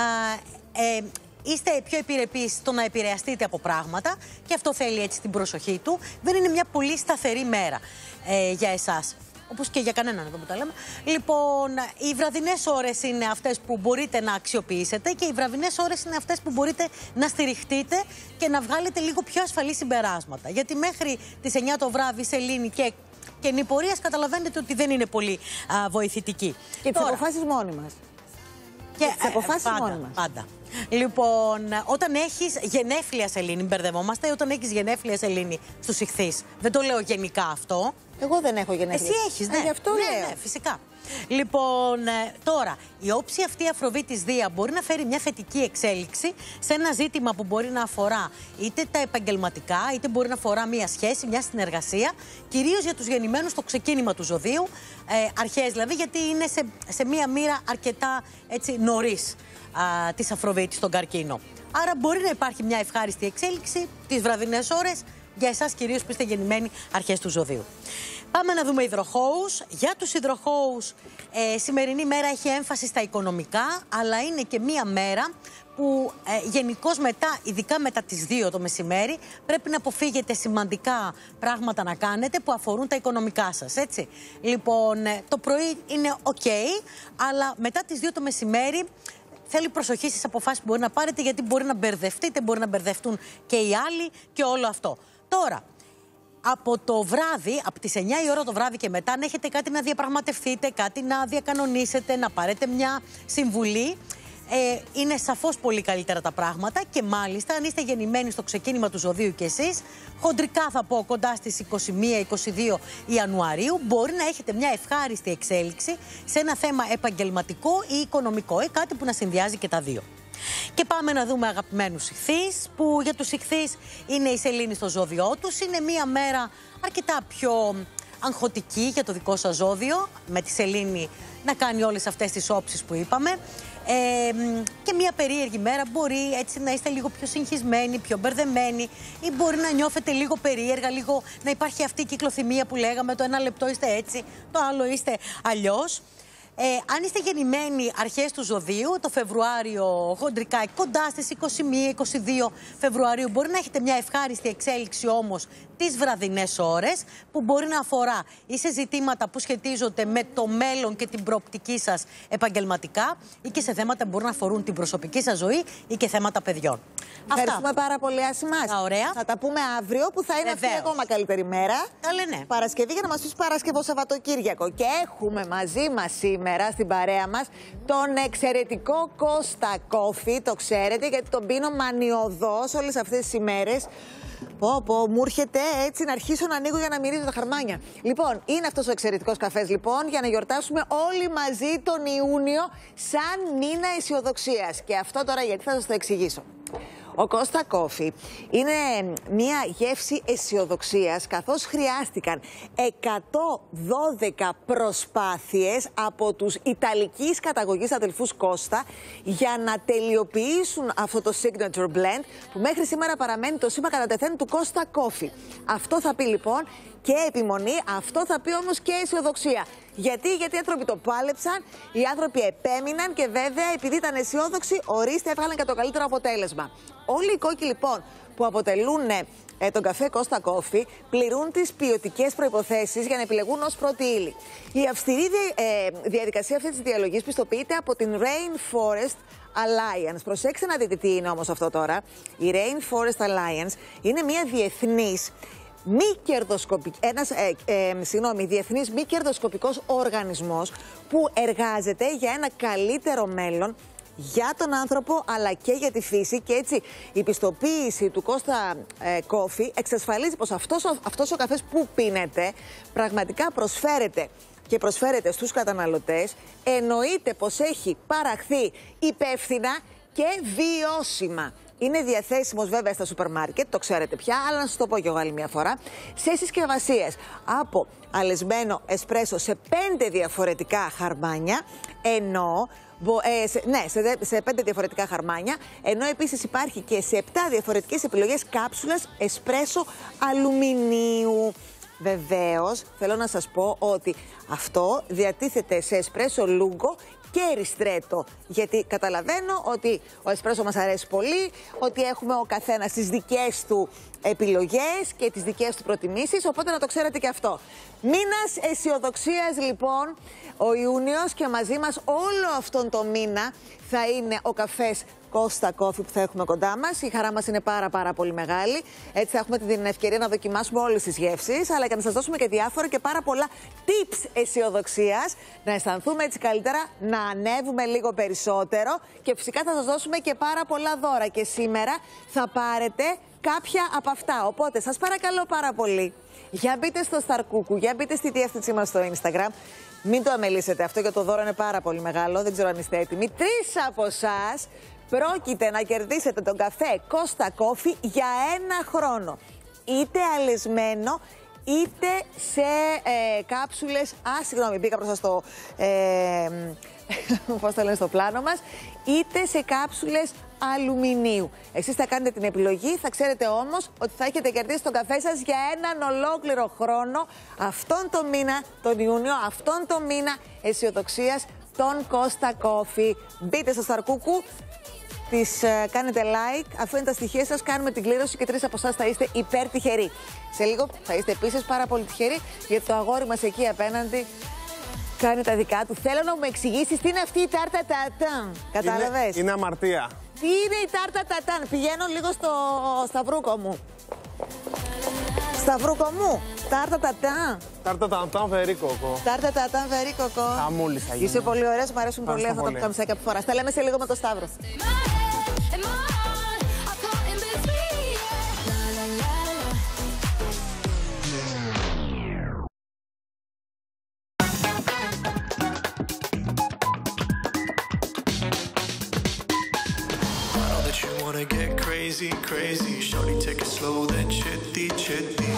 Είστε πιο επιρρεπείς στο να επηρεαστείτε από πράγματα και αυτό θέλει έτσι την προσοχή του. Δεν είναι μια πολύ σταθερή μέρα για εσάς. όπως και για κανέναν εδώ που τα λέμε. Λοιπόν, οι βραδινές ώρες είναι αυτές που μπορείτε να αξιοποιήσετε και οι βραδινές ώρες είναι αυτές που μπορείτε να στηριχτείτε και να βγάλετε λίγο πιο ασφαλή συμπεράσματα. Γιατί μέχρι τις 9 το βράδυ σελήνη και κενή πορείας καταλαβαίνετε ότι δεν είναι πολύ βοηθητική. Και τις αποφάσεις μόνοι μας. Και τις αποφάσεις μόνοι μας. Πάντα. Λοιπόν, όταν έχεις γενέθλια σελήνη, μπερδευόμαστε, όταν έχεις γενέθλια σελήνη στους ιχθύς. Δεν το λέω γενικά αυτό. Εγώ δεν έχω γενέθλια. Εσύ έχεις, ναι. Γι' αυτό λέω. Ναι, φυσικά. Λοιπόν, τώρα, η όψη αυτή Αφροδίτης Δία μπορεί να φέρει μια θετική εξέλιξη σε ένα ζήτημα που μπορεί να αφορά είτε τα επαγγελματικά, είτε μπορεί να αφορά μια σχέση, μια συνεργασία, κυρίως για τους γεννημένους στο ξεκίνημα του ζωδίου, αρχές δηλαδή, γιατί είναι σε μια μοίρα αρκετά έτσι, νωρίς της Αφροδίτης στον καρκίνο. Άρα μπορεί να υπάρχει μια ευχάριστη εξέλιξη τις βραδινές ώρες για εσάς κυρίως που είστε γεννημένοι αρχές του ζωδίου. Πάμε να δούμε υδροχόους. Για τους υδροχόους, σημερινή μέρα έχει έμφαση στα οικονομικά, αλλά είναι και μία μέρα που γενικώς μετά, ειδικά μετά τις 2 το μεσημέρι, πρέπει να αποφύγετε σημαντικά πράγματα να κάνετε που αφορούν τα οικονομικά σας, έτσι. Λοιπόν, το πρωί είναι ok, αλλά μετά τις 2 το μεσημέρι θέλει προσοχή στις αποφάσεις που μπορεί να πάρετε, γιατί μπορεί να μπερδευτείτε, μπορεί να μπερδευτούν και οι άλλοι και όλο αυτό. Τώρα, από το βράδυ, από τις 9 η ώρα το βράδυ και μετά, αν έχετε κάτι να διαπραγματευτείτε, κάτι να διακανονίσετε, να πάρετε μια συμβουλή, είναι σαφώς πολύ καλύτερα τα πράγματα και μάλιστα αν είστε γεννημένοι στο ξεκίνημα του ζωδίου κι εσείς, χοντρικά θα πω κοντά στις 21-22 Ιανουαρίου, μπορεί να έχετε μια ευχάριστη εξέλιξη σε ένα θέμα επαγγελματικό ή οικονομικό, κάτι που να συνδυάζει και τα δύο. Και πάμε να δούμε αγαπημένους ιχθύς, που για τους ιχθύς είναι η σελήνη στο ζώδιό τους. Είναι μία μέρα αρκετά πιο αγχωτική για το δικό σας ζώδιο, με τη σελήνη να κάνει όλες αυτές τις όψεις που είπαμε. Και μία περίεργη μέρα, μπορεί έτσι να είστε λίγο πιο συγχυσμένοι, πιο μπερδεμένοι, ή μπορεί να νιώθετε λίγο περίεργα, λίγο να υπάρχει αυτή η κυκλοθυμία που λέγαμε, το ένα λεπτό είστε έτσι, το άλλο είστε αλλιώς. Αν είστε γεννημένοι αρχές του ζωδίου, το Φεβρουάριο χοντρικά κοντά στις 21-22 Φεβρουαρίου, μπορεί να έχετε μια ευχάριστη εξέλιξη όμως τις βραδινές ώρες, που μπορεί να αφορά ή σε ζητήματα που σχετίζονται με το μέλλον και την προοπτική σας επαγγελματικά, ή και σε θέματα που μπορούν να αφορούν την προσωπική σας ζωή ή και θέματα παιδιών. Ευχαριστούμε πάρα πολύ, Άση μας. Ωραία. Θα τα πούμε αύριο, που θα είναι αυτή ακόμα καλύτερη μέρα. Καλέ, ναι. Παρασκευή, για να μας πεις Παρασκευό Σαββατοκύριακο. Και έχουμε μαζί μας σήμερα στην παρέα μας τον εξαιρετικό Κώστα Κόφη. Το ξέρετε, γιατί τον πίνω μανιωδώς όλες αυτές τις ημέρες. Μου έρχεται έτσι να αρχίσω να ανοίγω για να μυρίζω τα χαρμάνια. Λοιπόν, είναι αυτός ο εξαιρετικός καφές, λοιπόν, για να γιορτάσουμε όλοι μαζί τον Ιούνιο σαν μήνα αισιοδοξίας. Και αυτό τώρα γιατί θα σας το εξηγήσω. Ο Κώστα Κόφη είναι μια γεύση αισιοδοξίας, καθώς χρειάστηκαν 112 προσπάθειες από τους ιταλικής καταγωγής αδελφούς Κώστα για να τελειοποιήσουν αυτό το signature blend, που μέχρι σήμερα παραμένει το σήμα κατά τεθέν του Κώστα Κόφη. Αυτό θα πει λοιπόν και επιμονή, αυτό θα πει όμως και αισιοδοξία. Γιατί οι άνθρωποι το πάλεψαν, οι άνθρωποι επέμειναν και βέβαια επειδή ήταν αισιόδοξοι, ορίστε, έβγαλαν και το καλύτερο αποτέλεσμα. Όλοι οι κόκκι λοιπόν που αποτελούν τον καφέ Κώστα Κόφη πληρούν τις ποιοτικές προϋποθέσεις για να επιλεγούν ως πρώτη ύλη. Η αυστηρή διαδικασία αυτή της διαλογής πιστοποιείται από την Rainforest Alliance. Προσέξτε να δείτε τι είναι όμως αυτό τώρα. Η Rainforest Alliance είναι μια διεθνής διεθνής μη κερδοσκοπικός οργανισμός που εργάζεται για ένα καλύτερο μέλλον για τον άνθρωπο αλλά και για τη φύση, και έτσι η πιστοποίηση του Κώστα Κόφη εξασφαλίζει πως αυτός ο καφές που πίνετε πραγματικά προσφέρεται στους καταναλωτές, εννοείται πως έχει παραχθεί υπεύθυνα και βιώσιμα. Είναι διαθέσιμος βέβαια στα σούπερ μάρκετ, το ξέρετε πια, αλλά να σας το πω και εγώ άλλη μια φορά, σε συσκευασίες από αλεσμένο εσπρέσο σε 5 διαφορετικά χαρμάνια, ενώ σε 5 διαφορετικά χαρμάνια, ενώ επίσης υπάρχει και σε 7 διαφορετικές επιλογές κάψουλας εσπρέσο αλουμινίου. Βεβαίως, θέλω να σας πω ότι αυτό διατίθεται σε εσπρέσο λούγκο και ριστρέτο. Γιατί καταλαβαίνω ότι ο εσπρέσο μας αρέσει πολύ, ότι έχουμε ο καθένας τις δικές του επιλογές και τις δικές του προτιμήσεις, οπότε να το ξέρετε και αυτό. Μήνας αισιοδοξίας λοιπόν ο Ιούνιος και μαζί μας όλο αυτόν τον μήνα θα είναι ο καφές Costa Coffee που θα έχουμε κοντά μας. Η χαρά μας είναι πάρα πολύ μεγάλη. Έτσι θα έχουμε την ευκαιρία να δοκιμάσουμε όλες τις γεύσεις, αλλά και να σας δώσουμε και διάφορα και πάρα πολλά tips αισιοδοξίας, να αισθανθούμε έτσι καλύτερα, να ανέβουμε λίγο περισσότερο και φυσικά θα σας δώσουμε και πάρα πολλά δώρα. Και σήμερα θα πάρετε κάποια από αυτά. Οπότε σας παρακαλώ πάρα πολύ, για μπείτε στο Σταρκούκου, για μπείτε στη διεύθυνσή μας στο Instagram. Μην το αμελήσετε αυτό, γιατί το δώρο είναι πάρα πολύ μεγάλο. Δεν ξέρω αν είστε έτοιμοι. 3 από εσάς πρόκειται να κερδίσετε τον καφέ Costa Coffee για 1 χρόνο. Είτε αλεσμένο, είτε σε κάψουλες. Συγγνώμη, μπήκα μπροστά στο. Πώς το λένε στο πλάνο μας. Είτε σε κάψουλες αλουμινίου. Εσείς θα κάνετε την επιλογή, θα ξέρετε όμως ότι θα έχετε κερδίσει τον καφέ σας για 1 ολόκληρο χρόνο αυτόν τον μήνα, τον Ιούνιο, αυτόν τον μήνα αισιοδοξίας, τον Costa Coffee. Μπείτε στο Σταρκούκου, τις κάνετε like, αφού είναι τα στοιχεία σας, κάνουμε την κλήρωση και 3 από εσάς θα είστε υπερτυχεροί. Σε λίγο θα είστε επίσης πάρα πολύ τυχεροί, γιατί το αγόρι μας εκεί απέναντι κάνει τα δικά του. Θέλω να μου εξηγήσεις τι είναι αυτή η τάρτα τατάν. Κατάλαβες? Είναι αμαρτία. Τι είναι η τάρτα τατάν? Πηγαίνω λίγο στο σταυρούκο μου. Σταυρούκο μου. Τάρτα τατάν. Τάρτα τατάν βερίκοκο. Τάρτα τατάν βερίκοκο. Χαμούλης θα γίνει. Είσαι πολύ ωραίος, μου αρέσουν πολύ αυτά τα καμισάκια που φοράς. Τα λέμε σε λίγο με το Σταύρο. Get crazy, crazy. Shorty, take it slow, then chitty, chitty.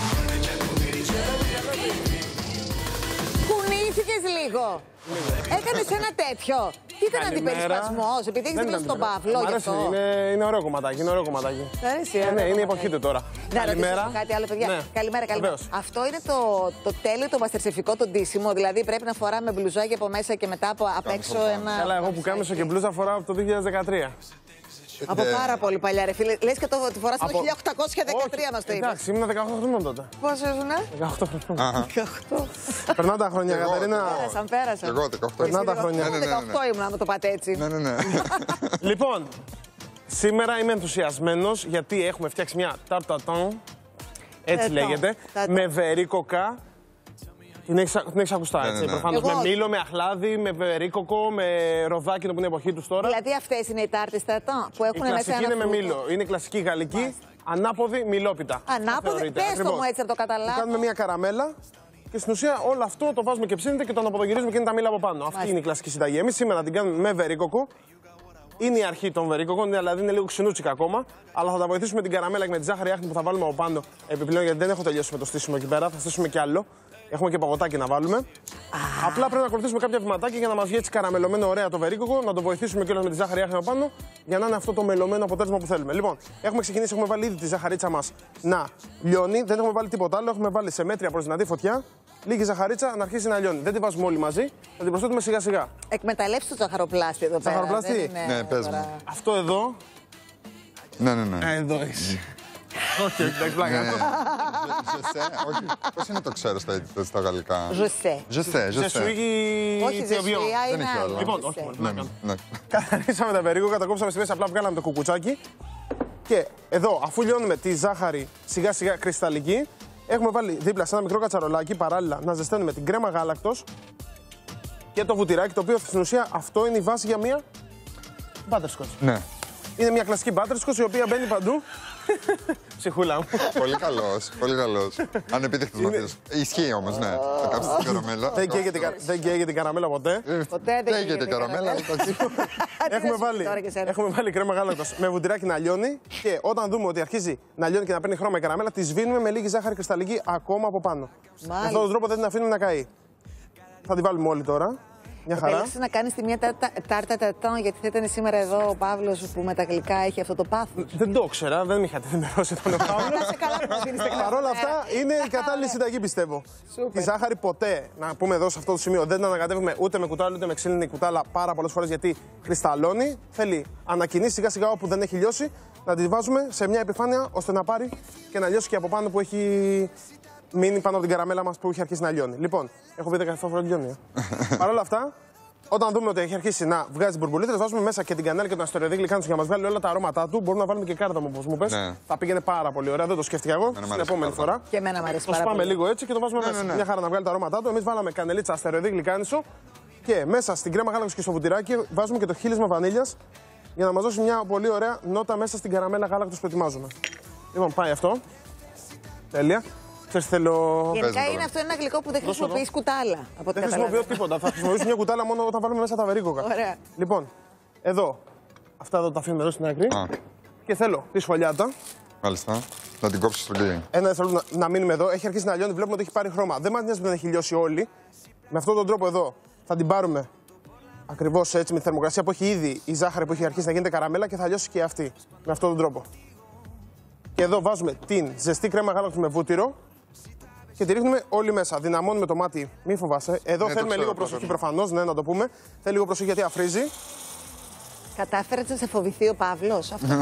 Κουνήθηκες λίγο. Έκανες ένα τέτοιο. Τι ήταν αντιπερισπασμός, επειδή έχεις δει στον Παύλο γι' αυτό? Είναι ωραίο κομματάκι, είναι ωραίο κομματάκι. Ναι, είναι η εποχή του τώρα. Να ρωτήσω κάτι άλλο, παιδιά. Ναι. Καλημέρα. Αυτό είναι το τέλειο, το μαστερσεφικό, το ντύσιμο. Δηλαδή πρέπει να φοράμε μπλουζάκι από μέσα και μετά απ' έξω ένα. Καλά, εγώ που κάμισο και μπλούζα φοράω από το 2013. Από πάρα πολύ παλιά, ρε φίλε. Λες και τη φοράς από το 1813 μας το είπες. Εντάξει, ήμουν 18 χρονών τότε. Πόσο ήσουνε? 18 χρονών. 18. Περνά τα χρόνια, Κατερίνα. Πέρασαν. Εγώ 18. Περνά τα χρόνια. 18 ήμουν, να το πάτε έτσι. Ναι. Λοιπόν, σήμερα είμαι ενθουσιασμένος γιατί έχουμε φτιάξει μια ταρτατόν, έτσι λέγεται, με βερίκοκα. Την έχεις ακουστά, έτσι. Προφανώς με μήλο, με αχλάδι, με βερίκοκο, με ροδάκινο που είναι η εποχή τους τώρα. Δηλαδή αυτές είναι οι τάρτες ταρτών που έχουν μέσα ένα φρούτο. Η κλασική είναι με μήλο. Είναι κλασική γαλλική, ανάποδη μιλόπιτα. Ανάποδη, πες το μου έτσι να το καταλάβω. Κάνουμε μια καραμέλα και στην ουσία όλο αυτό το βάζουμε και ψήνεται και το αναποδογυρίζουμε και είναι τα μήλα από πάνω. Αυτή είναι η κλασική συνταγή. Εμείς σήμερα την κάνουμε με βερίκοκο. Είναι η αρχή των βερίκοκων, δηλαδή είναι λίγο ξινούτσικα ακόμα. Αλλά θα τα βοηθήσουμε με την καραμέλα και με τη ζάχαρη άχνη που θα βάλουμε από πάνω. Επιπλέον, γιατί δεν έχω τελειώσει με το στήσιμο εκεί πέρα, θα στήσουμε κι άλλο. Έχουμε και παγωτάκι να βάλουμε. Απλά πρέπει να ακολουθήσουμε κάποια βηματάκια για να μας βγει έτσι καραμελωμένο ωραία το βερίκοκο, να το βοηθήσουμε κιόλας με τη ζάχαρη άχνη από πάνω για να είναι αυτό το μελωμένο αποτέλεσμα που θέλουμε. Λοιπόν, έχουμε ξεκινήσει, έχουμε βάλει ήδη τη ζαχαρίτσα μας να λιώνει. Δεν έχουμε βάλει τίποτα άλλο. Έχουμε βάλει σε μέτρια προς δυνατή φωτιά λίγη ζαχαρίτσα να αρχίσει να λιώνει. Δεν τη βάζουμε όλοι μαζί, θα την προσθέτουμε σιγά σιγά. Εκμεταλλεύστε το ζαχαροπλάστη εδώ πέρα. Ζαχαροπλάστη. Ναι, πες μου. Αυτό εδώ. Ναι. Εδώ έχει. Όχι, εντάξει, πλάκα. Όχι, πώς είναι το ξέρω στα γαλλικά? Ζεσέ. Όχι, δεν έχει άλλο. Λοιπόν, όχι. Καθαρίσαμε τα βερίκοκα, τα κόψαμε στη μέση, απλά βγάλαμε το κουκουτσάκι. Και εδώ, αφού λιώνουμε τη ζάχαρη σιγά σιγά κρυσταλλική, έχουμε βάλει δίπλα σε ένα μικρό κατσαρολάκι παράλληλα να ζεσταίνουμε την κρέμα γάλακτος και το βουτυράκι, το οποίο στην ουσία αυτό είναι η βάση για μια butterscotch. Ναι. Είναι μια κλασική butterscotch η οποία μπαίνει παντού. Ψυχούλα μου. Πολύ καλός. Ανεπίδεικτος μαθητής. Ισχύει όμως, ναι. Θα κάψεις την καραμέλα. Δεν καίγεται η καραμέλα ποτέ. Ποτέ δεν καίγεται η καραμέλα. Έχουμε βάλει κρέμα γάλακτος με βουτυράκι να λιώνει και όταν δούμε ότι αρχίζει να λιώνει και να παίρνει χρώμα η καραμέλα, τη σβήνουμε με λίγη ζάχαρη κρυσταλλική ακόμα από πάνω. Με αυτόν τον τρόπο δεν την αφήνουμε να καεί. Θα τη βάλουμε όλη τώρα. Μια χαρά. Θέλεις να κάνεις τη μία τάρτα τατόν, γιατί θα ήταν σήμερα εδώ ο Παύλος που με τα γλυκά έχει αυτό το πάθος. Δεν το ήξερα, δεν με είχατε ενημερώσει τον Παύλο. Παρ' όλα αυτά είναι η κατάλληλη συνταγή, πιστεύω. Τη ζάχαρη ποτέ, να πούμε εδώ σε αυτό το σημείο, δεν την ανακατεύουμε ούτε με κουτάλι ούτε με ξύλινη κουτάλα πάρα πολλές φορές, γιατί κρυσταλλώνει. Θέλει ανακοινήσει σιγά σιγά όπου δεν έχει λιώσει, να τη βάζουμε σε μια επιφάνεια ώστε να πάρει και να λιώσει και από πάνω που έχει μείνει πάνω από την καραμέλα μας που έχει αρχίσει να λιώνει. Λοιπόν, έχω πει 17 φορές λιώνει. Παρ' όλα αυτά, όταν δούμε ότι έχει αρχίσει να βγάζει μπουρμπουλίτες, βάζουμε μέσα και την κανέλα και τον αστεροειδή γλυκάνισο για να μας βγάλει όλα τα αρώματά του. Μπορούμε να βάλουμε και κάρδαμο, όπως μου πες. Ναι. Θα πήγαινε πάρα πολύ ωραία, δεν το σκέφτηκα εγώ. Την επόμενη φορά. Και εμένα μου αρέσει πάρα πολύ. Το σπάμε λίγο έτσι και το βάζουμε μέσα. Μια χαρά να βγάλει τα αρώματά του. Εμείς βάλαμε κανελίτσα, αστεροειδή γλυκάνισο και μέσα στην κρέμα γάλακτος και στο βουτυράκι βάζουμε και το χύλισμα βανίλιας για να μας δώσει μια πολύ ωραία νότα μέσα στην καραμέλα γάλακτος που ετοιμάζουμε. Λοιπόν, πάει αυτό. Τέλεια. Γενικά είναι αυτό ένα γλυκό που δεν χρησιμοποιείς κουτάλα. Δεν χρησιμοποιώ τίποτα. Θα χρησιμοποιήσω μια κουτάλα μόνο όταν βάλουμε μέσα τα βερίκοκα. Ωραία. Λοιπόν, εδώ. Αυτά εδώ τα αφήνουμε εδώ στην άκρη. Και θέλω τη σφολιάτα. Μάλιστα. Να την κόψεις στο κλειδί. Ένα θέλω να μείνουμε εδώ. Έχει αρχίσει να λιώνει. Βλέπουμε ότι έχει πάρει χρώμα. Δεν μας νοιάζει που δεν έχει λιώσει όλη. Με αυτόν τον τρόπο εδώ θα την πάρουμε ακριβώς έτσι με τη θερμοκρασία που έχει ήδη η ζάχαρη που έχει αρχίσει να γίνεται καραμέλα και θα λιώσει και αυτή. Με αυτόν τον τρόπο. Και εδώ βάζουμε την ζεστή κρέμα γάλακτος με βούτυρο. Και τη ρίχνουμε όλη μέσα. Δυναμώνουμε το μάτι, μην φοβάσαι. Εδώ θέλουμε λίγο προσοχή προφανώς, ναι, να το πούμε. Θέλει λίγο προσοχή γιατί αφρίζει. Κατάφερε να σε φοβηθεί ο Παύλος. Αυτό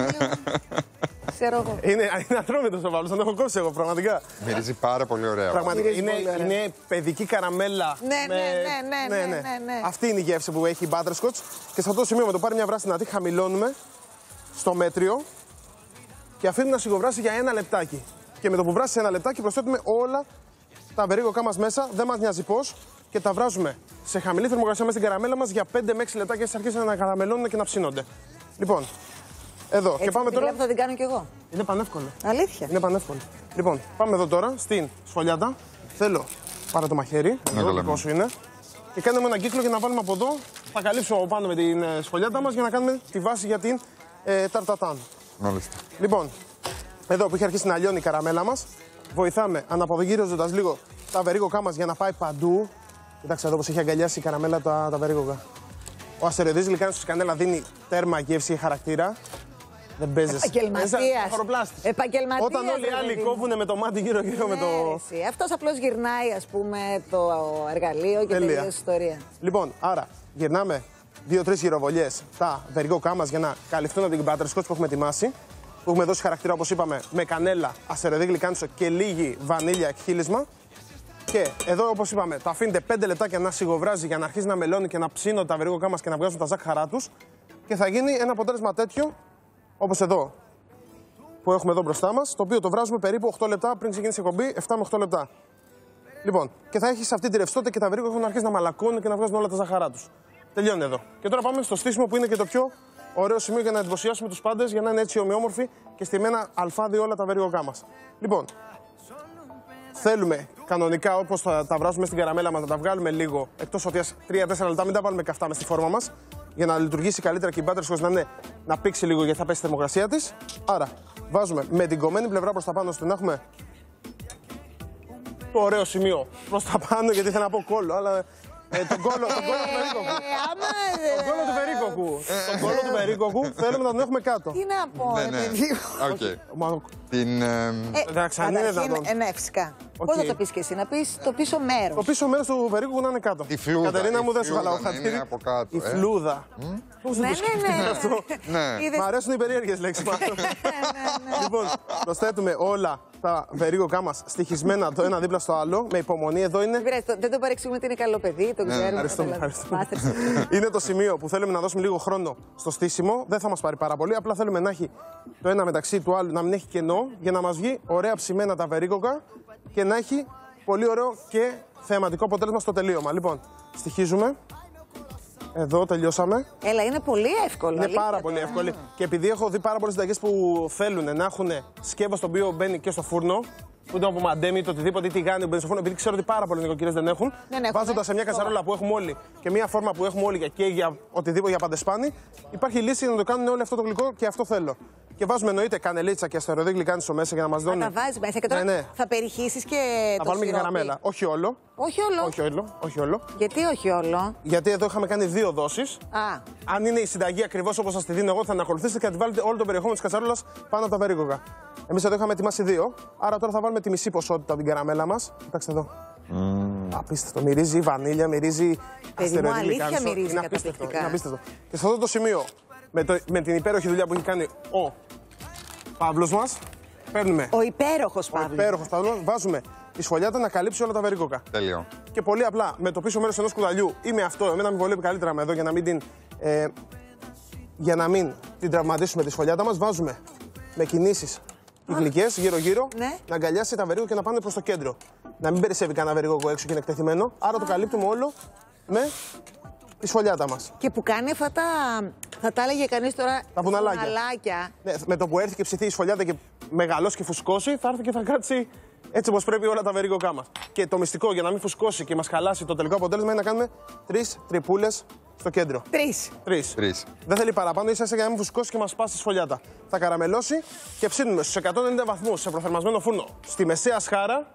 ξέρω εγώ. Είναι ατρόμητος ο Παύλος, τον έχω κόψει εγώ πραγματικά. Μυρίζει πάρα πολύ ωραία. Πραγματικά είναι παιδική καραμέλα. Ναι. Αυτή είναι η γεύση που έχει η butterscotch. Και σε αυτό το σημείο με το πάρει μια βράση δυνατή, χαμηλώνουμε στο μέτριο και αφήνουμε να σιγοβράσει για 1 λεπτάκι. Και με το που βράσει σε 1 λεπτάκι προσθέτουμε όλα τα βερίκοκά μας μέσα, δεν μας νοιάζει πώς, και τα βράζουμε σε χαμηλή θερμοκρασία μέσα στην καραμέλα μας για 5 με 6 λεπτάκια και αρχίσουν να καραμελώνουν και να ψήνονται. Λοιπόν, εδώ. Έτσι, και πάμε τώρα. Θα την κάνω κι εγώ. Είναι πανεύκολο. Αλήθεια. Είναι πανεύκολο. Λοιπόν, πάμε εδώ τώρα στην σφολιάτα. Θέλω, πάρε το μαχαίρι, το δικό σου είναι. Και κάνουμε έναν κύκλο για να βάλουμε από εδώ. Θα καλύψουμε από πάνω με την σφολιάτα μας για να κάνουμε τη βάση για την ταρτατάν. Μάλιστα. Λοιπόν, εδώ που έχει αρχίσει να λιώνει η καραμέλα μας, βοηθάμε αναποδογύρίζοντας λίγο τα βερίκοκά μας για να πάει παντού. Κοιτάξτε εδώ πως έχει αγκαλιάσει η καραμέλα τα βερίκοκα. Ο αστεροειδής γλυκάνισος στη κανέλα δίνει τέρμα, γεύση και χαρακτήρα. Δεν παίζεις. Επαγγελματίας. Όταν όλοι οι άλλοι κόβουνε με το μάτι γύρω-γύρω με το. Αυτός απλώς γυρνάει, ας πούμε, το εργαλείο και τελείωσε η ιστορία. Λοιπόν, άρα γυρνάμε 2-3 γυροβολιές τα βερίκοκά μας για να καλυφθούν από την butterscotch που έχουμε ετοιμάσει. Που έχουμε δώσει χαρακτήρα, όπως είπαμε, με κανέλα, αστεροειδή γλυκάνισο και λίγη βανίλια εκχύλισμα. Και εδώ, όπως είπαμε, το αφήνετε 5 λεπτάκια να σιγοβράζει για να αρχίσει να μελώνει και να ψήνονται τα βερίκοκά μας και να βγάζουν τα ζάχαρά τους. Και θα γίνει ένα αποτέλεσμα τέτοιο, όπως εδώ, που έχουμε εδώ μπροστά μας, το οποίο το βράζουμε περίπου 8 λεπτά πριν ξεκινήσει η εκπομπή, 7 με 8 λεπτά. Λοιπόν, και θα έχει αυτή τη ρευστότητα και τα βερίκοκα έχουν αρχίσει να μαλακώνουν και να βγάζουν όλα τα ζάχαρά τους. Τελειώνει εδώ. Και τώρα πάμε στο στήσιμο που είναι και το πιο ωραίο σημείο για να εντυπωσιάσουμε τους πάντες, για να είναι έτσι ομοιόμορφοι και στημένα αλφάδι όλα τα βερίκοκά μας. Λοιπόν, θέλουμε κανονικά όπως τα βράζουμε στην καραμέλα μας να τα βγάλουμε λίγο εκτός ότι 3-4 λεπτά, μην τα βάλουμε καυτά μες στη φόρμα μας για να λειτουργήσει καλύτερα και η butterscotch να πήξει λίγο γιατί θα πέσει η θερμοκρασία της. Άρα, βάζουμε με την κομμένη πλευρά προς τα πάνω ώστε να έχουμε το ωραίο σημείο προς τα πάνω, γιατί ήθελα να πω κόλλο, αλλά. Τον κόλλο του βερίκοκου. Τον κόλλο του βερίκοκου θέλουμε να τον έχουμε κάτω. Τι να πω, Ναι, φυσικά. Πώς θα το πεις και εσύ, να πεις το πίσω μέρος. Το πίσω μέρος του βερίκοκου να είναι κάτω. Η φλούδα. Κατερίνα μου, δεν σου χαλάω χατήρι. Η φλούδα. Πώς δεν το σκέφτεται αυτό. Μ' αρέσουν οι περίεργες λέξεις. Λοιπόν, προσθέτουμε όλα τα βερίκοκά μας στοιχισμένα το ένα δίπλα στο άλλο, με υπομονή. Εδώ είναι. Δεν το παρεξηγούμε ότι είναι καλό παιδί, το ξέρουμε. Είναι το σημείο που θέλουμε να δώσουμε λίγο χρόνο στο στήσιμο. Δεν θα μας πάρει πάρα πολύ. Απλά θέλουμε να έχει το ένα μεταξύ του άλλου να μην έχει κενό για να μας βγει ωραία ψημένα τα βερίκοκα και να έχει πολύ ωραίο και θεαματικό αποτέλεσμα στο τελείωμα. Λοιπόν, στοιχίζουμε. Εδώ τελειώσαμε. Έλα, είναι πολύ εύκολο. Είναι πάρα πολύ εύκολο. Και επειδή έχω δει πάρα πολλές συνταγές που θέλουν να έχουν σκεύο το οποίο μπαίνει και στο φούρνο, ούτε από μαντέμι, το οτιδήποτε, ή τηγάνι που μπαίνει στο φούρνο, επειδή ξέρω ότι πάρα πολλοί νοικοκυρές δεν έχουν, βάζοντας σε μια κατσαρόλα που έχουμε όλοι και μια φόρμα που έχουμε όλοι και για οτιδήποτε για παντεσπάνι, υπάρχει λύση για να το κάνουν όλο αυτό το γλυκό και αυτό θέλω. Και βάζουμε εννοείται κανελίτσα και αστεροειδή γλυκάνισο μέσα για να μας δώνει. Θα τα βάζεις μέσα και τώρα θα περιχύσεις και θα βάλουμε και καραμέλα. Όχι όλο. Όχι όλο. Όχι όλο. Γιατί όχι όλο? Γιατί εδώ είχαμε κάνει 2 δόσεις. Αν είναι η συνταγή ακριβώς όπως σας τη δίνω εγώ, θα την ακολουθήσετε και θα τη βάλετε όλο το περιεχόμενο της κατσαρόλας πάνω από τα βερίκοκα. Εμείς εδώ είχαμε ετοιμάσει 2. Άρα τώρα θα βάλουμε τη μισή ποσότητα από την καραμέλα μας. Κοιτάξτε εδώ. Απίστευτο. Μυρίζει βανίλια, μυρίζει αστεροειδή γλυκάνισο. Είναι απίστευτο. Και σε αυτό το σημείο, με την υπέροχη δουλειά που έχει κάνει ο Παύλος μας, παίρνουμε. Ο υπέροχος Παύλος. Βάζουμε τη σφολιάτα να καλύψει όλα τα βερίκοκα. Τέλειο. Και πολύ απλά με το πίσω μέρος ενός κουταλιού ή με αυτό, εμένα με βολεύει καλύτερα με εδώ για να μην την τραυματίσουμε τη σφολιάτα μας, βάζουμε με κινήσεις κυκλικές γύρω-γύρω να αγκαλιάσει τα βερίκοκα και να πάνε προς το κέντρο. Να μην περισσεύει κανένα βερίκοκο έξω και είναι εκτεθειμένο. Άρα το καλύπτουμε όλο με τη σφολιάτα μας. Και που κάνει αυτά τα. Θα τα έλεγε κανείς τώρα. Τα βουναλάκια. Ναι, με το που έρθει και ψηθεί η σφολιάτα και μεγαλώσει και φουσκώσει, θα έρθει και θα κάτσει έτσι όπως πρέπει όλα τα βερίκοκά μας. Και το μυστικό για να μην φουσκώσει και μας χαλάσει το τελικό αποτέλεσμα είναι να κάνουμε 3 τρυπούλες στο κέντρο. 3. Δεν θέλει παραπάνω, ίσα για να μην φουσκώσει και μας σπάσει τη σφολιάτα. Θα καραμελώσει και ψήνουμε στους 190 βαθμούς σε προθερμασμένο φούρνο στη μεσαία σχάρα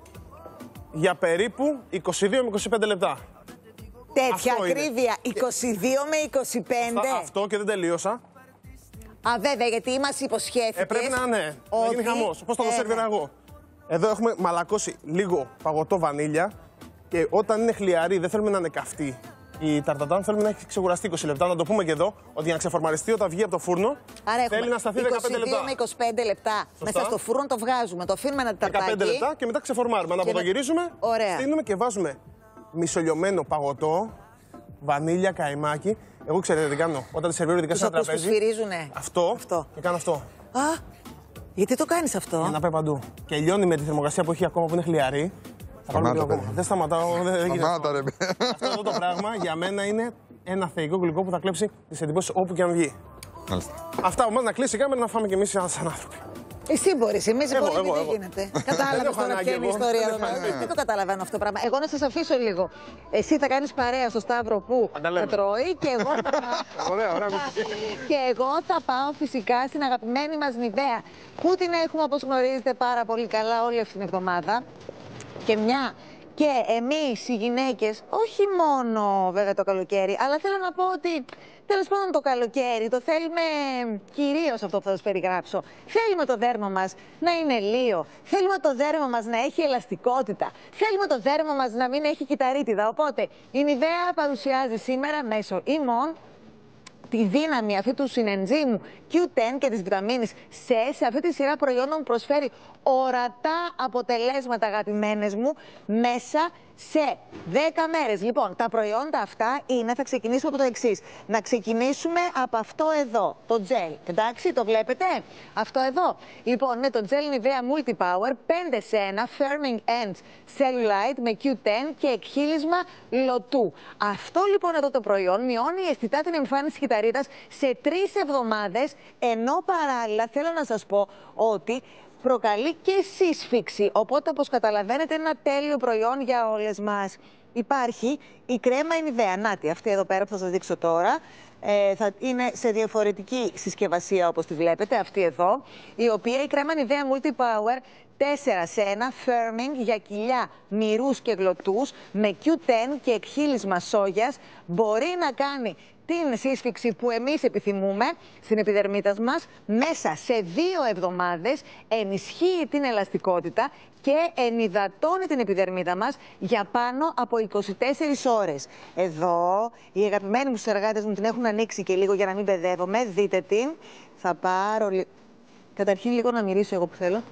για περίπου 22 με 25 λεπτά. Τέτοια ακρίβεια, 22 με 25. Αυτό και δεν τελείωσα. Βέβαια, γιατί μας υποσχέθηκες. Πρέπει να γίνει χαμός. Πώς θα το σερβίρα εγώ. Εδώ έχουμε μαλακώσει λίγο παγωτό βανίλια και όταν είναι χλιαρή δεν θέλουμε να είναι καυτή η ταρτατάν, θέλουμε να έχει ξεκουραστεί 20 λεπτά. Να το πούμε και εδώ, ότι για να ξεφορμαριστεί όταν βγει από το φούρνο θέλει να σταθεί 15 λεπτά. 22 με 25 λεπτά. Μέσα στο φούρνο το βγάζουμε, το αφήνουμε να ταρτάκι. 15 λεπτά και μετά ξεφορμάρουμε. Να αποδογυρίζουμε, στείνουμε και βάζουμε μισολιωμένο παγωτό, βανίλια, καϊμάκι. Εγώ ξέρετε τι κάνω. Όταν σερβίρω ειδικά σε ένα τραπέζι. Αυτό και κάνω αυτό. Γιατί το κάνεις αυτό? Για να πάει παντού. Και λιώνει με τη θερμοκρασία που έχει ακόμα που είναι χλιαρή. Θα βάλουμε λίγο ακόμα. Δεν σταματάω. Αυτό εδώ το πράγμα για μένα είναι ένα θεϊκό γλυκό που θα κλέψει τις εντυπώσεις όπου και αν βγει. Αυτά από εμάς να κλείσει η κάμερα να φάμε κι εμείς σαν άνθρωποι. Εσύ μπορείς, εμείς μπορούμε, δεν γίνεται. Κατάλαβες τώρα ποια είναι η ιστορία εδώ. Δεν το καταλαβαίνω αυτό το πράγμα. Εγώ να σας αφήσω λίγο. Εσύ θα κάνεις παρέα στο Σταύρο που θα τρώει και εγώ θα πάω. Και εγώ θα πάω φυσικά στην αγαπημένη μας Νιβέα, που την έχουμε, όπως γνωρίζετε πάρα πολύ καλά, όλη αυτή την εβδομάδα. Και μια και εμείς οι γυναίκες, όχι μόνο βέβαια το καλοκαίρι, αλλά θέλω να πω ότι τέλος πάντων το καλοκαίρι το θέλουμε κυρίως αυτό που θα σας περιγράψω. Θέλουμε το δέρμα μας να είναι λίο, θέλουμε το δέρμα μας να έχει ελαστικότητα, θέλουμε το δέρμα μας να μην έχει κυταρίτιδα. Οπότε η Νιβέα παρουσιάζει σήμερα μέσω ημών τη δύναμη αυτή του συνενζύμου Q10 και της βιταμίνης C σε αυτή τη σειρά προϊόντων που προσφέρει ορατά αποτελέσματα, αγαπημένες μου, μέσα σε 10 μέρες. Λοιπόν, τα προϊόντα αυτά είναι, θα ξεκινήσουμε από το εξής. Να ξεκινήσουμε από αυτό εδώ, το gel. Εντάξει, το βλέπετε? Αυτό εδώ. Λοιπόν, είναι το gel Nivea Multipower 5 σε 1 Firming Ends Cellulite με Q10 και εκχύλισμα λωτού. Αυτό λοιπόν εδώ το προϊόν μειώνει αισθητά την εμφάνιση κυταρίτας σε 3 εβδομάδες, ενώ παράλληλα θέλω να σας πω ότι προκαλεί και σύσφυξη, οπότε όπως καταλαβαίνετε ένα τέλειο προϊόν για όλες μας. Υπάρχει η κρέμα Nivea, νάτι, αυτή εδώ πέρα που θα σας δείξω τώρα, θα είναι σε διαφορετική συσκευασία όπως τη βλέπετε, αυτή εδώ, η οποία η κρέμα Nivea Multipower 4 σε 1 Firming για κοιλιά, μυρούς και γλωτούς με Q10 και εκχύλισμα σόγιας μπορεί να κάνει την σύσφυξη που εμείς επιθυμούμε στην επιδερμίδα μας μέσα σε 2 εβδομάδες, ενισχύει την ελαστικότητα και ενυδατώνει την επιδερμίδα μας για πάνω από 24 ώρες. Εδώ οι αγαπημένοι μου συνεργάτες μου την έχουν ανοίξει και λίγο για να μην μπεδεύομαι. Δείτε την. Θα πάρω καταρχήν λίγο να μυρίσω εγώ που θέλω.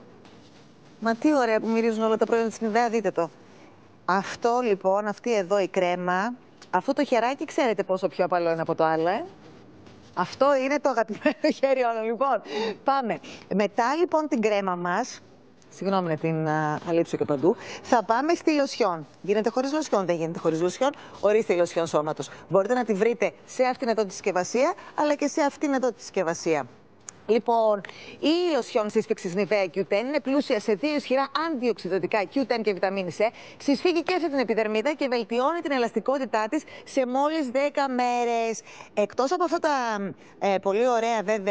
Μα τι ωραία που μυρίζουν όλα τα προϊόντα της Nivea, δείτε το. Αυτό λοιπόν, αυτή εδώ η κρέμα, αυτό το χεράκι ξέρετε πόσο πιο απαλό είναι από το άλλο, Αυτό είναι το αγαπημένο χέρι όλων. Λοιπόν, πάμε. Μετά λοιπόν την κρέμα μας, συγγνώμη να την αλείψω και παντού, θα πάμε στη λοσιόν. Γίνεται χωρίς λοσιόν, δεν γίνεται χωρίς λοσιόν. Ορίστε η λοσιόν σώματος. Μπορείτε να τη βρείτε σε αυτήν εδώ τη συσκευασία, αλλά και σε αυτήν εδώ τη συσκευασία. Λοιπόν, η λοσιόν σύσφυξης Nivea Q10 είναι πλούσια σε 2 ισχυρά αντιοξυδοτικά Q10 και βιταμίνη C. Συσφίγγει και αυτή την επιδερμίδα και βελτιώνει την ελαστικότητά της σε μόλις 10 μέρες. Εκτός από αυτά τα πολύ ωραία βέβαια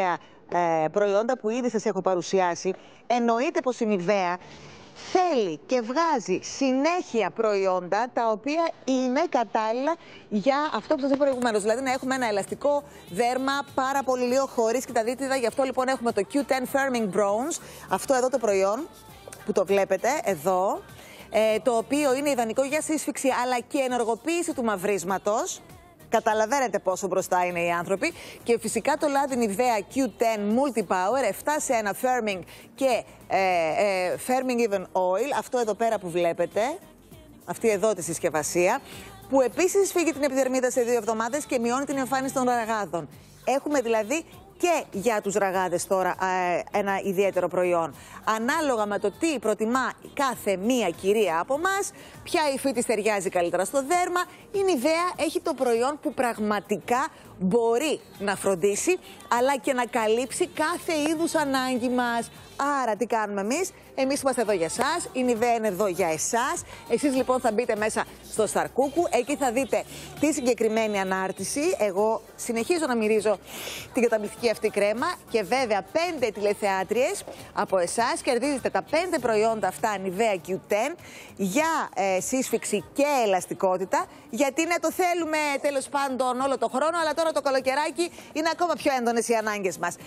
προϊόντα που ήδη σας έχω παρουσιάσει, εννοείται πως η Nivea θέλει και βγάζει συνέχεια προϊόντα τα οποία είναι κατάλληλα για αυτό που σας είπα προηγουμένως. Δηλαδή να έχουμε ένα ελαστικό δέρμα, πάρα πολύ λίγο χωρίς κοιταδίτιδα. Γι' αυτό λοιπόν έχουμε το Q10 Firming Bronze, αυτό εδώ το προϊόν που το βλέπετε εδώ, το οποίο είναι ιδανικό για σύσφυξη αλλά και ενεργοποίηση του μαυρίσματος. Καταλαβαίνετε πόσο μπροστά είναι οι άνθρωποι. Και φυσικά το λάδι Nivea Q10 Multi-Power, 7 σε ένα firming και firming even oil. Αυτό εδώ πέρα που βλέπετε, αυτή εδώ τη συσκευασία, που επίσης φύγει την επιδερμίδα σε 2 εβδομάδες και μειώνει την εμφάνιση των ραγάδων. Έχουμε δηλαδή και για τους ραγάδες τώρα ένα ιδιαίτερο προϊόν. Ανάλογα με το τι προτιμά κάθε μία κυρία από εμάς, ποια υφή της ταιριάζει καλύτερα στο δέρμα, η Nivea έχει το προϊόν που πραγματικά μπορεί να φροντίσει, αλλά και να καλύψει κάθε είδους ανάγκη μας. Άρα τι κάνουμε εμείς? Εμείς είμαστε εδώ για εσάς, η Nivea είναι εδώ για εσάς. Εσείς λοιπόν θα μπείτε μέσα στο Σταρκούκου, εκεί θα δείτε τη συγκεκριμένη ανάρτηση. Εγώ συνεχίζω να μυρίζω την καταπληκτική αυτή κρέμα και βέβαια 5 τηλεθεάτριες από εσάς κερδίζετε τα 5 προϊόντα αυτά Nivea Q10 για σύσφυξη και ελαστικότητα. Γιατί ναι, το θέλουμε τέλος πάντων όλο το χρόνο, αλλά τώρα το καλοκαιράκι είναι ακόμα πιο έντονες οι ανάγκες μας.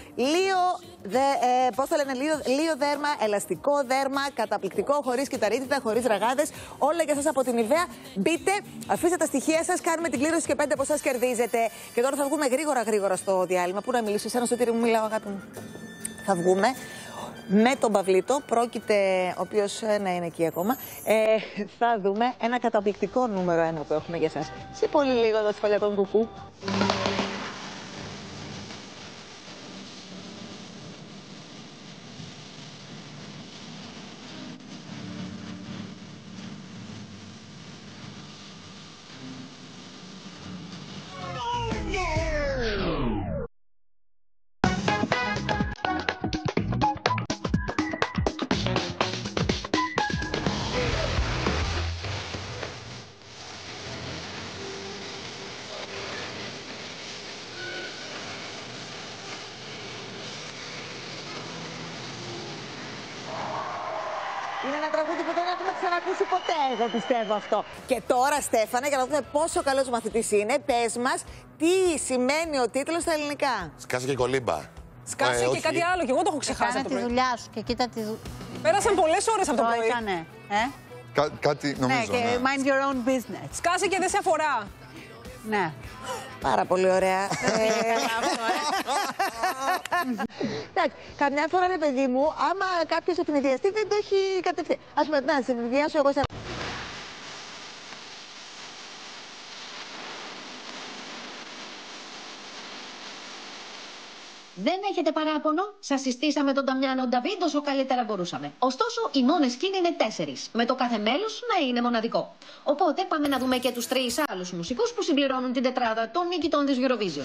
Λίο δέρμα, ελαστικό δέρμα, καταπληκτικό, χωρίς κυταρίτιδα, χωρίς ραγάδες. Όλα για σας από την Nivea. Μπείτε, αφήστε τα στοιχεία σας, κάνουμε την κλήρωση και 5 από εσάς κερδίζετε. Και τώρα θα βγούμε γρήγορα στο διάλειμμα. Πού να μιλήσω, εσένα Σωτήρη μου, μιλάω αγάπη μου. Θα βγούμε με τον Παυλίτο, πρόκειται, ο οποίος είναι εκεί ακόμα. Θα δούμε ένα καταπληκτικό νούμερο 1 που έχουμε για σας. Σε πολύ λίγο εδώ στη Φαλιακών Κουκού. Είναι ένα τραγούδι που δεν έχουμε ξανακούσει ποτέ, εγώ πιστεύω αυτό. Και τώρα, Στέφανε, για να δούμε πόσο καλός μαθητής είναι, πες μας τι σημαίνει ο τίτλος στα ελληνικά. Σκάσε και κολύμπα. Σκάσε και κάτι άλλο, και εγώ το έχω ξεχάσει. Κάνε τη δουλειά σου και κοίτα τη δουλειά. Πέρασαν πολλές ώρες από το πρωί. Έκανε, Κάτι νομίζω, ναι. Και mind your own business. Σκάσε και δεν σε αφορά. Ναι. Πάρα πολύ ωραία. Εντάξει, καμιά φορά, ρε παιδί μου, άμα κάποιος ευνηδιαστεί δεν το έχει κατευθείαν. Ας πούμε, να σε ευνηδιάσω εγώ σε... Δεν έχετε παράπονο, σας συστήσαμε τον Νταμιάνο Νταβίντ όσο καλύτερα μπορούσαμε. Ωστόσο, οι Måneskin είναι 4, με το κάθε μέλος να είναι μοναδικό. Οπότε πάμε να δούμε και τους 3 άλλους μουσικούς που συμπληρώνουν την τετράδα των νικητών της Eurovision.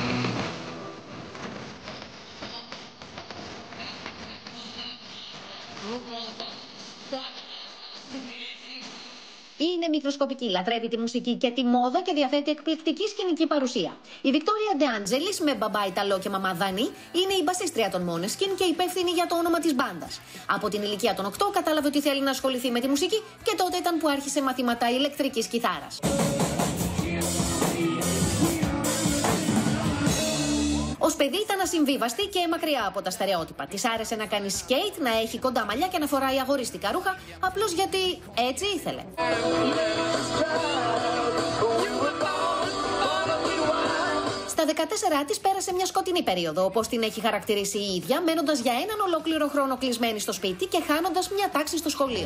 Είναι μικροσκοπική, λατρεύει τη μουσική και τη μόδα και διαθέτει εκπληκτική σκηνική παρουσία. Η Βικτόρια Ντε Άντζελης με μπαμπά Ιταλό και μαμά Δανή είναι η μπασίστρια των Måneskin και υπεύθυνη για το όνομα της μπάντας. Από την ηλικία των 8 κατάλαβε ότι θέλει να ασχοληθεί με τη μουσική και τότε ήταν που άρχισε μαθήματα ηλεκτρικής κιθάρας. Ως παιδί ήταν ασυμβίβαστη και μακριά από τα στερεότυπα. Της άρεσε να κάνει σκέιτ, να έχει κοντά μαλλιά και να φοράει αγορίστικα ρούχα, απλώς γιατί έτσι ήθελε. Στα 14 της πέρασε μια σκοτεινή περίοδο, όπως την έχει χαρακτηρίσει η ίδια, μένοντας για έναν ολόκληρο χρόνο κλεισμένη στο σπίτι και χάνοντας μια τάξη στο σχολείο.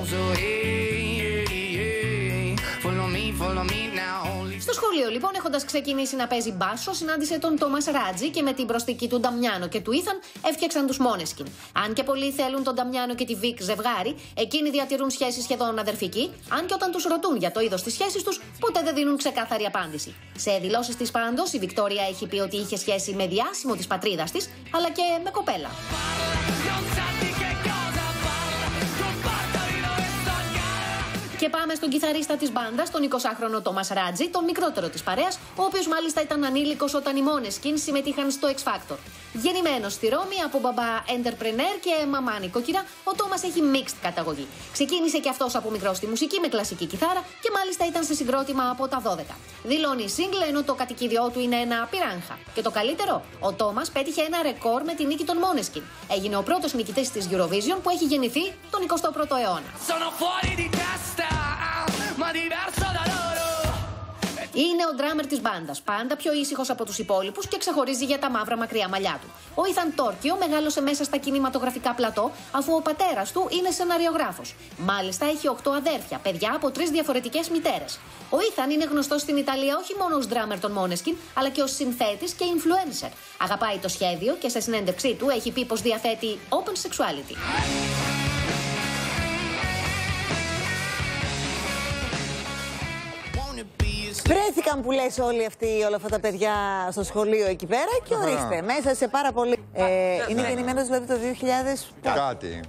Στο σχολείο, λοιπόν, έχοντας ξεκινήσει να παίζει μπάσο, συνάντησε τον Τόμας Ράτζι και με την προστική του Νταμιάνο και του Ήθαν έφτιαξαν τους Måneskin. Αν και πολλοί θέλουν τον Νταμιάνο και τη Βικ ζευγάρι, εκείνοι διατηρούν σχέση σχεδόν αδερφική, αν και όταν τους ρωτούν για το είδος της σχέσης τους, ποτέ δεν δίνουν ξεκάθαρη απάντηση. Σε δηλώσεις της πάντως, η Βικτόρια έχει πει ότι είχε σχέση με διάσημο της πατρίδας της, αλλά και με κοπέλα. Και Και πάμε στον κιθαρίστα της μπάντας, τον 20χρονο Τόμας Ράτζι, τον μικρότερο της παρέας, ο οποίος μάλιστα ήταν ανήλικος όταν οι Måneskin συμμετείχαν στο X Factor. Γεννημένος στη Ρώμη από μπαμπά entrepreneur και μαμά νοικοκυρά, ο Τόμας έχει mixed καταγωγή. Ξεκίνησε και αυτός από μικρό στη μουσική με κλασική κιθάρα και μάλιστα ήταν σε συγκρότημα από τα 12. Δηλώνει single, ενώ το κατοικίδιό του είναι ένα πυράγχα. Και το καλύτερο, ο Τόμας πέτυχε ένα ρεκόρ με τη νίκη των Måneskin. Έγινε ο πρώτος νικητής της Eurovision που έχει γεννηθεί τον 21ο αιώνα. Είναι ο ντράμερ της μπάντας, πάντα πιο ήσυχος από τους υπόλοιπους και ξεχωρίζει για τα μαύρα μακριά μαλλιά του. Ο Ήθαν Τόρκιο μεγάλωσε μέσα στα κινηματογραφικά πλατό, αφού ο πατέρας του είναι σεναριογράφος. Μάλιστα έχει 8 αδέρφια, παιδιά από 3 διαφορετικές μητέρες. Ο Ήθαν είναι γνωστός στην Ιταλία όχι μόνο ως ντράμερ των Måneskin, αλλά και ως συνθέτης και influencer. Αγαπάει το σχέδιο και σε συνέντευξή του έχει πει πως διαθέτει open sexuality. Βρέθηκαν που λες όλα αυτά τα παιδιά στο σχολείο εκεί πέρα και ορίστε, μέσα σε πάρα πολύ... είναι γεννημένος δηλαδή το 2000... Κάτι.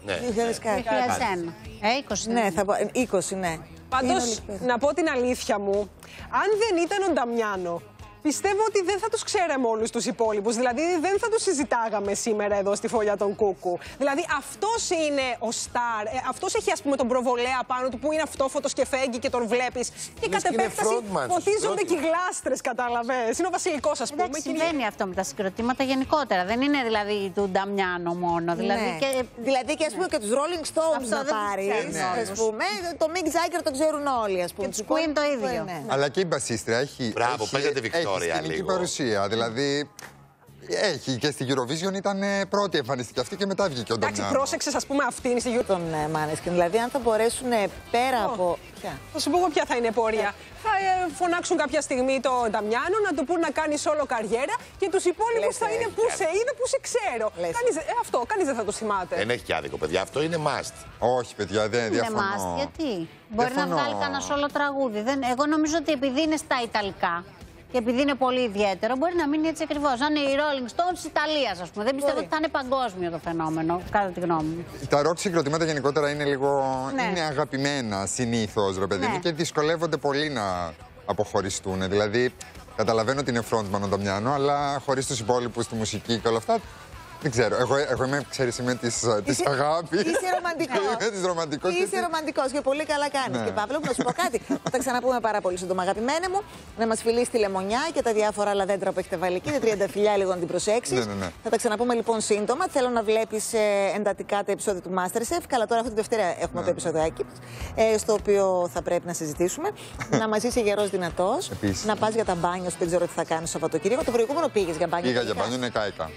2001. 20. Ναι, θα πω, 20, ναι. Πάντως, να πω την αλήθεια μου, αν δεν ήταν ο Νταμιάνο, πιστεύω ότι δεν θα τους ξέραμε όλους τους υπόλοιπους. Δηλαδή, δεν θα τους συζητάγαμε σήμερα εδώ στη Φωλιά των Κούκου. Δηλαδή, αυτός είναι ο στάρ. Αυτός έχει, ας πούμε, τον προβολέα πάνω του που είναι αυτόφωτος και φέγγει και τον βλέπεις. Και κατ' επέκταση φωτίζονται και οι γλάστρες, κατάλαβες. Είναι ο βασιλικός, ας πούμε. Εντάξει, συμβαίνει αυτό με τα συγκροτήματα γενικότερα. Δεν είναι δηλαδή του Νταμιάνο μόνο. Δηλαδή και, ας πούμε, και τους Rolling Stones να πάρεις, ας πούμε. Το Mick Jagger το ξέρουν όλοι, ας πούμε. Και τους Queen το ίδιο. Αλλά και η μπασίστρια έχει. Μπράβο, παίζεται Βικτόρια. Έχει σκηνική παρουσία, δηλαδή έχει και στη Eurovision ήταν πρώτη εμφανιστική αυτή και μετά βγήκε ο Νταμιάνο. Εντάξει, πρόσεξες, ας πούμε, αυτή είναι στη Eurovision. Τον Måneskin, δηλαδή αν θα μπορέσουν πέρα από... Θα σου πω εγώ ποια θα είναι η πορεία. Θα φωνάξουν κάποια στιγμή τον Νταμιάνο να του πούν να κάνεις όλο καριέρα και τους υπόλοιπους θα είναι που σε είδε, που σε ξέρω. Κανείς δεν θα το θυμάται. Δεν έχει και άδικο, παιδιά. Αυτό είναι must. Όχι, παιδιά, δεν διαφωνώ. Είναι must, γιατί? Μπορεί να βγάλει κανένα solo τραγούδι. Εγώ νομίζω ότι επειδή είναι στα Ιταλικά και επειδή είναι πολύ ιδιαίτερο, μπορεί να μείνει έτσι ακριβώς. Αν είναι οι Rolling Stones της Ιταλίας, ας πούμε. Δεν πιστεύω ότι θα είναι παγκόσμιο το φαινόμενο, κατά τη γνώμη μου. Τα ροκ συγκροτήματα γενικότερα είναι λίγο. Είναι αγαπημένα συνήθως, ρε παιδί μου, και δυσκολεύονται πολύ να αποχωριστούν. Δηλαδή, καταλαβαίνω ότι είναι frontman ο Νταμιάνο, αλλά χωρίς τους υπόλοιπους, τη μουσική και όλα αυτά. Δεν ξέρω. Εγώ είμαι, ξέρεις, είμαι της αγάπης. Είσαι ρομαντικός. Είσαι ρομαντικός και πολύ καλά κάνεις. Και Παύλο, να σου πω κάτι. Θα τα ξαναπούμε πάρα πολύ σύντομα, αγαπημένε μου. Να μας φιλείς τη λεμονιά και τα διάφορα άλλα δέντρα που έχετε βάλει εκεί. Τα τριανταφυλλιά, λίγο να την προσέξεις. Θα τα ξαναπούμε λοιπόν σύντομα. Θέλω να βλέπεις εντατικά τα επεισόδια του Masterchef. Καλά, τώρα αυτή τη Δευτέρα έχουμε το επεισοδιάκι, στο οποίο θα πρέπει να συζητήσουμε. Να μας είσαι γερός δυνατός. Να πας για τα μπάνια σου, δεν ξέρω τι θα κάνεις στο Σαββατοκύριακο. Το προηγούμενο πήγες για μπάνια. Πήγα για μπάνιο, είναι κάηκα.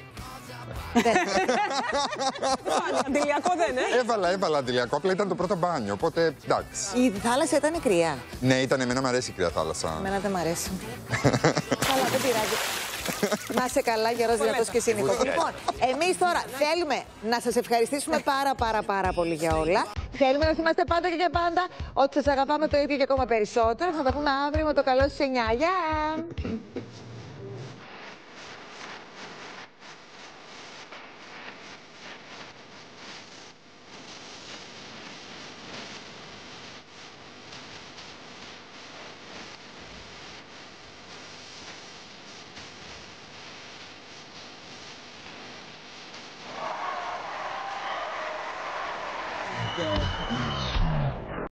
Αντιλιακό δεν, Έβαλα αντιλιακό, απλά ήταν το πρώτο μπάνιο, οπότε εντάξει. Η θάλασσα ήταν κρύα. Ναι, εμένα μου αρέσει η κρύα θάλασσα. Εμένα δεν μ' αρέσει. Καλά, δεν πειράζει. Να είσαι καλά, γερός δυνατός και σύνηθος. Λοιπόν, εμείς τώρα θέλουμε να σας ευχαριστήσουμε πάρα πολύ για όλα. Θέλουμε να θυμάστε πάντα και για πάντα ότι σας αγαπάμε το ίδιο και ακόμα περισσότερο. Θα τα πούμε αύριο με το καλό στις 9. Γεια!